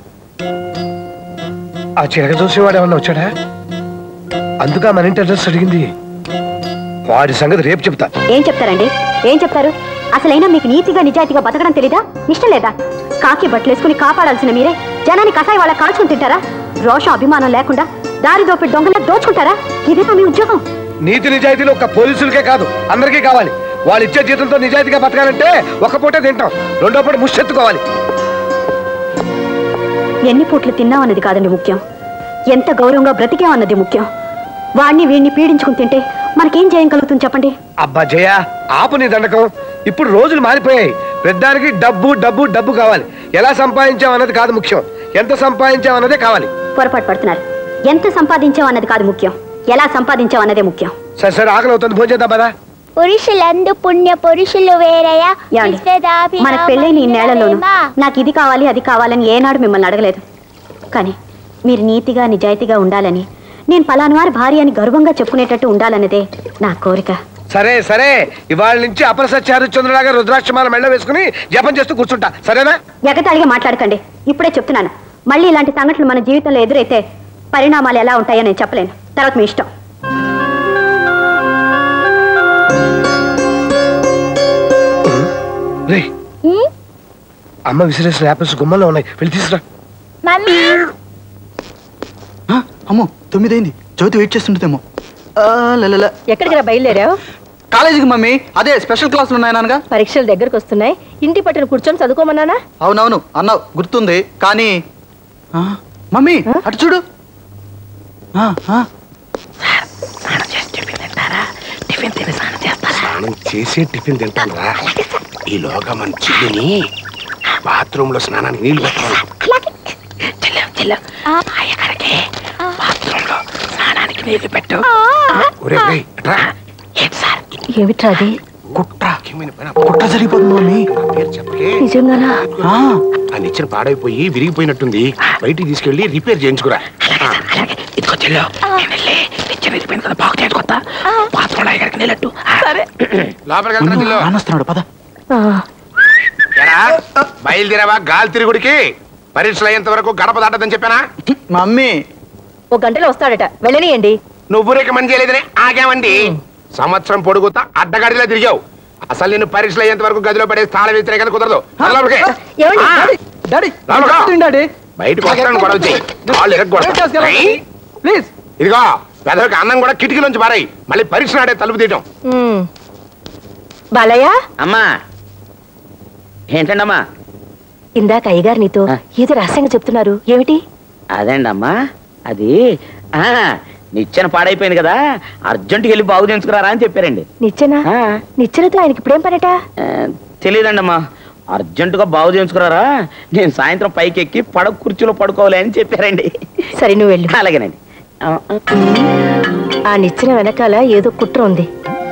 ఆ చిరక చూసేవాడు ఏమన్నా వచ్చాడా? అందుక మన ఇంటి అడ్రస్ అడిగింది. వాడి సంగతి రేపు చెప్తా. ఏం చెప్తారండి? ఏం చెప్తారు? అసలైనా మీకు నీతిగా నిజాయితీగా బతకడం తెలీదా? ఇష్టం లేదా? కాకి బట్టలేసుకుని కాపాడాల్సిన మీరే జనాన్ని కసాయి వాళ్ళ కాల్చుకుని తింటారా? రోషం అభిమానం లేకుండా దారి దోపిడి దొంగలా దోచుకుంటారా? ఇదేనా మీ ఉద్యోగం? నీతి నిజాయితీలు ఒక్క పోలీసులకే కాదు, అందరికీ కావాలి. వాళ్ళు ఇచ్చే జీతంతో నిజాయితీగా బతకాలంటే ఒక పూటే తింటాం, రెండో పూట ముష్టెత్తుకోవాలి. ఎన్ని పూట్లు తిన్నామన్నది కాదండి ముఖ్యం, ఎంత గౌరవంగా బ్రతికామన్నది ముఖ్యం. వాడిని వీడిని పీడించుకుని తింటే మనకేం చేయగలుగుతుంది చెప్పండి? అబ్బా జయ, ఆపు నీ దండకం. ఇప్పుడు రోజులు మారిపోయాయి. పెద్దానికి డబ్బు డబ్బు డబ్బు కావాలి. ఎలా సంపాదించాం అన్నది కాదు ముఖ్యం, ఎంత సంపాదించాం అన్నదే కావాలి. పొరపాటు పడుతున్నారు. ఎంత సంపాదించాం అన్నది కాదు ముఖ్యం, ఎలా సంపాదించాం అన్నదే ముఖ్యం. సరే సరే, ఆకలి అవుతుంది, భోజనం చేద్దాం పదా. పురుషులందు పుణ్య పురుషులు వేరయ్యా. మన పెళ్ళైన ఈ నేలలోనూ నాకు ఇది కావాలి అది కావాలని ఏనాడు మిమ్మల్ని అడగలేదు. కానీ మీరు నీతిగా నిజాయితీగా ఉండాలని, నేను ఫలానా వారి భార్య అని గర్వంగా చెప్పుకునేటట్టు ఉండాలన్నదే నా కోరిక. సరే సరే, ఇవాళ నుంచి అపర సత్యహరిశ్చంద్రులాగా రుద్రాక్షమాల మెళ్ళ వేసుకుని జపం చేస్తూ కూర్చుంటా, సరేనా? ఎగతాళిగా మాట్లాడకండి. ఇప్పుడే చెప్తున్నాను, మళ్ళీ ఇలాంటి సంఘటనలు మన జీవితంలో ఎదురైతే పరిణామాలు ఎలా ఉంటాయో నేను చెప్పలేను. తర్వాత మీ ఇష్టం. అమ్మ విసిరేసిన యాపిల్స్ గుమ్మలో ఉన్నాయి, వెళ్ళి తీసుకురా. అమ్మో తొమ్మిదైంది, జ్యోతి వెయిట్ చేస్తుంటేమో. ఎక్కడికి రా బయలుదేరావు? కాలేజీకి మమ్మీ, అదే స్పెషల్ క్లాసులు ఉన్నాయనగా. పరీక్షలు దగ్గరకు వస్తున్నాయి, ఇంటి పట్టున కూర్చొని చదువుకోమన్నానా? అవునవును అన్నావు, గుర్తుంది. కానీ మమ్మీ అటు చూడు. స్నానం చేసే టిఫిన్ తింటాను రా. ఈలోగా మన చిల్లుని బాత్రూమ్ లో స్నానానికి నీళ్లు పెట్టాలి. బాత్రూమ్ లో స్నానానికి నీళ్లు పెట్టు. ఏమిట్రా అది? కుట్ర కుట్ర జరిగిపోతుంది మమ్మీ. పేరు చెప్పలే. నిజంగానా? ఆ నిచ్చెన పాడైపోయి విరిగిపోయినట్టుంది, బయటికి తీసుకెళ్లి రిపేర్ చేయించుకురా. ఇదిగో చెల్లో, నిచ్చెన విరిగిపోయింది కదా, బాగు చేసుకొస్తా. బాత్రూమ్ లో ఎక్కడికి నీళ్ళట్టు. ఆనస్తున్నాడు పద. బయలుదేరావా గాలి తిరుగుడికి? పరీక్షలు అయ్యేంత వరకు గడప దాటదని చెప్పానా? మమ్మీ ఓ గంటలో వస్తాడట, వెళ్ళనియండి. నువ్వు రికమెండ్ చేయలేదని ఆగామండి. సంవత్సరం పొడుగుతా అడ్డగాడిలా తిరిగావు. అసలు నేను పరీక్షలు అయ్యేంత వరకు గదిలో పడే స్థానం వేస్తే కానీ కుదరదు. బయటకు వస్తాను గొడవ చేయి. ఇదిగో పెదవికి అన్నం కూడా కిటికీలోంచి పారాయి. మళ్ళీ పరీక్ష నాడే తలుపు తీయటం. బాలయ్య అమ్మా. ఏంటండమ్మా? ఇందాక అయ్యగారు నీతో ఏదో రహస్యంగా చెప్తున్నారు, ఏమిటి? అదేండమ్మా, అది ఆ నిచ్చెన పాడైపోయింది కదా, అర్జెంటుగా వెళ్ళి బాగు చేయించుకురారా అని చెప్పారండి. నిచ్చెనా? నిచ్చెనతో ఆయనకి ఇప్పుడేం పనట? తెలియదండమ్మా. అర్జెంటుగా బాగు చేయించుకురారా, నేను సాయంత్రం పైకి ఎక్కి పడక కుర్చీలో పడుకోవాలి అని చెప్పారండి. సరే నువ్వు వెళ్ళు. అలాగేనండి. ఆ నిచ్చెన వెనకాల ఏదో కుట్ర ఉంది.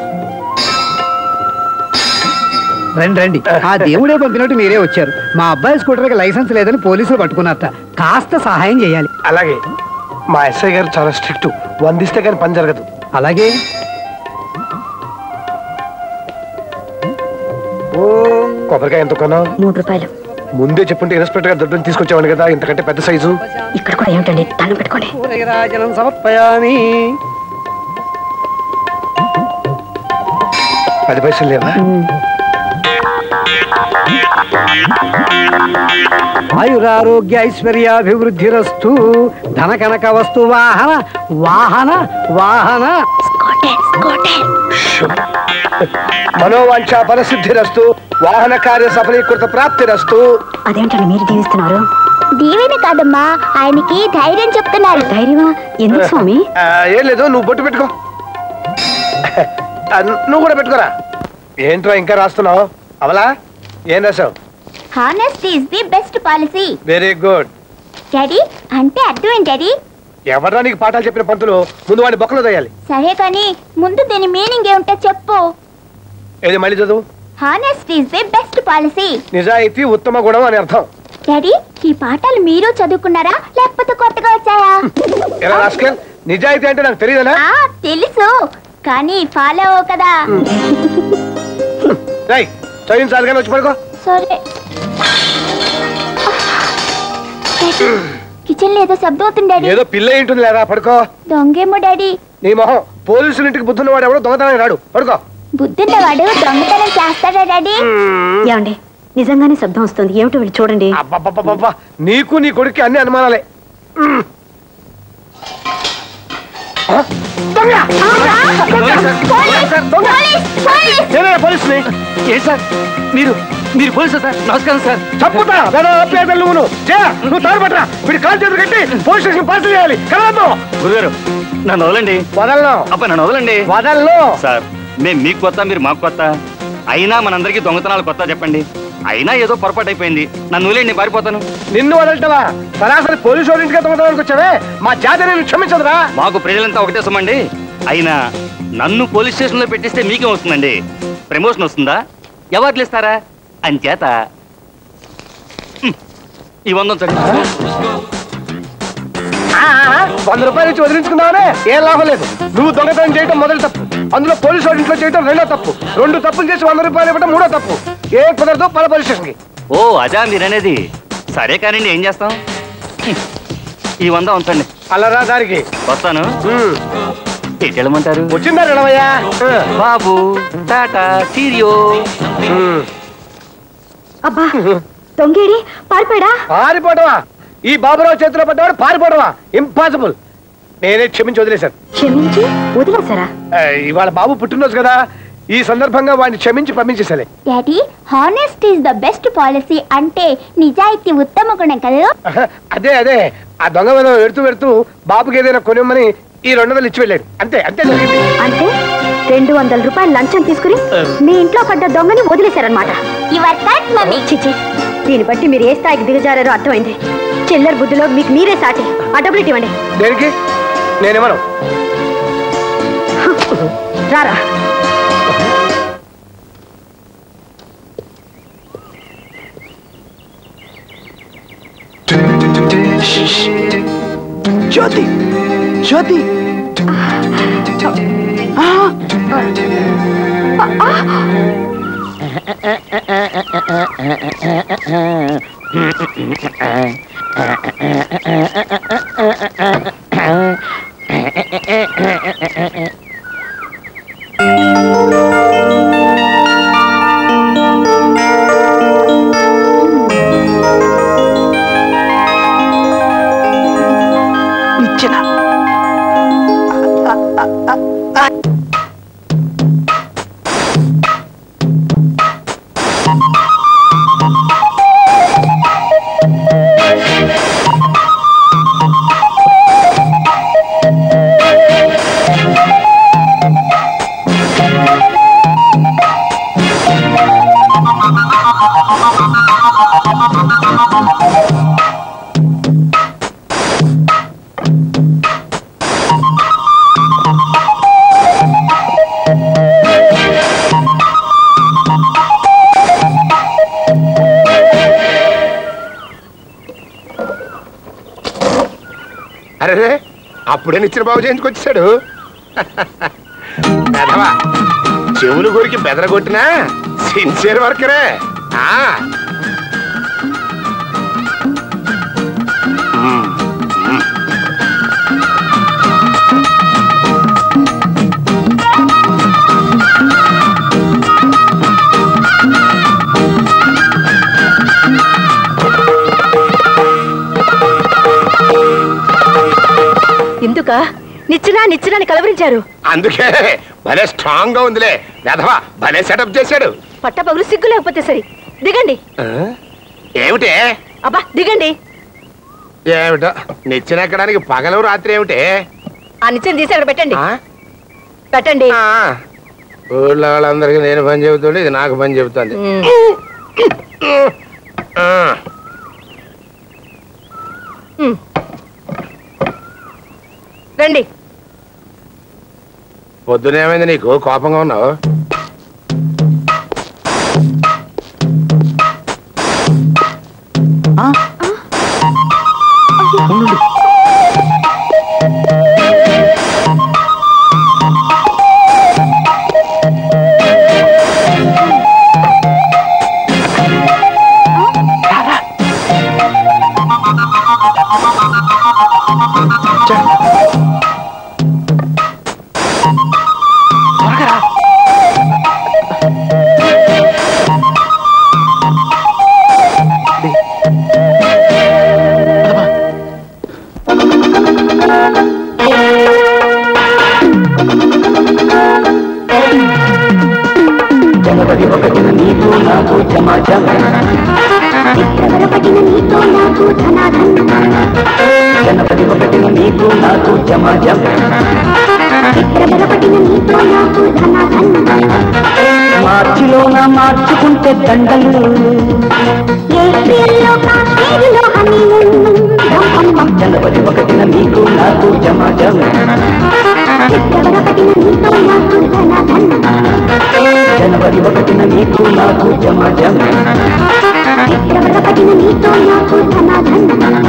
రండి రండి, ఆ దేవుడే పంపినట్టు మీరే వచ్చారు. మా అబ్బాయి స్కూటర్కి లైసెన్స్ లేదని పోలీసులు పట్టుకున్నారట, కాస్త సహాయం చేయాలి. అలాగే, మా ఎస్ఐ గారు చాలా స్ట్రిక్ట్, వందిస్తే కానీ పని జరగదు. అలాగే. కొబ్బరికాయ ఎంత కొన్నావు? మూడు రూపాయలు. ముందే చెప్పుంటే ఇన్స్పెక్టర్ గారు దొడ్డుని తీసుకొచ్చామని కదా, ఇంతకంటే పెద్ద సైజు. ఇక్కడ కూడా ఏమిటండి, దండం పెట్టుకోండి. సమర్పయామి. పది పైసలు లేవా? ఆయురారోగ్య ఐశ్వర్యాభివృద్ధిరస్తు. ధన కనక వస్తు వాహన వాహన వాహన మనోవాంఛ ఫలసిద్ధిరస్తు. వాహన కార్య సఫలీకృత ప్రాప్తిరస్తు. అదేంటండి మీరు దీవిస్తున్నారు? దీవెన కాదమ్మా, ఆయనకి ధైర్యం చెప్తున్నారు. ధైర్యమా? ఎందుకు స్వామి? ఏం లేదు, నువ్వు బొట్టు పెట్టుకో. నువ్వు కూడా పెట్టుకోరా. ఏంట్రా ఇంకా రాస్తున్నావు? అవలా ఏం రాసావు? Honesty is the best policy. Very good. Daddy అంటే అర్థం ఏంటి డాడీ? ఎవరా నీకు పాఠాలు చెప్పిన పంతులు? ముందు వాడిని బొక్కలు దొయ్యాలి. సరే కానీ ముందు దీని మీనింగ్ ఏమిటో చెప్పు. ఏది మళ్ళీ చదువు. Honesty is the best policy. నిజాయితీ ఉత్తమ గుణం అని అర్థం. డాడీ ఈ పాఠాలు మీరు చదువుకున్నారా లేకపోతే కొత్తగా వచ్చాయా? ఎలా రాస్కల్, నిజాయితీ అంటే నాకు తెలియదనా? తెలుసు కానీ ఫాలో అవ్వ కదా. చదివించాలి కానీ వచ్చి పడుకో. సరే. కిచెన్ లో ఏదో శబ్దం అవుతుంది డాడీ. ఏదో పిల్ల ఏంటుంది లేదా, పడుకో. దొంగేమో డాడీ. నీ మొహం, పోలీసుల ఇంటికి బుద్ధున్న వాడు ఎవడో దొంగతనానికి రాడు, పడుకో. బుద్ధున్నవాడు దొంగతనం చేస్తాడా డాడీ? ఏమండి నిజంగానే శబ్దం వస్తుంది, ఏమిటో వెళ్ళి చూడండి. అబ్బబ్బబ్బబ్బా, నీకు నీ కొడుక్కి అన్ని అనుమానాలే. పోలీసుని ఏ సార్ మీరు మీరు పోలీసా సార్? నమస్కారం సార్. చప్పుతా నువ్వు నువ్వు తాడుపట్రా, వీడి కాలు చేతులు కట్టి పోలీస్ స్టేషన్ పాస్ చేయాలి. కలవద్దు. గురుగారు నన్ను వదలండి. వదలను. అబ్బా నన్ను వదలండి. వదలను సార్. మేము మీకు కొత్త, మీరు మాకు కొత్త. అయినా మనందరికీ దొంగతనాలు కొత్త చెప్పండి. అయినా ఏదో పొరపాటు అయిపోయింది, నన్ను వదిలేండి, నేను పారిపోతాను. నిన్ను వదలటవా? సరాసరి పోలీసు వాళ్ళ ఇంటికి దొంగతనానికి వచ్చావే, మా జాతి నేను క్షమించదురా. మాకు ప్రజలంతా ఒకటే సమండి. అయినా నన్ను పోలీస్ స్టేషన్ లో పెట్టిస్తే మీకేం వస్తుందండి? ప్రమోషన్ వస్తుందా? అవార్డులు ఇస్తారా? అంచేత ఈ వంద వంద రూపాయలు ఇచ్చి వదిలించుకుందామనే ఏం లాభం లేదు. నువ్వు దొంగతనం చేయడం మొదటి తప్పు, అందులో పోలీసు వాడి ఇంట్లో చేయడం రెండో తప్పు, రెండు తప్పులు చేసి వంద రూపాయలు ఇవ్వడం మూడో తప్పు. ఏ కుదరదు, పల పోలీస్ స్టేషన్ కి. ఓ అదా మీరనేది? సరే కానీ ఏం చేస్తాం? ఈ వంద ఉంచండి. అల్లరా దారికి వస్తాను. ఎటెళ్ళమంటారు? వచ్చిందా ఎడవయ్యా బాబు. టాటా చీరియో. అబ్బా దొంగేడి పారిపోయాడా? పారిపోవడమా? ఈ బాబురావు చేతిలో పడ్డవాడు పారిపోవడమా? ఇంపాసిబుల్. నేనే క్షమించి వదిలేశాను. క్షమించి వదిలేశారా? ఇవాళ బాబు పుట్టినరోజు కదా, ఈ సందర్భంగా వాడిని క్షమించి పంపించేసాలే. Daddy, honest is the best policy అంటే నిజాయితీ ఉత్తమ గుణం కదా. అదే అదే ఆ దొంగ మనం ఎడుతూ పెడుతూ బాబుకి ఏదైనా కొనిమ్మని ఈ రెండు వందలు ఇచ్చి వెళ్ళాడు. అంతే అంతే జరిగింది. అంటే రెండు వందల రూపాయలు లంచం తీసుకుని మీ ఇంట్లో పడ్డ దొంగని వదిలేశారనమాట. చిచి, దీన్ని బట్టి మీరు ఏ స్థాయికి దిగజారో అర్థమైంది. చిల్లర బుద్ధిలో మీకు మీరే సాటి. ఆ డబ్బులు ఇవ్వండి. దేనికి? నేనేమను రారా. జ్యోతి జ్యోతి నిచ్చెన. అరే అప్పుడే నిచ్చిన బాబు చేయించుకొచ్చాడు. చెవులు కొరికి బెదరగొట్టినా సిన్సియర్ వర్కరే. ఎందుక నిచ్చినా నిచ్చినా కలవరించారు? అందుకే భలే స్ట్రాంగ్ గా ఉందిలే. వెధవా భలే సెటప్ చేశాడు. పట్టపగులు సిగ్గు లేకపోతే సరి. దిగండి. ఏమిటే? అబ్బా దిగండి. ఏమిటో నిచ్చెన ఎక్కడానికి పగలు రాత్రి ఏమిటే? ఆ నిచ్చెన తీసి అక్కడ పెట్టండి. పెట్టండి. ఊళ్ళో వాళ్ళందరికీ నేను పని చెబుతుండే ఇది నాకు పని చెబుతుంది. రండి. పొద్దునేమైంది నీకు? కోపంగా ఉన్నావు? మార్చిలోన మార్చుకుంటే దండలు జనవరి ఒకటిన నీకు నాకు జమ జమ జనవరి ఒకటిన నీకు నాకు జమ జమ ఫిబ్రవరి ఒకటిన నీతో నాకు ధనాధన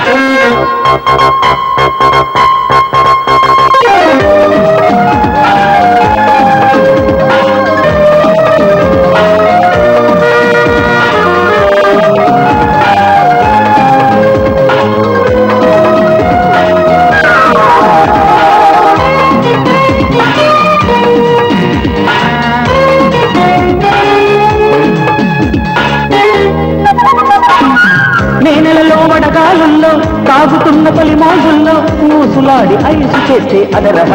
నేనెలలో వడగాలుల్లో తాగుతున్న తొలి మోజుల్లో మూసులాడి ఐసు చేసే అదరహ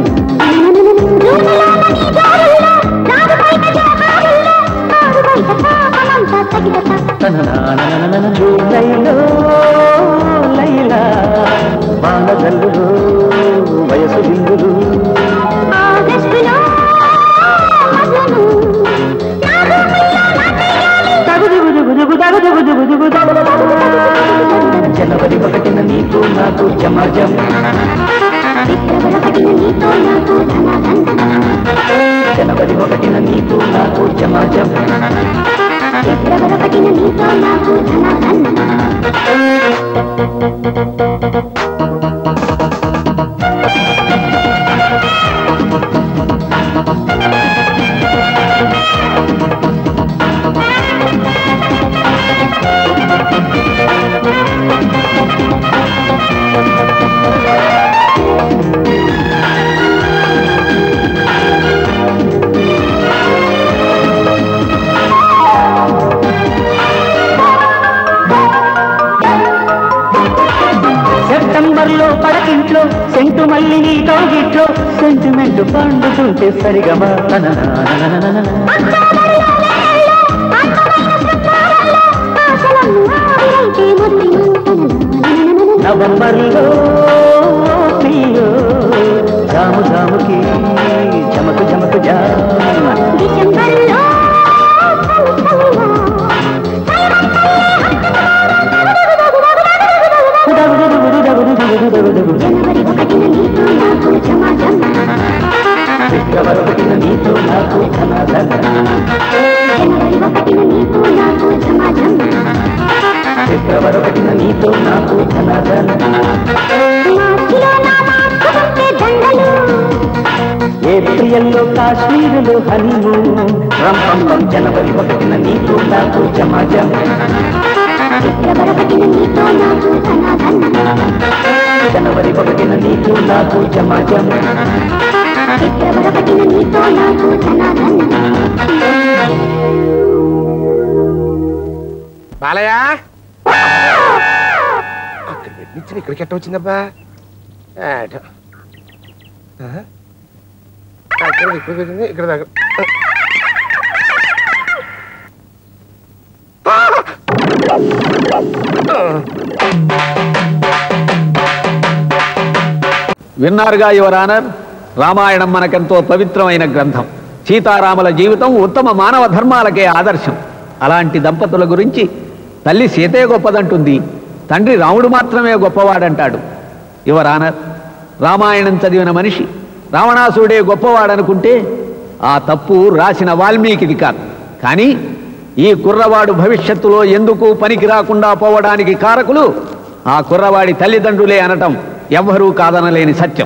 లైలో లైలా బాణగల్లులు వయసు బిందులు జనవరి ఒకటిన నీకు నాకు జమ జమ జనవరి ఒకటిన నీకు నాకు జమ జమ ఫిబ్రవరి ఒకటిన నీతో నాకు సెప్టెంబర్లో పడకింట్లో సెంటు మళ్ళీ నీ కౌగిట్లో సెంటిమెంట్ పండుతుంటే సరిగమా నవంబర్లో పిల్లో జాము జాముకి జమకు జమకు జా డిసెంబర్లో జనవరి ఒకటిన నీతో నాకు జమ జమ ఫిబ్రవరి ఒకటిన నీతో నాకు ధనాధన జనవరి ఒకటిన నీతో నాకు జమ జమ ఫిబ్రవరి ఒకటిన నీతో నాకు ధనాధన ఏప్రిల్లో కాశ్మీరులో హనీమూన్ రంపం జనవరి ఒకటిన నీతో నాకు జమ జమ ఫిబ్రవరి ఒకటిన నీతో నాకు ధనాధన జనవరి ఒకటిన నీకు నాకు జమ జమ ఫిబ్రవరి ఒకటిన నీతో నాకు ధనాధన బాలయ్య అక్కడ నుంచి ఇక్కడికి ఎట్ట వచ్చిందబ్బా ఇక్కడికి వచ్చింది ఇక్కడ దగ్గర విన్నారుగా యువర్ ఆనర్, రామాయణం మనకెంతో పవిత్రమైన గ్రంథం. సీతారాముల జీవితం ఉత్తమ మానవ ధర్మాలకే ఆదర్శం. అలాంటి దంపతుల గురించి తల్లి సీతే గొప్పదంటుంది, తండ్రి రాముడు మాత్రమే గొప్పవాడంటాడు. యువర్ ఆనర్, రామాయణం చదివిన మనిషి రావణాసుడే గొప్పవాడనుకుంటే ఆ తప్పు రాసిన వాల్మీకిది కాదు. కానీ ఈ కుర్రవాడు భవిష్యత్తులో ఎందుకు పనికి రాకుండా పోవడానికి కారకులు ఆ కుర్రవాడి తల్లిదండ్రులే అనటం ఎవ్వరూ కాదనలేని సత్యం.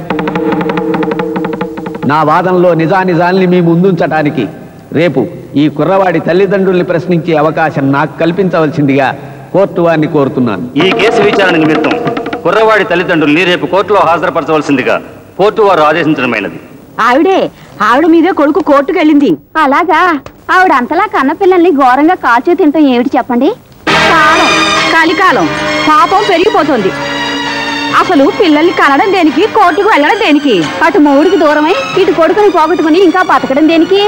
నా వాదనలో నిజానిజాల్ని మీ ముందుంచటానికి రేపు ఈ కుర్రవాడి తల్లిదండ్రుల్ని ప్రశ్నించే అవకాశం నాకు కల్పించవలసిందిగా కోర్టు వారిని కోరుతున్నాను. ఈ కేసు విచారణ నిమిత్తం కుర్రవాడి తల్లిదండ్రుల్ని రేపు కోర్టులో హాజరుపరచవలసిందిగా కోర్టు వారు ఆదేశించడమైనది. ఆవిడే ఆవిడ మీదే కొడుకు కోర్టుకు వెళ్ళింది. అలాగా? ఆవిడ అంతలా కన్న పిల్లల్ని ఘోరంగా కాల్చే తింటాం ఏమిటి చెప్పండి? కాలం కలికాలం పాపం పెరిగిపోతుంది. అసలు పిల్లల్ని కనడం దేనికి, కోర్టుకు వెళ్ళడం దేనికి? అటు మూడికి దూరమై ఇటు కొడుకుని పోగొట్టుకుని ఇంకా బతకడం దేనికి?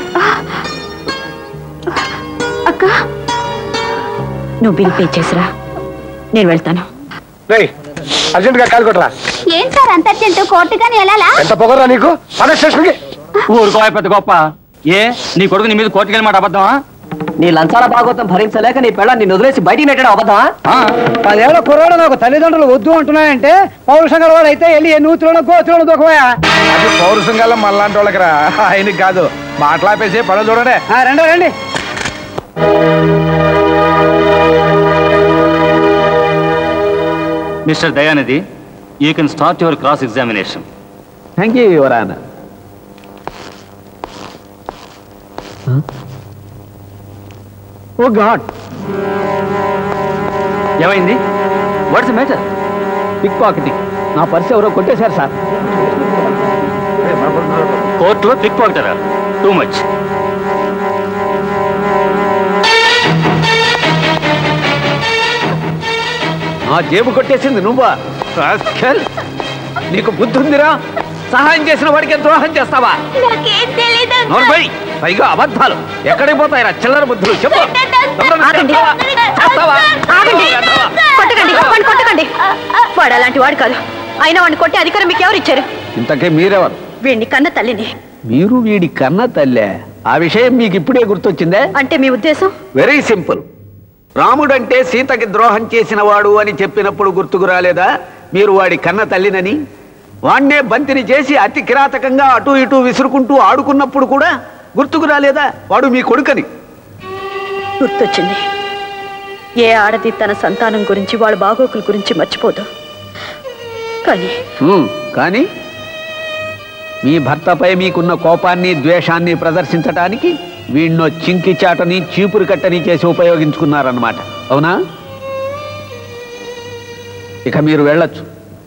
అక్క, నువ్వు బిల్ పే చేసిరా, నేను వెళ్తాను. అర్జెంట్ గా కాల్ కొట్టరా. ఏం సార్ అంత అర్జెంట్? కోర్టుగాని వెళ్ళాలా? ఎంత పొగరా నీకు? పద స్టేషన్కి. ఊరుకో పెద్ద గొప్ప. ఏ నీ కొడుకు నీ మీద కోర్టుకెళ్ళి మాట అబద్ధమా? నీ లంచాల భాగవతం భరించలేక నీ పెళ్ళ నిన్ను వదిలేసి బయటికి నెట్టడం అబద్ధమా? పదేళ్ల కుర్రాడు నాకు తల్లిదండ్రులు వద్దు అంటున్నాయంటే పౌరుషం గలవాడు అయితే వెళ్ళి నూతిలోనో గోతులోనో దూకవయా. అది పౌరుషం గల మళ్ళాంటి వాళ్ళకి రా, ఆయనకి కాదు. మాట్లాపేసి పడ చూడండి. రండి రండి. Mister Dayanidhi, you can start your cross examination. Thank you your honour. Oh God, ఏమైంది? What's the matter? Pick pocketing. నా పర్స్ ఎవరో కొట్టేశారు సార్. కోర్టులో పిక్ పాకెటరా? Too much. నా జేబు కొట్టేసింది నువ్వా? నీకు బుద్ధి ఉందిరా? సహాయం చేసిన వాడికి ద్రోహం చేస్తావా? నోర్మై, పైగా అబద్ధాలు. ఎక్కడికి పోతాయిరా చిల్లర బుద్ధులు? చెప్పు. కొట్టకండి. వాడు అలాంటి వాడు కాదు. అయినా వాడిని కొట్టే అధికారం మీకు ఎవరు ఇచ్చారు? ఇంతకే మీరెవరు? వీడిని కన్న తల్లిని. మీరు వీడి కన్న తల్లే? ఆ విషయం మీకు ఇప్పుడే గుర్తొచ్చిందే? అంటే మీ ఉద్దేశం? Very simple. రాముడంటే సీతకి ద్రోహం చేసిన వాడు అని చెప్పినప్పుడు గుర్తుకు రాలేదా మీరు వాడి కన్న తల్లినని? వాణ్ణే బంతిని చేసి అతి కిరాతకంగా అటు ఇటు విసురుకుంటూ ఆడుకున్నప్పుడు కూడా గుర్తుకు రాలేదా వాడు మీ కొడుకని? గుర్తొచ్చింది. ఏ ఆడది తన సంతానం గురించి వాళ్ళ బాగోకుల గురించి మర్చిపోదు. కానీ కానీ మీ భర్తపై మీకున్న కోపాన్ని ద్వేషాన్ని ప్రదర్శించటానికి వీణ్ణో చింకి చాటని చీపురు కట్టని చేసి ఉపయోగించుకున్నారన్నమాట, అవునా? ఇక మీరు వెళ్ళొచ్చు.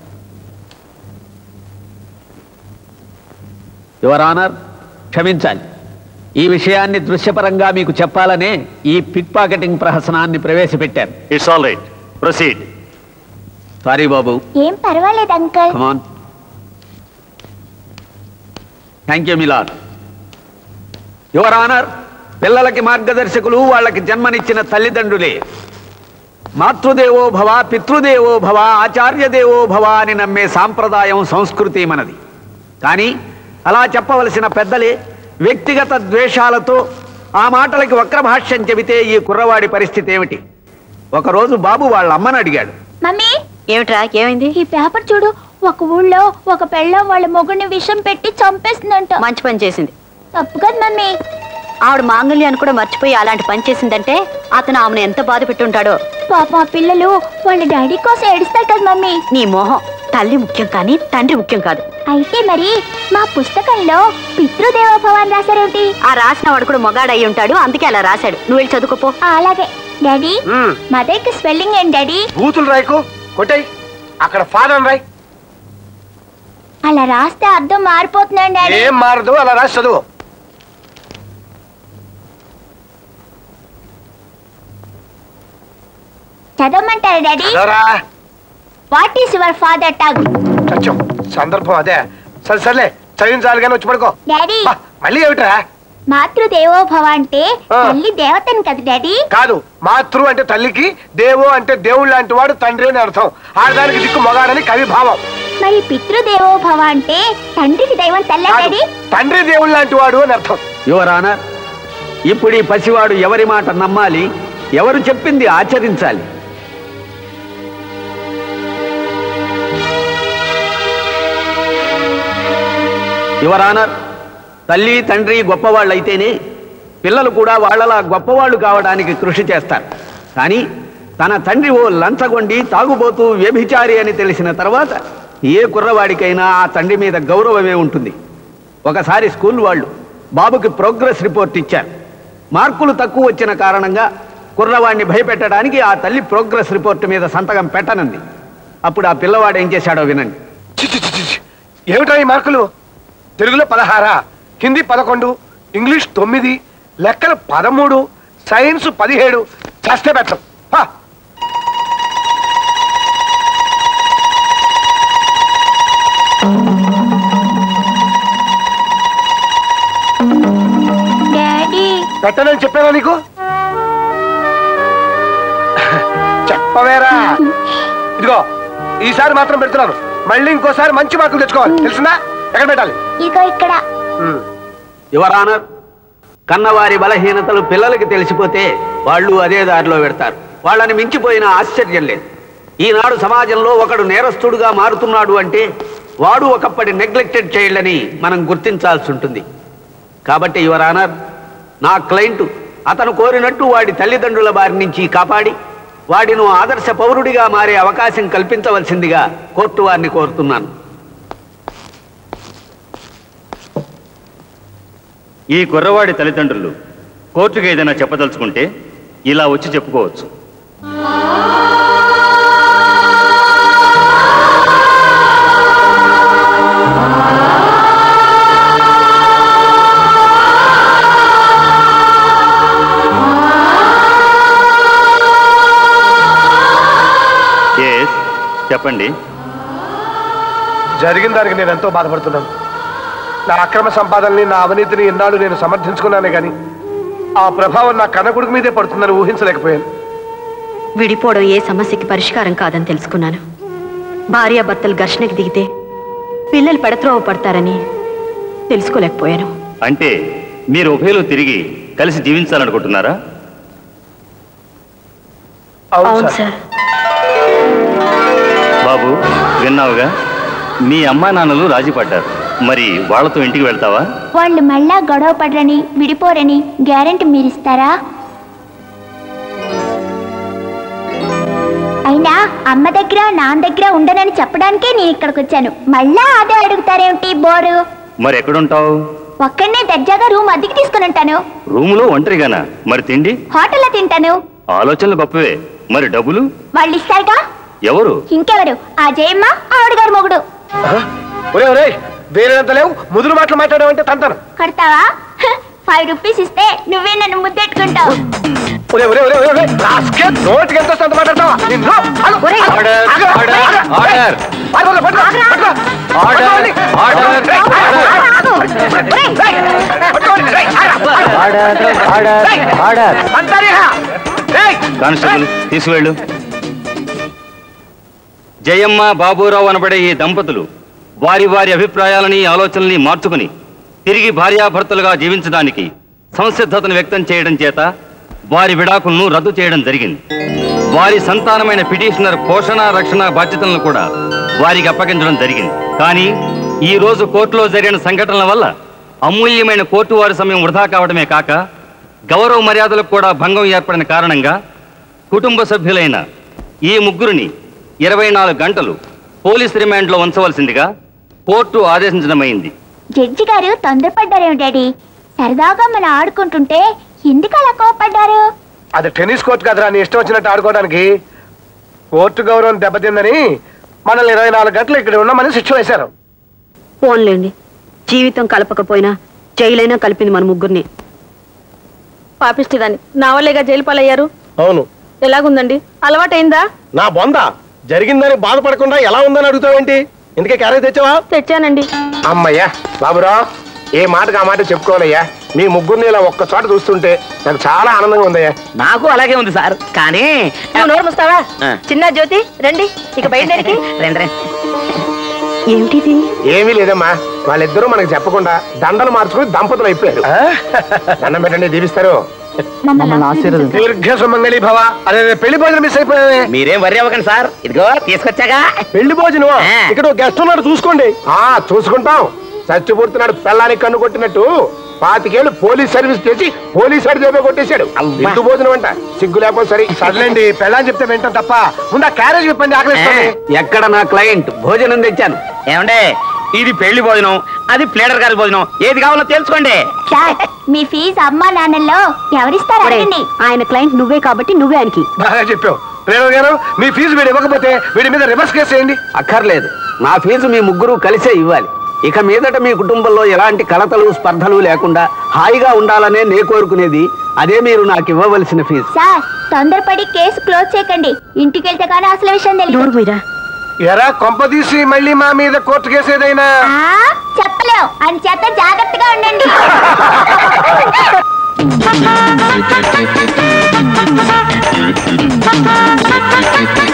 యువర్ ఆనర్, క్షమించాలి. ఈ విషయాన్ని దృశ్యపరంగా మీకు చెప్పాలనే ఈ పిక్ పాకెటింగ్ ప్రహసనాన్ని ప్రవేశపెట్టారు. It's all right, proceed. Sorry బాబు. ఏం పర్వాలేదు uncle. Come on. Thank you milord. Your honour, పిల్లలకి మార్గదర్శకులు వాళ్ళకి జన్మనిచ్చిన తల్లిదండ్రులే. మాతృదేవో భవ, పితృదేవో భవ, ఆచార్యదేవో భవ అని నమ్మే సాంప్రదాయం, సంస్కృతి మనది. కానీ అలా చెప్పవలసిన పెద్దలే వ్యక్తిగత ద్వేషాలతో ఆ మాటలకి వక్రభాష్యం చెబితే ఈ కుర్రవాడి పరిస్థితి ఏమిటి? ఒకరోజు బాబు వాళ్ళ అమ్మని అడిగాడు. మమ్మీ, ఏమిట్రా, ఏమైంది? ఈ పేపర్ చూడు. ఒక ఊళ్ళో ఒక పెళ్ళం వాళ్ళ మొగుడిని విషం పెట్టి చంపేస్తుందంట. మంచి పని చేసింది. తప్పు కదా మమ్మీ. ఆవిడ మాంగళ్యాన్ని కూడా మర్చిపోయి అలాంటి పని చేసిందంటే అతను ఆమెను ఎంత బాధ పెట్టుంటాడో. పాప ఆ పిల్లలు వాళ్ళ డాడీ కోసం ఏడుస్తారు కదా మమ్మీ. నీ మోహం. తల్లి ముఖ్యం కానీ తండ్రి ముఖ్యం కాదు. అయితే మరి మా పుస్తకంలో పితృదేవోభవ అని రాశారేమిటి? ఆ రాసిన వాడు కూడా మొగాడయి ఉంటాడు, అందుకే అలా రాశాడు. నువ్వు వెళ్ళి చదువుకోపో. అలాగే. డాడీ, మదర్ కి స్పెల్లింగ్ ఏంటి డాడీ? బూతులు రాయకు, కొట్టాయి. అక్కడ ఫాదర్ రాయ్. అలా రాస్తే అర్థం మారిపోతున్నాడు డాడీ. ఏం మారదు, అలా రాసి చదువు. చదవమంటారా daddy? What is your father tongue? Satyam, సందర్భం అదే. సరే సర్లే, చదివించాలి కానీ వచ్చి పడుకో. డాడీ, మళ్ళీ ఏమిట్రా? మాతృదేవోభవ అంటే తల్లి దేవతని కదా డాడీ? కాదు, మాతృ అంటే తల్లికి, దేవో అంటే దేవుడు లాంటి వాడు తండ్రి అని అర్థం. ఆడదానికి దిక్కు మొగాడని కవి భావం. మరి పితృదేవోభవ అంటే తండ్రికి దైవం తల్లి డాడీ? తండ్రి దేవుడు లాంటి వాడు అని అర్థం. యువర్ ఆనర్, ఇప్పుడు ఈ పసివాడు ఎవరి మాట నమ్మాలి, ఎవరు చెప్పింది ఆచరించాలి? యువర్ ఆనర్, తల్లి తండ్రి గొప్పవాళ్ళైతేనే పిల్లలు కూడా వాళ్ళలా గొప్పవాళ్ళు కావడానికి కృషి చేస్తారు. కానీ తన తండ్రి ఓ లంచగొండి, తాగుబోతూ, వ్యభిచారి అని తెలిసిన తర్వాత ఏ కుర్రవాడికైనా ఆ తండ్రి మీద గౌరవమే ఉంటుంది. ఒకసారి స్కూల్ వాళ్ళు బాబుకి ప్రోగ్రెస్ రిపోర్ట్ ఇచ్చారు. మార్కులు తక్కువ వచ్చిన కారణంగా కుర్రవాడిని భయపెట్టడానికి ఆ తల్లి ప్రోగ్రెస్ రిపోర్ట్ మీద సంతకం పెట్టనుంది. అప్పుడు ఆ పిల్లవాడు ఏం చేశాడో వినండి. ఏమిటా ఈ మార్కులు? తెలుగులో పదహారా, హిందీ పదకొండు, ఇంగ్లీష్ తొమ్మిది, లెక్కలు పదమూడు, సైన్స్ పదిహేడు. చస్తే పెట్టం. పెట్టనని చెప్పానా నీకు? చెప్పవేరా? ఇదిగో ఈసారి మాత్రం పెడుతున్నాను. మళ్ళీ ఇంకోసారి మంచి మార్కులు తెచ్చుకోవాలి, తెలిసిందా? ఎక్కడ పెట్టాలి? ఇదిగో ఇక్కడ. యువర్ ఆనర్, కన్నవారి బలహీనతలు పిల్లలకి తెలిసిపోతే వాళ్ళు అదే దారిలో పెడతారు. వాళ్ళని మించిపోయిన ఆశ్చర్యం లేదు. ఈనాడు సమాజంలో ఒకడు నేరస్తుడుగా మారుతున్నాడు అంటే వాడు ఒకప్పటి నెగ్లెక్టెడ్ చైల్డ్ అని మనం గుర్తించాల్సి ఉంటుంది. కాబట్టి యువర్ ఆనర్, నా క్లయింట్ అతను కోరినట్టు వాడి తల్లిదండ్రుల బారి నుంచి కాపాడి వాడిను ఆదర్శ పౌరుడిగా మారే అవకాశం కల్పించవలసిందిగా కోర్టు వారిని కోరుతున్నాను. ఈ కుర్రవాడి తల్లిదండ్రులు కోర్టుకు ఏదైనా చెప్పదలుచుకుంటే ఇలా వచ్చి చెప్పుకోవచ్చు. చెప్పండి. జరిగిన దానికి నేను ఎంతో బాధపడుతున్నాను. నా అక్రమ సంపాదనని, నా అవినీతిని ఎన్నాళ్ళు నేను సమర్థించుకున్నానే కానీ ఆ ప్రభావం నా కన్న కొడుకు మీదే పడుతుందని ఊహించలేకపోయాను. విడిపోవడం ఏ సమస్యకి పరిష్కారం కాదని తెలుసుకున్నాను. భార్యాభర్తలు ఘర్షణకి దిగితే పిల్లలు పెడత్రోవ పడతారని తెలుసుకోలేకపోయాను. అంటే మీరు ఉభయలు తిరిగి కలిసి జీవించాలనుకుంటున్నారా? అవును సార్. బాబు, విన్నావుగా, మీ అమ్మా నాన్నలు రాజీ పడ్డారు. మరి వాళ్ళతో ఇంటికి వెళ్తావా? వాళ్ళు మళ్ళా గొడవ పడరని, విడిపోరని గ్యారెంటీ మీరిస్తారా? అయినా అమ్మ దగ్గర నాన్న దగ్గర ఉండనని చెప్పడానికే నేను ఇక్కడికి వచ్చాను. మళ్ళా అదే అడుగుతారేమిటి బోరు? మరి ఎక్కడుంటావు? ఒక్కడనే దర్జాగా రూమ్ అద్దెకి తీసుకుని ఉంటాను. రూములో ఒంటరిగానా? మరి తిండి? హోటల్లో తింటాను. ఆలోచనలు గొప్పవే. మరి డబ్బులు? వాళ్ళు ఇస్తారుగా. ఎవరు? ఇంకెవరు? ఆ జయమ్మ, ఆవిడ గారు మొగుడు. ఒరే ఒరే, వేరేంత లేవు, ముదురు మాటలు మాట్లాడావంటే తంతాను. కడతావా? ఫైవ్ రూపీస్ ఇస్తే నువ్వే నన్ను ముద్దెట్టుకుంటావు. నోటికి ఎంత అంత మాట్లాడతావా? కానిస్టేబుల్, తీసుకువెళ్ళు. జయమ్మ, బాబురావు అనబడే ఈ దంపతులు వారి వారి అభిప్రాయాలని, ఆలోచనల్ని మార్చుకుని తిరిగి భార్యాభర్తలుగా జీవించడానికి సంసిద్ధతను వ్యక్తం చేయడం చేత వారి విడాకులను రద్దు చేయడం జరిగింది. వారి సంతానమైన పిటిషనర్ పోషణ, రక్షణ బాధ్యతలను కూడా వారికి అప్పగించడం జరిగింది. కానీ ఈ రోజు కోర్టులో జరిగిన సంఘటనల వల్ల అమూల్యమైన కోర్టు వారి సమయం వృధా కావడమే కాక గౌరవ మర్యాదలకు కూడా భంగం ఏర్పడిన కారణంగా కుటుంబ సభ్యులైన ఈ ముగ్గురిని ఇరవై నాలుగు గంటలు పోలీస్ రిమాండ్లో ఉంచవలసిందిగా కోర్టు ఆదేశించడమైంది. జడ్జి గారు తొందరపడ్డారేమి డాడీ? సరదాగా మనం ఆడుకుంటుంటే ఎందుకు అలా కోపడ్డారు? అది టెన్నిస్ కోర్టు కదరా, నీ ఇష్టం వచ్చినట్టు ఆడుకోవడానికి. కోర్టు గౌరవం దెబ్బతిందని మనల్ని ఇరవై నాలుగు గంటలు ఇక్కడ ఉన్నామని శిక్ష వేశారు. ఫోన్లేండి, జీవితం కలపకపోయినా జైలైనా కలిపింది మన ముగ్గురిని. పాపిష్టిదాన్ని నా వల్లేగా జైలు పాలయ్యారు. అవును. ఎలాగుందండి? అలవాటైందా? నా బొంద జరిగిందని బాధపడకుండా ఎలా ఉందని అడుగుతావేంటి? ఇందుకే క్యారేజ్ తెచ్చావా? తెచ్చానండి. అమ్మయ్యా బాబురావు, ఏ మాటకు ఆ మాట చెప్పుకోవాలయ్యా. మీ ముగ్గురిని ఇలా ఒక్క చోట చూస్తుంటే నాకు చాలా ఆనందంగా ఉందయ్యా. నాకు అలాగే ఉంది సార్. కానీ నువ్వు నోరు మూస్తావా? చిన్న జ్యోతి రండి, ఇక బయలుదేరికి రండి. ఏమిటిది? ఏమీ లేదమ్మా, వాళ్ళిద్దరూ మనకు చెప్పకుండా దండలు మార్చుకుని దంపతులు అయిపోయారు. దండం పెట్టండి, దీవిస్తారు. దీర్ఘ సుమంగళి భవ. అదే పెళ్లి భోజనం మిస్ అయిపోయావే. మీరేం వరి అవ్వకండి సార్, ఇదిగో తీసుకొచ్చాగా. పెళ్లి భోజనం ఇక్కడ గెస్ట్ ఉన్నాడు, చూసుకోండి. ఆ చూసుకుంటాం. చచ్చిపోతున్నాడు పెళ్ళానికి కన్ను కొట్టినట్టు పాతికేళ్ళు పోలీస్ సర్వీస్ చేసి పోలీస్ వాడి చేప కొట్టేశాడు. ఇంటి భోజనం అంట, సిగ్గు లేకపోతే సరే. సర్లేండి, పెళ్ళని చెప్తే వింటాం తప్ప ముందు ఆ క్యారేజ్ చెప్పండి. ఆకలిస్తుంది. ఎక్కడ నా క్లయింట్? భోజనం తెచ్చాను. ఏమండే, ఇది పెళ్లి భోజనం, అది ప్లేడర్ గారి భోజనం. ఏది కావాలో తెలుసుకోండి. మీ ఫీజు అమ్మా నాన్నల్లో ఎవరిస్తారు అడగండి. ఆయన క్లయింట్ నువ్వే కాబట్టి నువ్వే ఆయనకి. బాగా చెప్పావు రేణు గారు. మీ ఫీజు వీడు ఇవ్వకపోతే వీడి మీద రివర్స్ కేసు వేయండి. అక్కర్లేదు, నా ఫీజు మీ ముగ్గురు కలిసే ఇవ్వాలి. ఇక మీదట మీ కుటుంబంలో ఎలాంటి కలతలు, స్పర్ధలు లేకుండా హాయిగా ఉండాలనే నే కోరుకునేది. అదే మీరు నాకు ఇవ్వవలసిన ఫీజు. సార్, తొందరపడి కేసు క్లోజ్ చేయకండి. ఇంటికి వెళ్తే కానీ అసలు విషయం తెలియదు. ఎరా కొంపదీసి మళ్ళీ మా మీద కోర్టు కేసు ఏదైనా? చెప్పలేవు, అని చేత జాగ్రత్తగా ఉండండి.